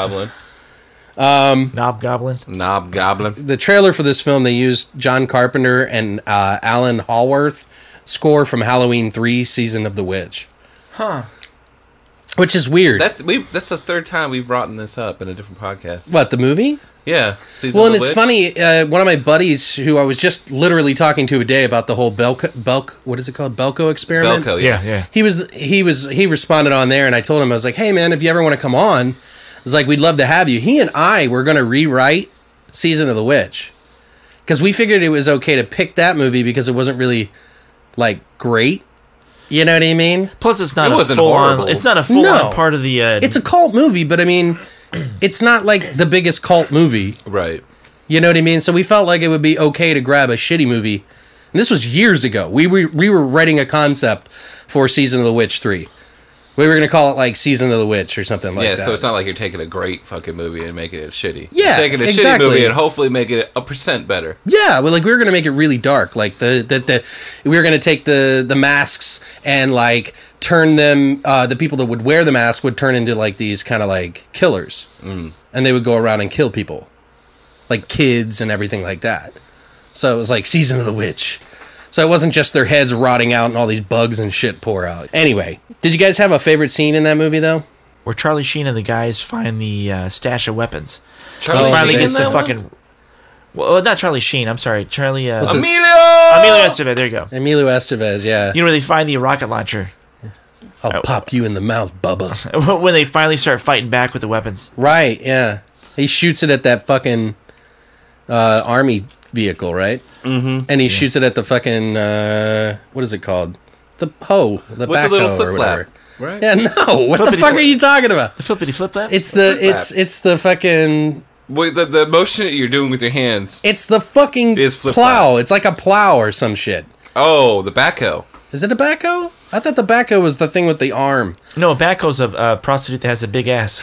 hobgoblin. Knob Goblin. Knob goblin. The trailer for this film, they used John Carpenter and uh, Alan Hallworth score from Halloween three, Season of the Witch. Huh. Which is weird. That's we. That's the third time we've brought this up in a different podcast. What, the movie? Yeah. Season Well, of and the it's Witch. funny, uh, one of my buddies who I was just literally talking to today about the whole Belko, Belk, what is it called? Belko experiment? Belko, yeah. Yeah, yeah. He was, he was, he responded on there and I told him, I was like, hey man, if you ever want to come on, I was like, we'd love to have you. He and I were going to rewrite Season of the Witch. Because we figured it was okay to pick that movie because it wasn't really, like, great. You know what I mean? Plus, it's not It a wasn't full on. horrible. It's not a full No. on part of the. Uh, It's a cult movie, but I mean, it's not like the biggest cult movie. Right. You know what I mean? So we felt like it would be okay to grab a shitty movie. And this was years ago. We were, we were writing a concept for Season of the Witch three. We were going to call it like Season of the Witch or something like yeah, that. so it's not like you're taking a great fucking movie and making it shitty. Yeah, You're taking a exactly. shitty movie and hopefully making it a percent better. Yeah, well, like we were gonna make it really dark. Like the the, the we were gonna take the the masks and like turn them. Uh, the people that would wear the mask would turn into like these kind of like killers, mm. and they would go around and kill people, like kids and everything like that. So it was like Season of the Witch. So it wasn't just their heads rotting out and all these bugs and shit pour out. Anyway, did you guys have a favorite scene in that movie though? where Charlie Sheen and the guys find the uh, stash of weapons. Charlie Oh, finally Sheen gets in the that fucking. one? Well, not Charlie Sheen. I'm sorry, Charlie. Uh, What's his- Emilio! Emilio Estevez. There you go. Emilio Estevez, yeah. You know where they find the rocket launcher I'll pop you in the mouth, Bubba. when they finally start fighting back with the weapons. Right, yeah. He shoots it at that fucking uh, army vehicle, right? Mm-hmm. And he shoots it at the fucking, uh, what is it called? The hoe, the With the backhoe little or flip whatever. flap, right? Yeah, no. What the Flippity fuck flip. are you talking about? The flippity flip that. It's the, Flip it's, flap. it's the fucking, Wait, the, the motion that you're doing with your hands. it's the fucking Is flip plow. flap. It's like a plow or some shit. Oh, the backhoe. Is it a backhoe? I thought the backhoe was the thing with the arm. No, a backhoe's a uh, prostitute that has a big ass.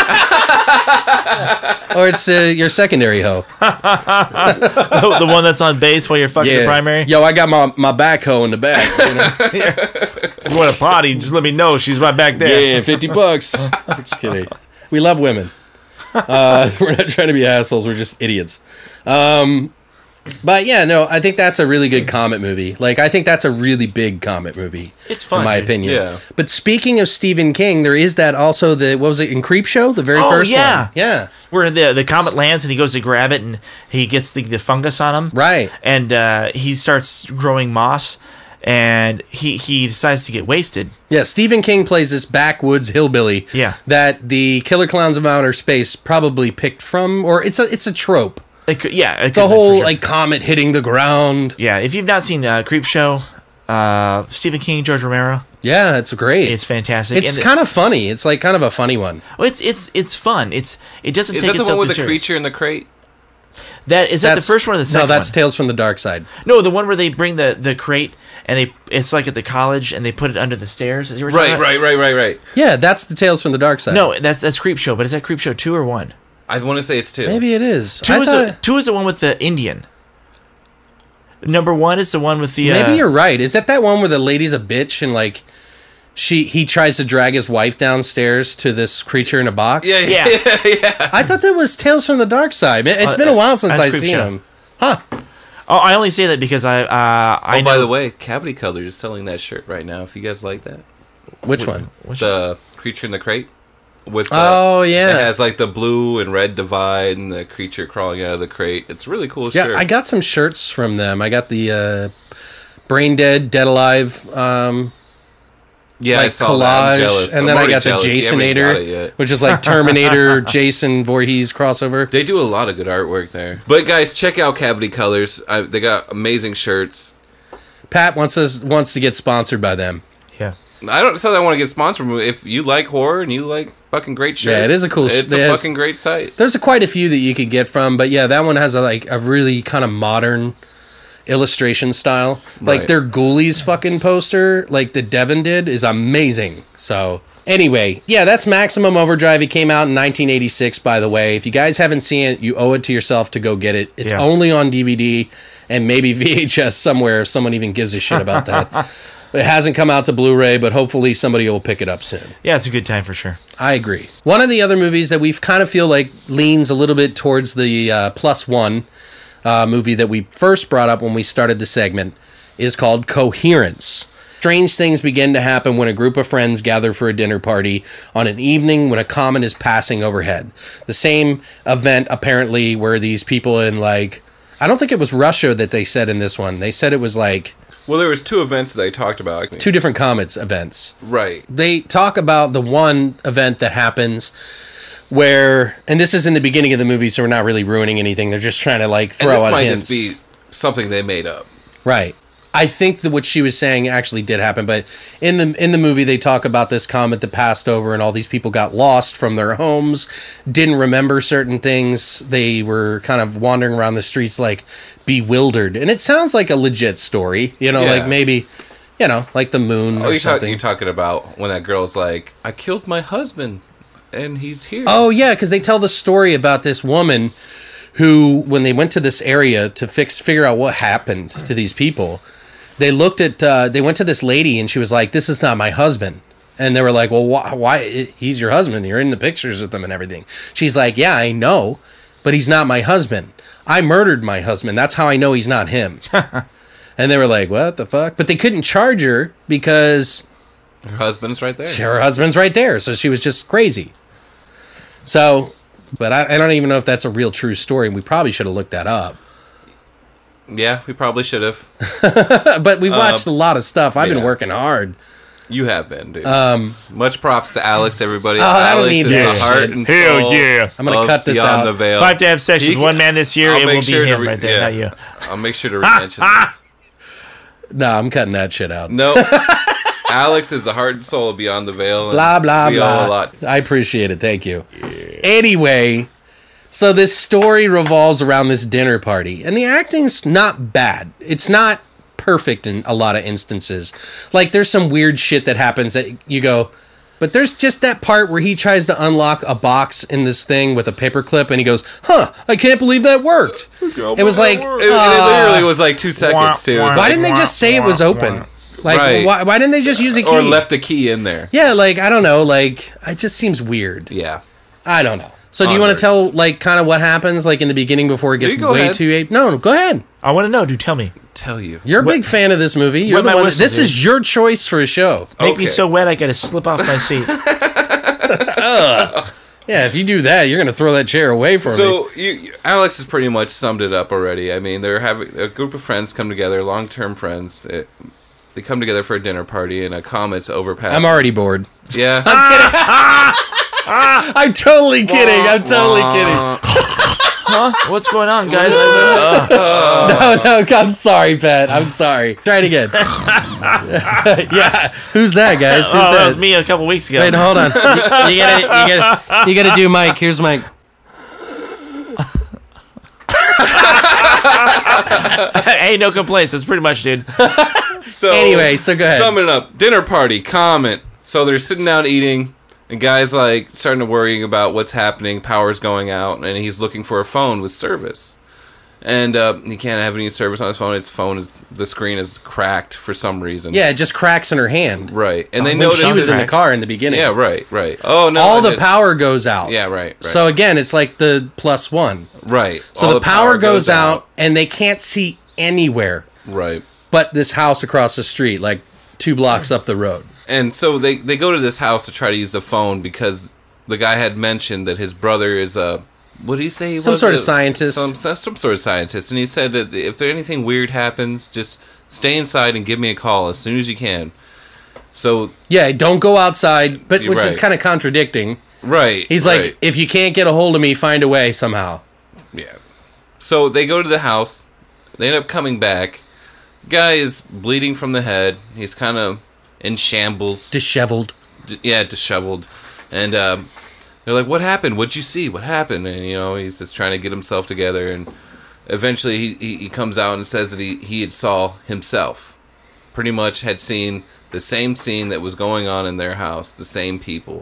Or it's uh, your secondary hoe. the, the one that's on base while you're fucking the primary. Yo, I got my, my backhoe in the back. You know? If you want a potty, just let me know. She's right back there. Yeah, fifty bucks. Just kidding. We love women. Uh, we're not trying to be assholes. We're just idiots. Um, but yeah, no, I think that's a really good Comet movie. Like, I think that's a really big Comet movie. It's fun, in my dude. opinion. Yeah. But speaking of Stephen King, there is that also the what was it in Creepshow, the very Oh, first yeah. one. Yeah. Where the the comet lands and he goes to grab it and he gets the, the fungus on him. Right. And uh, he starts growing moss and he, he decides to get wasted. Yeah, Stephen King plays this backwoods hillbilly. Yeah. That the Killer Clowns of Outer Space probably picked from, or it's a it's a trope. It could, yeah. It could The have been, whole for sure. like comet hitting the ground. Yeah, if you've not seen uh, Creepshow, uh, Stephen King, George Romero, Yeah, it's great. it's fantastic. It's And kind of funny. It's like kind of a funny one. well, it's it's it's fun. It's it doesn't Is take that the itself one with too the serious. creature in the crate? That is that the That's- first one or the second No, that's one? Tales from the Dark Side. No, the one where they bring the, the crate and they it's like at the college and they put it under the stairs. Is that what we're Right, talking about? right, right, right, right. Yeah, that's the Tales from the Dark Side. No, that's that's Creepshow, but is that Creepshow two or one? I want to say it's two. Maybe it is. Two I is thought- the, two is the one with the Indian. Number one is the one with the. Maybe uh, you're right. Is that that one where the lady's a bitch and like she he tries to drag his wife downstairs to this creature in a box? Yeah, yeah, Yeah. yeah, yeah. I thought that was Tales from the Dark Side. It's Uh, been a while since that's I've seen Creepshow. them. Huh. Oh, I only say that because I uh, I Oh, know. by the way, Cavity Colors is selling that shirt right now. If you guys like that, Which one? Which- the creature in the crate with the, Oh, yeah. it has like the blue and red divide and the creature crawling out of the crate. It's a really cool Yeah, shirt. I got some shirts from them. I got the uh, Brain Dead, Dead Alive, um, yeah, I like saw that. I'm collage, jealous. and I'm then I already got the jealous. You haven't got it Jasonator, yet. which is like Terminator, Jason Voorhees crossover. They do a lot of good artwork there. But guys, check out Cavity Colors. I, they got amazing shirts. Pat wants us wants to get sponsored by them. Yeah. I don't say I want to get sponsored. But if you like horror and you like fucking great shirts, Yeah, it is a cool- It's it a is- fucking great site. There's a, quite a few that you could get from, but yeah, that one has a like a really kind of modern illustration style. Like Right. their Ghoulies fucking poster, like the Devon did, is amazing. So anyway, yeah, that's Maximum Overdrive. It came out in nineteen eighty-six, by the way. If you guys haven't seen it, you owe it to yourself to go get it. It's Yeah. only on D V D and maybe V H S somewhere if someone even gives a shit about that. It hasn't come out to Blu-ray, but hopefully somebody will pick it up soon. Yeah, it's a good time for sure. I agree. One of the other movies that we kind of feel like leans a little bit towards the uh, plus one uh, movie that we first brought up when we started the segment is called Coherence. Strange things begin to happen when a group of friends gather for a dinner party on an evening when a comet is passing overhead. The same event, apparently, where these people in, like, I don't think it was Russia that they said in this one. They said it was, like, Well, there was two events that I talked about. two different comets events. Right. They talk about the one event that happens where, and this is in the beginning of the movie, so we're not really ruining anything. They're just trying to like throw and this out might hints. just be something they made up. Right. I think that what she was saying actually did happen, but in the in the movie they talk about this comet that passed over and all these people got lost from their homes, didn't remember certain things. They were kind of wandering around the streets like bewildered. And it sounds like a legit story, you know, Yeah. like maybe, you know, like the moon Oh, or you're, talk, something. you're talking about when that girl's like, I killed my husband and he's here. Oh, yeah, because they tell the story about this woman who, when they went to this area to fix, figure out what happened to these people, they looked at, uh, they went to this lady and she was like, this is not my husband. And they were like, well, why, why? He's your husband. You're in the pictures with him and everything. She's like, yeah, I know, but he's not my husband. I murdered my husband. That's how I know he's not him. And they were like, what the fuck? But they couldn't charge her because Her husband's right there. her husband's right there. So she was just crazy. So, but I, I don't even know if that's a real true story. We probably should have looked that up. Yeah, we probably should have. But we've watched Uh, a lot of stuff. I've been yeah. working hard. You have been, dude. Um, Much props to Alex, everybody. Oh, I don't Alex need is that the heart shit. and Hell soul yeah. I'm gonna of cut this Beyond out. the Veil. If I have to have sex He with can- one man this year, I'll it make will sure be to him re- right there, yeah. not you. I'll make sure to mention this. No, I'm cutting that shit out. No, Alex is the heart and soul of Beyond the Veil. And Blah, blah, we blah. owe a lot. I appreciate it. Thank you. Anyway, so this story revolves around this dinner party. And the acting's not bad. It's not perfect in a lot of instances. Like, there's some weird shit that happens that you go... But there's just that part where he tries to unlock a box in this thing with a paperclip, and he goes, huh, I can't believe that worked. It was like... It, and it uh, literally was like two seconds, too. It was why like, didn't they just say it was open? Like, Right. why, why didn't they just use a key? Or left a key in there. Yeah, like, I don't know. Like, it just seems weird. Yeah. I don't know. So do you want to tell, like, kind of what happens, like, in the beginning before it gets You go way ahead. too... Ape? No, no, go ahead. I want to know. Do tell me. Tell you. You're a What- big fan of this movie. You're Wet the my one. whistle, This dude. is your choice for a show. Make me Okay. so wet I got to slip off my seat. Yeah, if you do that, you're going to throw that chair away from me. So you, you- Alex has pretty much summed it up already. I mean, they're having a group of friends come together, long-term friends. It, they come together for a dinner party, and a comet's overpass. I'm already bored. Yeah. I'm totally kidding. I'm totally kidding. Huh? What's going on, guys? I, uh, No, no, I'm sorry, Pat. I'm sorry. Try it again. Yeah. Who's that, guys? Who's oh, that that? was me a couple weeks ago. Wait, hold on. You, you gotta, you gotta, you gotta do Mike. Here's Mike. Hey, no complaints. That's pretty much, dude. So Anyway, so go ahead. Summing it up, dinner party, Comet. So they're sitting down eating, and guy's like starting to worrying about what's happening. Power's going out, and he's looking for a phone with service. And uh, he can't have any service on his phone. His phone is the screen is cracked for some reason. Yeah, it just cracks in her hand. right. And they When notice she was in the it- car in the beginning. Yeah, right, right. Oh no, All I the did- power goes out. Yeah, right, right. So again, it's like the plus one. right. So All the, power, goes, out, and they can't see anywhere Right. but this house across the street, like two blocks up the road. And so they, they go to this house to try to use the phone because the guy had mentioned that his brother is a... What did he say he Some was? sort of A- scientist. Some, some sort of scientist. And he said that if there anything weird happens, just stay inside and give me a call as soon as you can. So, Yeah, don't go outside, but which is Right. kind of contradicting. right. He's right. like, if you can't get a hold of me, find a way somehow. Yeah. So they go to the house. They end up coming back. Guy is bleeding from the head. He's kind of in shambles. Disheveled. D- yeah, disheveled. And um, they're like, what happened? What'd you see? What happened? And, you know, he's just trying to get himself together. And eventually he, he, he comes out and says that he, he had saw himself. Pretty much had seen the same scene that was going on in their house. The same people.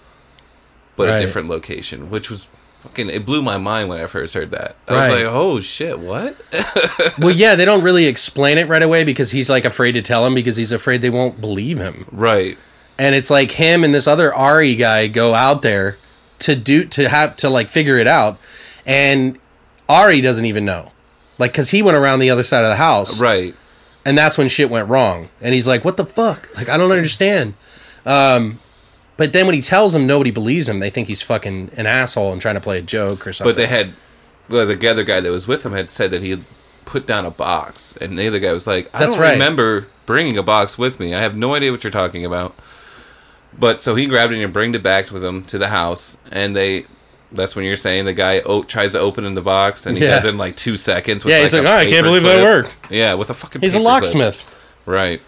But Right. a different location. Which was fucking... It blew my mind when I first heard that. I Right. was like, oh, shit, what? Well, yeah, they don't really explain it right away because he's like afraid to tell him because he's afraid they won't believe him. Right. And it's like him and this other Ari guy go out there to do to have to like figure it out, and Ari doesn't even know, like because he went around the other side of the house, Right. and that's when shit went wrong. And he's like, "What the fuck? Like I don't understand." Um, but then when he tells them, nobody believes him. They think he's fucking an asshole and trying to play a joke or something. But they had... Well, the other guy that was with him had said that he had put down a box. And the other guy was like, I That's don't right. remember bringing a box with me. I have no idea what you're talking about. But so he grabbed it and brought it back with him to the house. And they... That's when you're saying the guy o- tries to open in the box. And he Yeah. does it in like two seconds. With Yeah, he's like, like, a "Oh, I can't paper believe that clip." worked. Yeah, with a fucking He's a paper clip. locksmith. Right.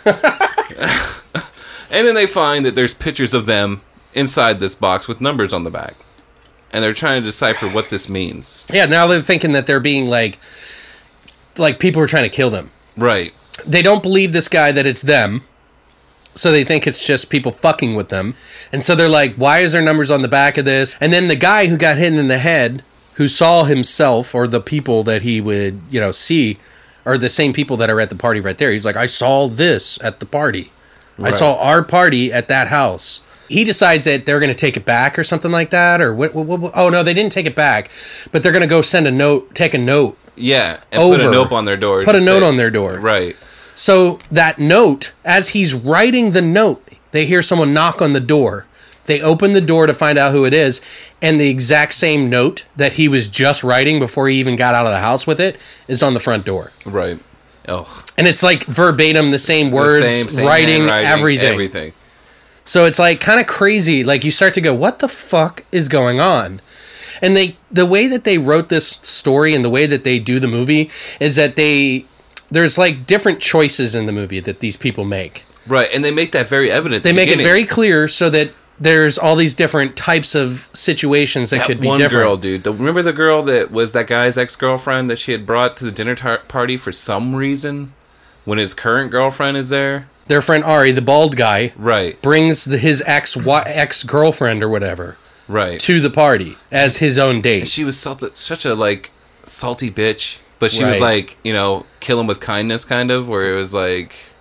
And then they find that there's pictures of them inside this box with numbers on the back. And they're trying to decipher what this means. Yeah, now they're thinking that they're being like, like people are trying to kill them. Right. They don't believe this guy that it's them, so they think it's just people fucking with them. And so they're like, why is there numbers on the back of this? And then the guy who got hit in the head, who saw himself or the people that he would, you know, see, are the same people that are at the party right there. He's like, I saw this at the party. I Right. saw our party at that house. He decides that they're going to take it back or something like that. Or what, what, what, oh, no, they didn't take it back. But they're going to go send a note, take a note. Yeah, and put a Over. note on their door. Put to a note say- on their door. Right. So that note, as he's writing the note, they hear someone knock on the door. They open the door to find out who it is, and the exact same note that he was just writing before he even got out of the house with it is on the front door. Right. Oh. And it's like verbatim the same words, The same- same writing, handwriting, everything. Everything. So it's like kind of crazy. Like you start to go, what the fuck is going on? And they, the way that they wrote this story and the way that they do the movie is that they, there's like different choices in the movie that these people make. Right, and they make that very evident. at They the make it beginning. very clear so that there's all these different types of situations that, That could be one different. girl, dude. The, remember the girl that was that guy's ex-girlfriend that she had brought to the dinner tar- party for some reason when his current girlfriend is there? Their friend Ari, the bald guy, Right, brings the, his ex ex girlfriend or whatever right. to the party as his own And date. she was salty, such a, like, salty bitch. But she was Right. like, you know, kill him with kindness, kind of, where it was like...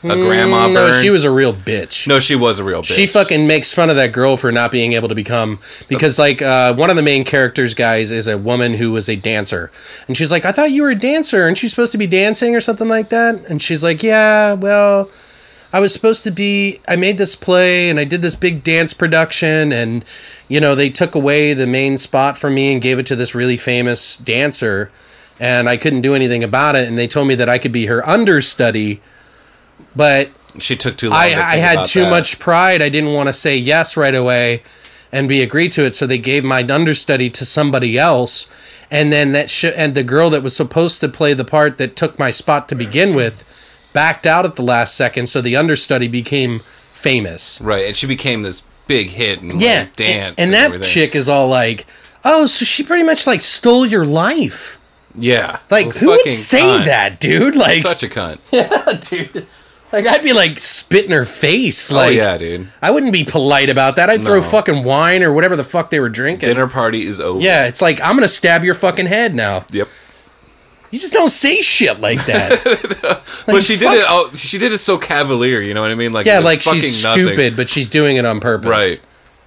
a grandma burn. No, she was a real bitch. No, she was a real bitch. She fucking makes fun of that girl for not being able to become, because like uh, one of the main characters guys is a woman who was a dancer, and she's like, I thought you were a dancer, aren't you supposed to be dancing or something like that? And she's like, yeah, well, I was supposed to be, I made this play and I did this big dance production, and you know, they took away the main spot from me and gave it to this really famous dancer, and I couldn't do anything about it, and they told me that I could be her understudy, but she took too long. I, to think I had about too that. much pride. I didn't want to say yes right away and be agreed to it, so they gave my understudy to somebody else, and then that sh- and the girl that was supposed to play the part that took my spot to begin with backed out at the last second, so the understudy became famous. Right, and she became this big hit and Yeah, like, dance and, and and that everything. chick is all like, "Oh, so she pretty much like stole your life." Yeah, Like, well, who would fucking say cunt. that, dude? Like, Such a cunt. yeah, dude. Like, I'd be like spit in her face. Like, oh yeah, dude. I wouldn't be polite about that. I'd throw No. fucking wine or whatever the fuck they were drinking. Dinner party is over. Yeah, it's like, I'm gonna stab your fucking head now. Yep. You just don't say shit like that. But she did fuck- it. Oh, she did it so cavalier. You know what I mean? Like Yeah, it was like fucking she's nothing. stupid, but she's doing it on purpose. Right.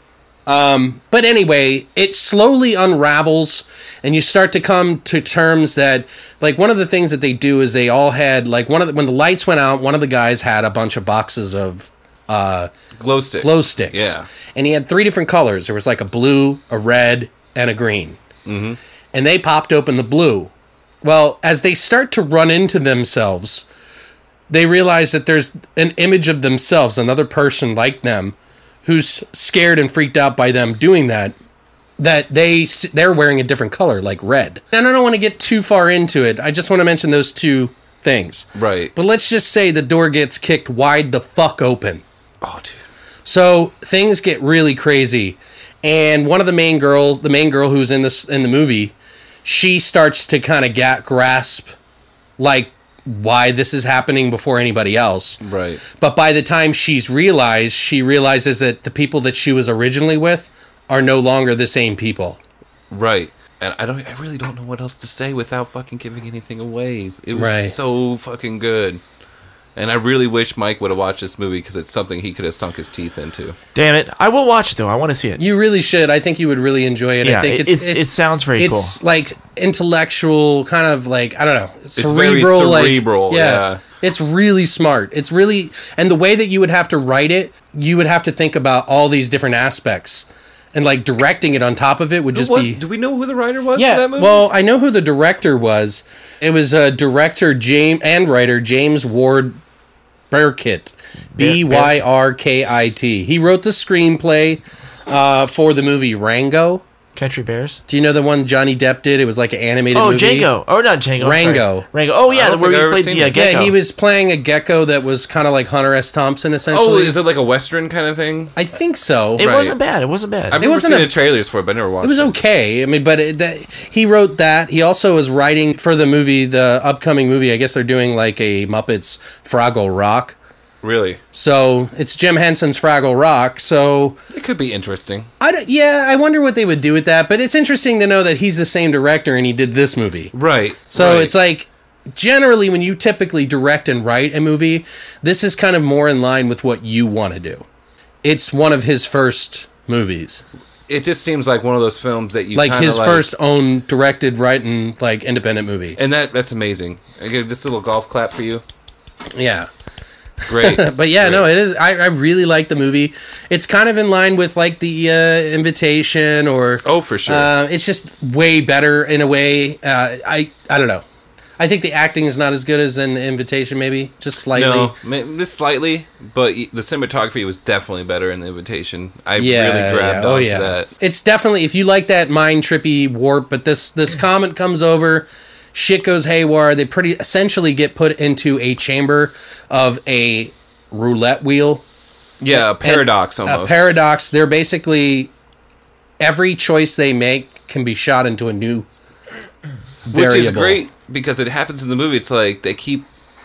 But anyway, it slowly unravels, and you start to come to terms that, like, one of the things that they do is they all had, like, one of the, when the lights went out, one of the guys had a bunch of boxes of uh, Glow sticks. glow sticks. Yeah. And he had three different colors. There was like a blue, a red, and a green. Mm-hmm. And they popped open the blue. Well, as they start to run into themselves, they realize that there's an image of themselves, another person like them, who's scared and freaked out by them doing that, that they, they're wearing a different color, like red. And I don't want to get too far into it. I just want to mention those two things. Right. But let's just say the door gets kicked wide the fuck open. Oh, dude. So things get really crazy, and one of the main girls, the main girl who's in this in the movie, she starts to kind of ga- grasp like why this is happening before anybody else. Right. But by the time she's realized, she realizes that the people that she was originally with are no longer the same people. Right. And I don't. I really don't know what else to say without fucking giving anything away. It was Right. so fucking good. And I really wish Mike would have watched this movie because it's something he could have sunk his teeth into. Damn it. I will watch it, though. I want to see it. You really should. I think you would really enjoy it. Yeah, I think it- it's, it's- it sounds very it's cool. like intellectual, kind of like, I don't know, cerebral. very like- cerebral, yeah. It's really smart. It's really, and the way that you would have to write it, you would have to think about all these different aspects. And like directing it on top of it would just Who was- be. do we know who the writer was Yeah, for that movie? well, I know who the director was. It was uh, director James and writer James Ward Burkett, B Y R K I T. He wrote the screenplay uh, for the movie Rango. Country Bears? Do you know the one Johnny Depp did? It was like an animated Oh, movie. Django. Oh, not Django. I'm Rango. sorry. Rango. Oh, yeah, I don't where think I've he ever played seen the uh, it. gecko. Yeah, he was playing a gecko that was kind of like Hunter S. Thompson, oh, essentially. is it like a Western kind of thing? I think so. It Right. wasn't bad. It wasn't bad. I've It never wasn't seen a- the trailers for it, but I never watched It was okay. I mean, but it, that, he wrote that. He also was writing for the movie, the upcoming movie. I guess they're doing like a Muppets Fraggle Rock. Really? So it's Jim Henson's Fraggle Rock. So It could be interesting. I don't, yeah, I wonder what they would do with that. But it's interesting to know that he's the same director and he did this movie. Right. So right. it's like, generally when you typically direct and write a movie, this is kind of more in line with what you want to do. It's one of his first movies. It just seems like one of those films that you Like kinda his first own directed, writing, like independent movie. And that that's amazing. I give just a little golf clap for you. Yeah. Great. But yeah, Great. no, it is. I, I really like the movie. It's kind of in line with like the uh, Invitation, or Oh, for sure. Uh, it's just way better in a way. Uh, I I don't know. I think the acting is not as good as in the Invitation, maybe just slightly. No, ma- just slightly, but y- the cinematography was definitely better in the Invitation. I Yeah, really grabbed yeah. Oh onto yeah. that. It's definitely, if you like that mind trippy warp, but this this comet comes over. Shit goes haywire. They pretty essentially get put into a chamber of a roulette wheel. Yeah, a paradox And almost. A paradox. They're basically, every choice they make can be shot into a new variable. Which is great because it happens in the movie. It's like they keep.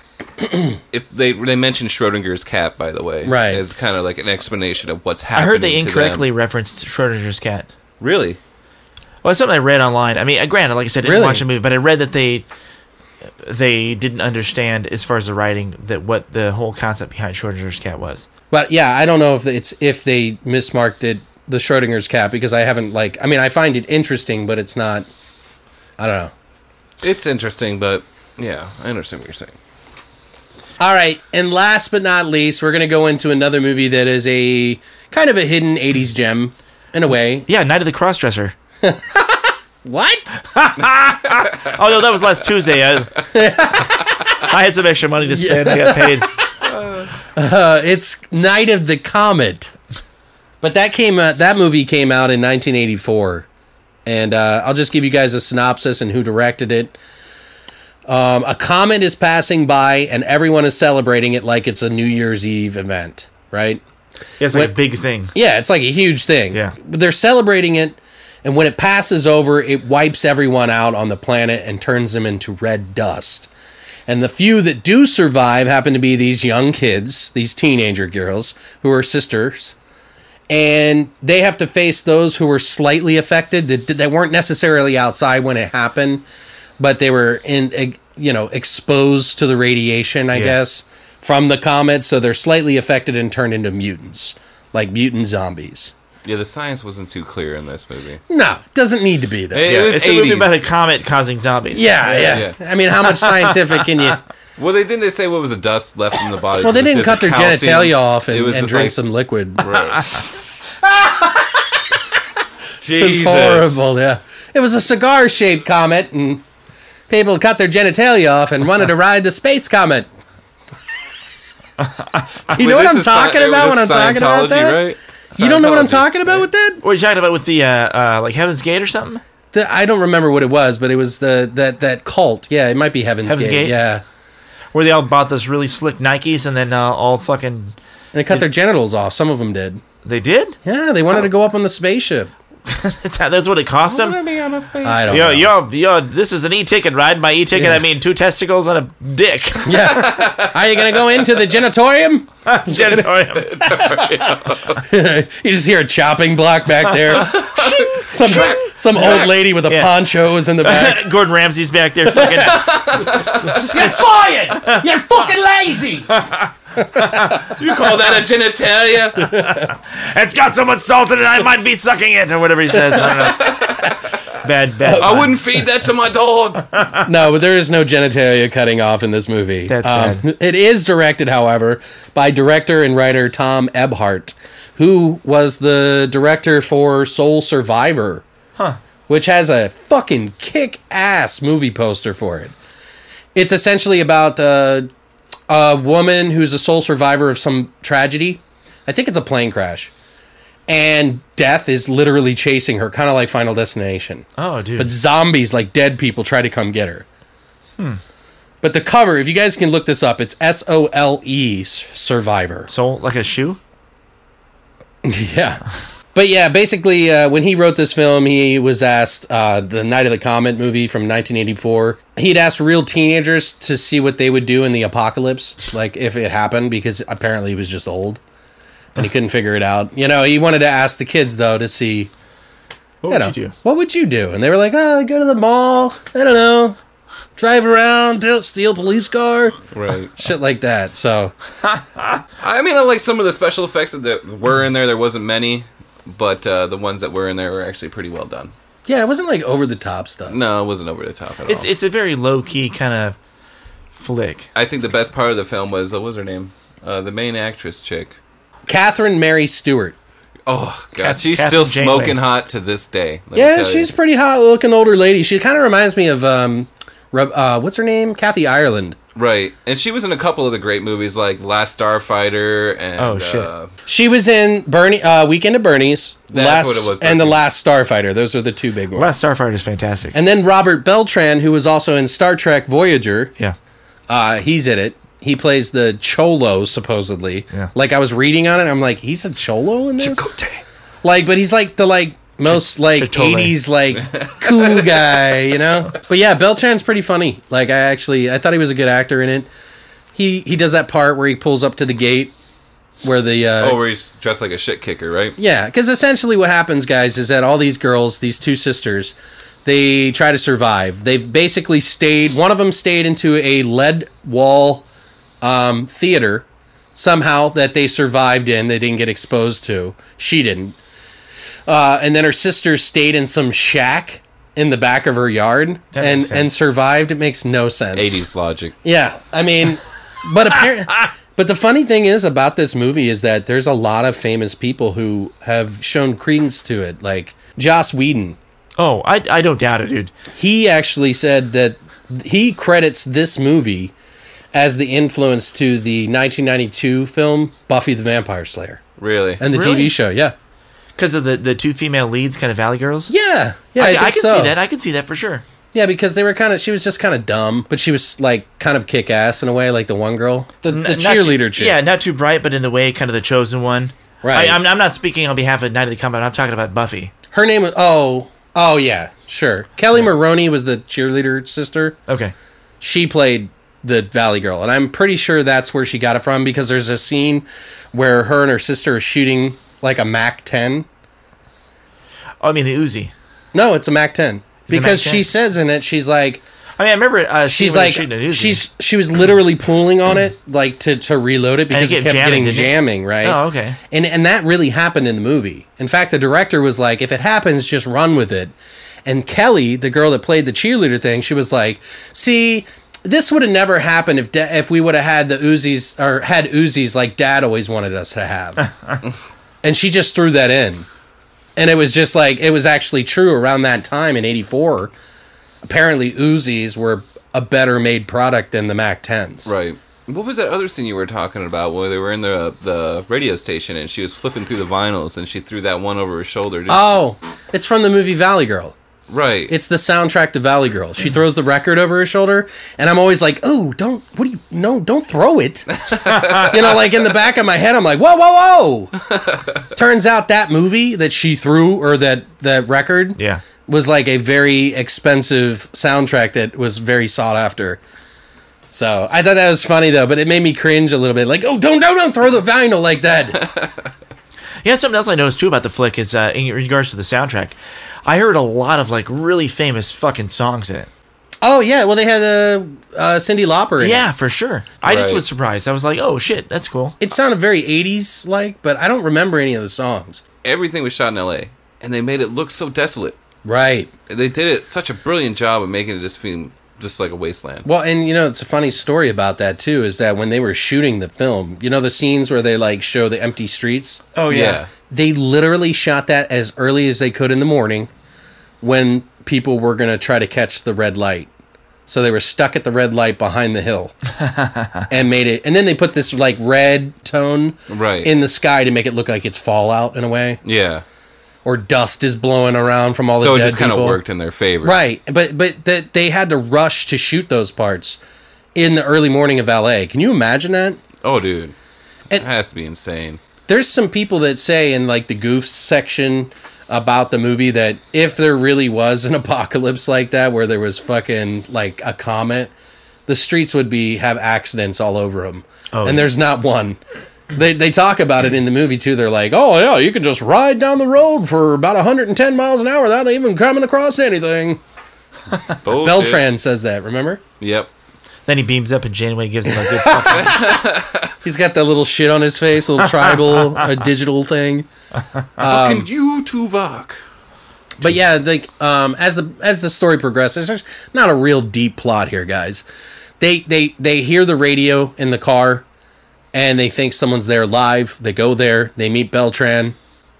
If they they mention Schrodinger's cat, by the way, Right. It's kind of like an explanation of what's I happening. heard they to incorrectly them. referenced Schrodinger's cat. Really. Well, it's something I read online. I mean, uh, granted, like I said, I didn't Really? watch the movie, but I read that they they didn't understand, as far as the writing, that what the whole concept behind Schrodinger's cat was. But yeah, I don't know if it's if they mismarked it, the Schrodinger's cat, because I haven't, like, I mean, I find it interesting, but it's not, I don't know. It's interesting, but yeah, I understand what you're saying. All right, and last but not least, we're going to go into another movie that is a kind of a hidden eighties gem, in a way. Yeah, Night of the Crossdresser. What? Oh, no, that was last Tuesday. I, I had some extra money to spend. Yeah. I got paid. Uh, it's Night of the Comet. But that came out, that movie came out in nineteen eighty-four. And uh, I'll just give you guys a synopsis and who directed it. Um, a comet is passing by, and everyone is celebrating it like it's a New Year's Eve event, right? Yeah, it's like when, a big thing. Yeah, it's like a huge thing. Yeah. But they're celebrating it, and when it passes over, it wipes everyone out on the planet and turns them into red dust. And the few that do survive happen to be these young kids, these teenager girls, who are sisters. And they have to face those who were slightly affected, that, that weren't necessarily outside when it happened, but they were in, you know, exposed to the radiation, I yeah. guess, from the comet. So they're slightly affected and turned into mutants, like mutant zombies. Yeah, the science wasn't too clear in this movie. No, it doesn't need to be, though. It, yeah, it was it's eighties. a movie about a comet causing zombies. Yeah, yeah, yeah. I mean, how much scientific can you... Well, they didn't say what was the dust left in the body. Well, they didn't cut their calcium. genitalia off and, and drink like, some liquid. Right. Jesus. It's horrible, yeah. It was a cigar-shaped comet, and people cut their genitalia off and wanted to ride the space comet. Do you Wait, know what I'm is talking sci- about when I'm talking about that? Right? You don't know what I'm talking about with that? What are you talking about with the, uh, uh, like, Heaven's Gate or something? The, I don't remember what it was, but it was the that, that cult. Yeah, it might be Heaven's, Heaven's Gate. Gate? Yeah. Where they all bought those really slick Nikes and then uh, all fucking... And they cut their genitals off. Some of them did. They did? Yeah, they wanted oh. to go up on the spaceship. That's what it cost them? I don't yo, know. Yo, yo, this is an e-ticket ride. By e-ticket, Yeah. I mean two testicles and a dick. Yeah. Are you going to go into the genitorium? Genitorium. You just hear a chopping block back there. some some old lady with a Yeah. poncho is in the back. Gordon Ramsay's back there fucking... You're fired! You're fucking lazy! You call that a genitalia? It's got so much salt in it, I might be sucking it, or whatever he says. I don't know. Bad, bad. I wouldn't feed that to my dog. No, but there is no genitalia cutting off in this movie. That's um, sad. It is directed, however, by director and writer Tom Ebhart, who was the director for Soul Survivor, huh. which has a fucking kick-ass movie poster for it. It's essentially about uh, a woman who's a sole survivor of some tragedy. I think it's a plane crash. And death is literally chasing her, kind of like Final Destination. Oh, dude. But zombies, like dead people, try to come get her. Hmm. But the cover, if you guys can look this up, it's S O L E, Survivor. Soul, like a shoe? Yeah. But yeah, basically, uh, when he wrote this film, he was asked, uh, the Night of the Comet movie from nineteen eighty-four, he'd asked real teenagers to see what they would do in the apocalypse, like if it happened, because apparently he was just old. And he couldn't figure it out. You know, he wanted to ask the kids, though, to see... What you would know, you do? What would you do? And they were like, oh, go to the mall. I don't know. Drive around, steal a police car. Right. Shit like that, so... I mean, I like some of the special effects that were in there. There wasn't many, but uh, the ones that were in there were actually pretty well done. Yeah, it wasn't like over-the-top stuff. No, it wasn't over the top at It's all. it's a very low-key kind of flick. I think the best part of the film was, uh, what was her name? Uh, the main actress chick. Catherine Mary Stewart. Oh, God. Kath- she's Catherine still Janeway. smoking hot to this day. let me Yeah, tell she's you. a pretty hot-looking older lady. She kind of reminds me of, um, uh, what's her name? Kathy Ireland. Right. And she was in a couple of the great movies like Last Starfighter and... Oh, shit. Uh, She was in Bernie, uh, Weekend at Bernie's. That's Last, what it was, And The Bernie. Last Starfighter. Those are the two big ones. Last Starfighter is fantastic. And then Robert Beltran, who was also in Star Trek Voyager. Yeah. Uh, he's in it. He plays the Cholo, supposedly. Yeah. Like, I was reading on it, I'm like, he's a Cholo in this? Chakotay. Like, but he's like the, like, most, like, Chitole. eighties, like, cool guy, you know? But yeah, Beltran's pretty funny. Like, I actually, I thought he was a good actor in it. He he does that part where he pulls up to the gate where the... Uh, oh, where he's dressed like a shit kicker, right? Yeah, because essentially what happens, guys, is that all these girls, these two sisters, They try to survive. They've basically stayed. One of them stayed into a lead wall um, theater somehow that they survived in. They didn't get exposed to. She didn't. Uh, and then her sister stayed in some shack in the back of her yard That and makes sense. and survived. It makes no sense. eighties logic. Yeah, I mean, but apparently, but the funny thing is about this movie is that there's a lot of famous people who have shown credence to it, like Joss Whedon. Oh, I, I don't doubt it, dude. He actually said that he credits this movie as the influence to the nineteen ninety-two film Buffy the Vampire Slayer Really? and the T Really? V show. Yeah, Because of the, the two female leads, kind of Valley Girls? yeah, yeah. I, I, think I can so. see that. I can see that for sure. Yeah, because they were kind of. She was just kind of dumb, but she was like kind of kick ass in a way, like the one girl, the, the N- not cheerleader too, chick. Yeah, not too bright, but in the way, kind of the chosen one. Right. I, I'm, I'm not speaking on behalf of Night of the Comet. I'm talking about Buffy. Her name was. Oh, oh yeah, sure. Kelly Maroney was the cheerleader sister. Okay. She played the Valley Girl, and I'm pretty sure that's where she got it from because there's a scene where her and her sister are shooting like a Mac ten. Oh, I mean, the Uzi. No, it's a Mac ten It's a because Mac she ten? says in it, she's like, I mean, I remember uh, seeing she's when they were like, shooting an Uzi. she's she was literally pulling on it like to to reload it because it it kept kept jamming, getting didn't it? jamming, right? Oh, okay. And and that really happened in the movie. In fact, the director was like, if it happens, just run with it. And Kelly, the girl that played the cheerleader thing, she was like, see, this would have never happened if da- if we would have had the Uzis or had Uzis like Dad always wanted us to have. And she just threw that in. And it was just like, it was actually true around that time in eighty-four. Apparently Uzis were a better made product than the Mac tens. Right. What was that other scene you were talking about where they were in the the radio station and she was flipping through the vinyls and she threw that one over her shoulder? Did Oh, it's from the movie Valley Girl. right. It's the soundtrack to Valley Girl. She throws the record over her shoulder, and I'm always like, "Oh, don't! What do you? No, don't throw it!" You know, like in the back of my head, I'm like, "Whoa, whoa, whoa!" Turns out that movie that she threw, or that that record, Yeah. was like a very expensive soundtrack that was very sought after. So I thought that was funny though, but it made me cringe a little bit. Like, "Oh, don't, don't, don't throw the vinyl like that." Yeah, something else I noticed too about the flick is uh, in regards to the soundtrack. I heard a lot of like really famous fucking songs in it. Oh yeah, well they had uh, uh, Cyndi Lauper in it. Yeah, for sure. I just Right. was surprised. I was like, oh shit, that's cool. It sounded very eighties like, but I don't remember any of the songs. Everything was shot in L A and they made it look so desolate. Right. They did it such a brilliant job of making it just feel just like a wasteland. Well, and you know, it's a funny story about that too, is that when they were shooting the film, you know the scenes where they like show the empty streets? Oh yeah. They literally shot that as early as they could in the morning when people were going to try to catch the red light. So they were stuck at the red light behind the hill and made it. And then they put this like red tone Right. in the sky to make it look like it's fallout in a way, Yeah. or dust is blowing around from all the So it dead just kind of people. worked in their favor. Right, but but that they had to rush to shoot those parts in the early morning of L A. Can you imagine that? Oh, dude. And- It has to be insane. There's some people that say in like the goofs section about the movie that if there really was an apocalypse like that where there was fucking like a comet, the streets would be have accidents all over them. Oh, and yeah. there's not one. They they talk about it in the movie too. They're like, "Oh yeah, you can just ride down the road for about one hundred ten miles an hour without even coming across anything." Bullshit. Beltran says that, remember? Yep. Then he beams up and Janeway gives him a good fucking... He's got that little shit on his face, a little tribal, a digital thing. Fucking you, Tuvok. But yeah, like um, as the as the story progresses, there's not a real deep plot here, guys. They they they hear the radio in the car, and they think someone's there live. They go there. They meet Beltran.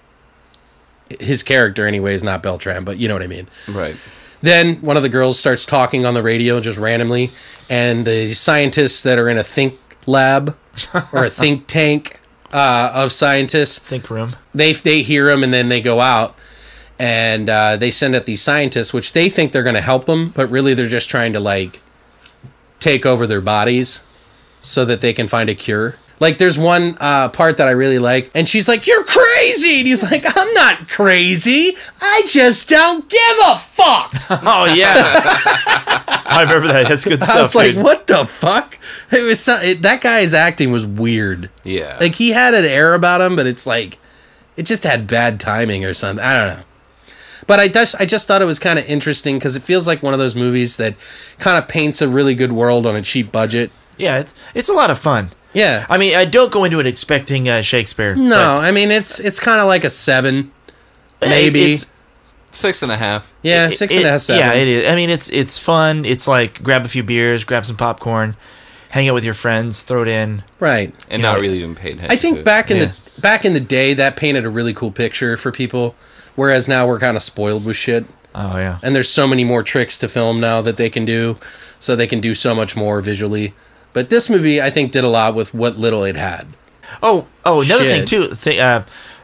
His character, anyway, is not Beltran, but you know what I mean. Right. Then one of the girls starts talking on the radio just randomly, and the scientists that are in a think lab or a think tank uh, of scientists, Think room. they they hear him, and then they go out, and uh, they send out these scientists, which they think they're going to help them, but really they're just trying to like take over their bodies so that they can find a cure. Like, there's one uh, part that I really like, and she's like, "You're crazy!" And he's like, "I'm not crazy. I just don't give a fuck." Oh, yeah. I remember that. That's good stuff, I was like, dude. "What the fuck?" It was so, it, that guy's acting was weird. Yeah. Like, he had an air about him, but it's like, it just had bad timing or something. I don't know. But I just, I just thought it was kind of interesting because it feels like one of those movies that kind of paints a really good world on a cheap budget. Yeah, it's it's a lot of fun. Yeah. I mean, I don't go into it expecting uh, Shakespeare. No, but I mean, it's it's kind of like a seven, maybe. It's, Six and a half. yeah, it- six it- and a half, seven. Yeah, it is. I mean, it's it's fun. It's like grab a few beers, grab some popcorn, hang out with your friends, throw it in. Right. And You not know, really even paid attention I to think it. back in Yeah. the back in the day, that painted a really cool picture for people, whereas now we're kind of spoiled with shit. Oh yeah. And there's so many more tricks to film now that they can do, so they can do so much more visually. But this movie, I think, did a lot with what little it had. Oh, oh, another thing Shit. too. Th- uh,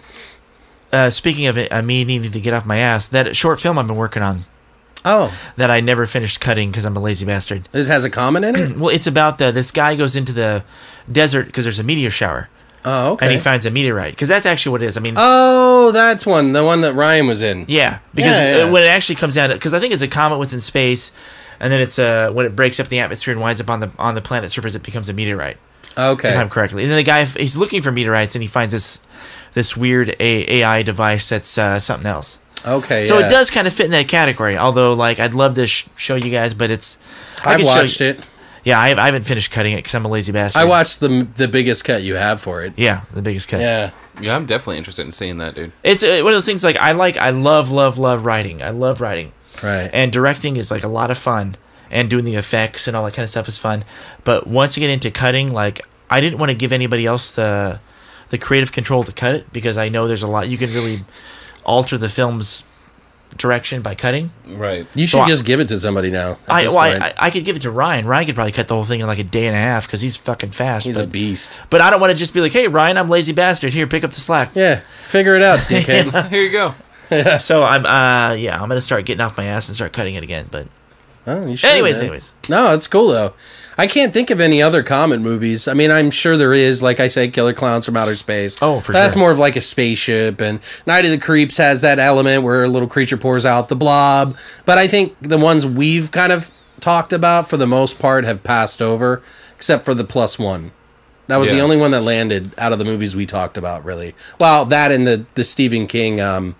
uh, speaking of it, uh, me needing to get off my ass, that short film I've been working on Oh, that I never finished cutting because I'm a lazy bastard. this has a comment in it? Well, it's about the this guy goes into the desert because there's a meteor shower, Oh, okay. and he finds a meteorite because that's actually what it is. I mean, Oh, that's one. The one that Ryan was in. yeah, because Yeah, yeah. uh, when it actually comes down, because I think it's a comet what's in space, and then it's uh when it breaks up the atmosphere and winds up on the on the planet's surface, it becomes a meteorite. Okay. If I'm correctly. And then the guy, he's looking for meteorites, and he finds this this weird A- AI device that's uh, something else. Okay. So yeah. it does kind of fit in that category. Although, like, I'd love to sh- show you guys, but it's. I I've could show watched you- it. Yeah, I, I haven't finished cutting it because I'm a lazy bastard. I watched the the biggest cut you have for it. Yeah, the biggest cut. Yeah. Yeah, I'm definitely interested in seeing that, dude. It's uh, one of those things. Like, I like, I love, love, love writing. I love writing, Right. and directing is like a lot of fun, and doing the effects and all that kind of stuff is fun. But once you get into cutting, like, I didn't want to give anybody else the the creative control to cut it because I know there's a lot you can really alter the film's direction by cutting. Right. You So should I- just give it to somebody now. at I, this well, point. I I could give it to Ryan. Ryan could probably cut the whole thing in like a day and a half because he's fucking fast. He's but, a beast. but I don't want to just be like, hey, Ryan, I'm lazy bastard. Here, pick up the slack. Yeah. Figure it out, dickhead. Here you go. So I'm, uh, yeah, I'm gonna start getting off my ass and start cutting it again. But Oh, you should, anyways, man. anyways, No, it's cool though. I can't think of any other Comet movies. I mean, I'm sure there is, like I said, Killer Clowns from Outer Space. Oh, for That's sure. more of like a spaceship, and Night of the Creeps has that element where a little creature pours out the blob. But I think the ones we've kind of talked about, for the most part, have passed over, except for the Plus One. That was the Yeah. only one that landed out of the movies we talked about, really. Well, that and the the Stephen King um,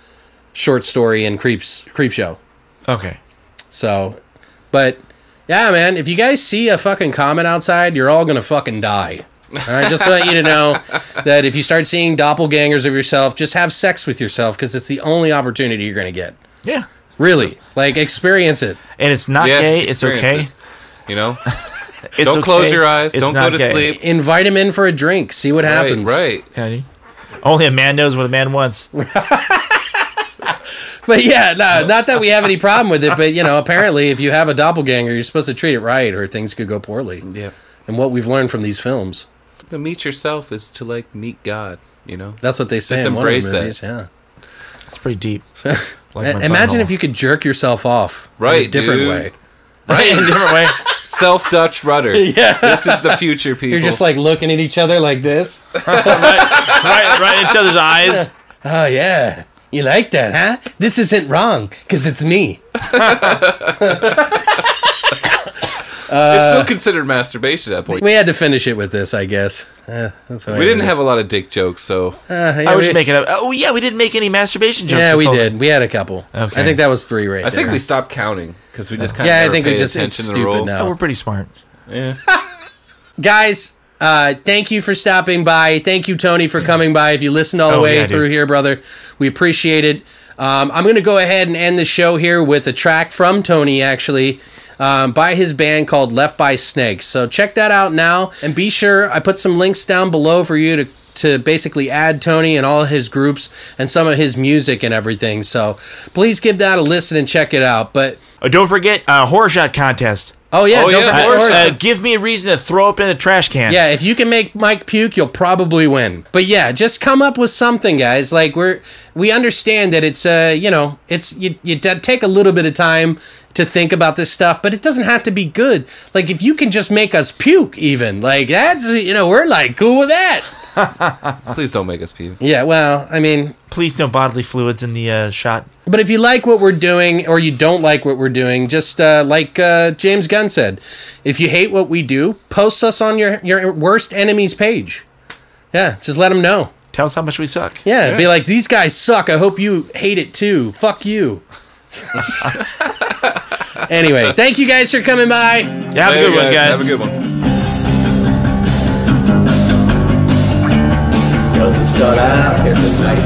short story and Creeps Creep Show. okay. So, but yeah, man, if you guys see a fucking comet outside, you're all gonna fucking die. All right, just to let you to know that if you start seeing doppelgangers of yourself, just have sex with yourself because it's the only opportunity you're gonna get. Yeah, Really, like experience it. and it's not Yeah, gay. It's experience okay. it. You know? It's Don't okay. close your eyes. It's Don't not go to gay. sleep. Invite him in for a drink. See what happens. Right, right. Yeah, dude. Only a man knows what a man wants. But yeah, no, not that we have any problem with it, but you know, apparently, if you have a doppelganger, you're supposed to treat it right, or things could go poorly. Yeah. And what we've learned from these films, To meet yourself is to, like, meet God, you know? that's what they say Just in one of the embrace that. movies. Yeah. It's pretty deep. Like my Imagine butthole. if you could jerk yourself off in a Right, different dude. way. right in a different way. Self-Dutch rudder. Yeah. This is the future, people. You're just like looking at each other like this. right, right, right in each other's eyes. Oh, yeah. You like that, huh? This isn't wrong, because it's me. it's still considered masturbation at that point. We had to finish it with this, I guess. Uh, that's how We didn't have a lot of dick jokes, so... Uh, yeah, I was we, just making up. Oh yeah, we didn't make any masturbation jokes. yeah, this we whole- did. We had a couple. Okay. I think that was three right I think there. we stopped counting, because we just kind Yeah, I of think we just- attention it's to the stupid role. now. Oh, we're pretty smart. Yeah. Guys, uh, thank you for stopping by. Thank you, Tony, for coming by. If you listened all the Oh, way yeah, through dude. here, brother, we appreciate it. Um, I'm going to go ahead and end the show here with a track from Tony, actually, um, by his band called Left by Snakes. So check that out now, and be sure I put some links down below for you to to basically add Tony and all his groups and some of his music and everything. So please give that a listen and check it out. But Oh, don't forget uh, horror shot contest. oh yeah, Oh, don't yeah, forget horror horror Uh, shots. give me a reason to throw up in a trash can. Yeah, if you can make Mike puke, you'll probably win. But yeah, just come up with something, guys. Like we're we understand that it's uh you know it's you you d- take a little bit of time to think about this stuff, but it doesn't have to be good. Like if you can just make us puke, even like that's you know we're like cool with that. Please don't make us puke. Yeah, well, I mean, Please no bodily fluids in the uh, shot. but if you like what we're doing or you don't like what we're doing, just uh, like uh, James Gunn said, if you hate what we do, post us on your your worst enemy's page. Yeah, just let them know. Tell us how much we suck. Yeah, yeah, be like, these guys suck. I hope you hate it too. Fuck you. Anyway, thank you guys for coming by. Yeah, have a good one, guys. Have a good one. Doesn't start out in the night.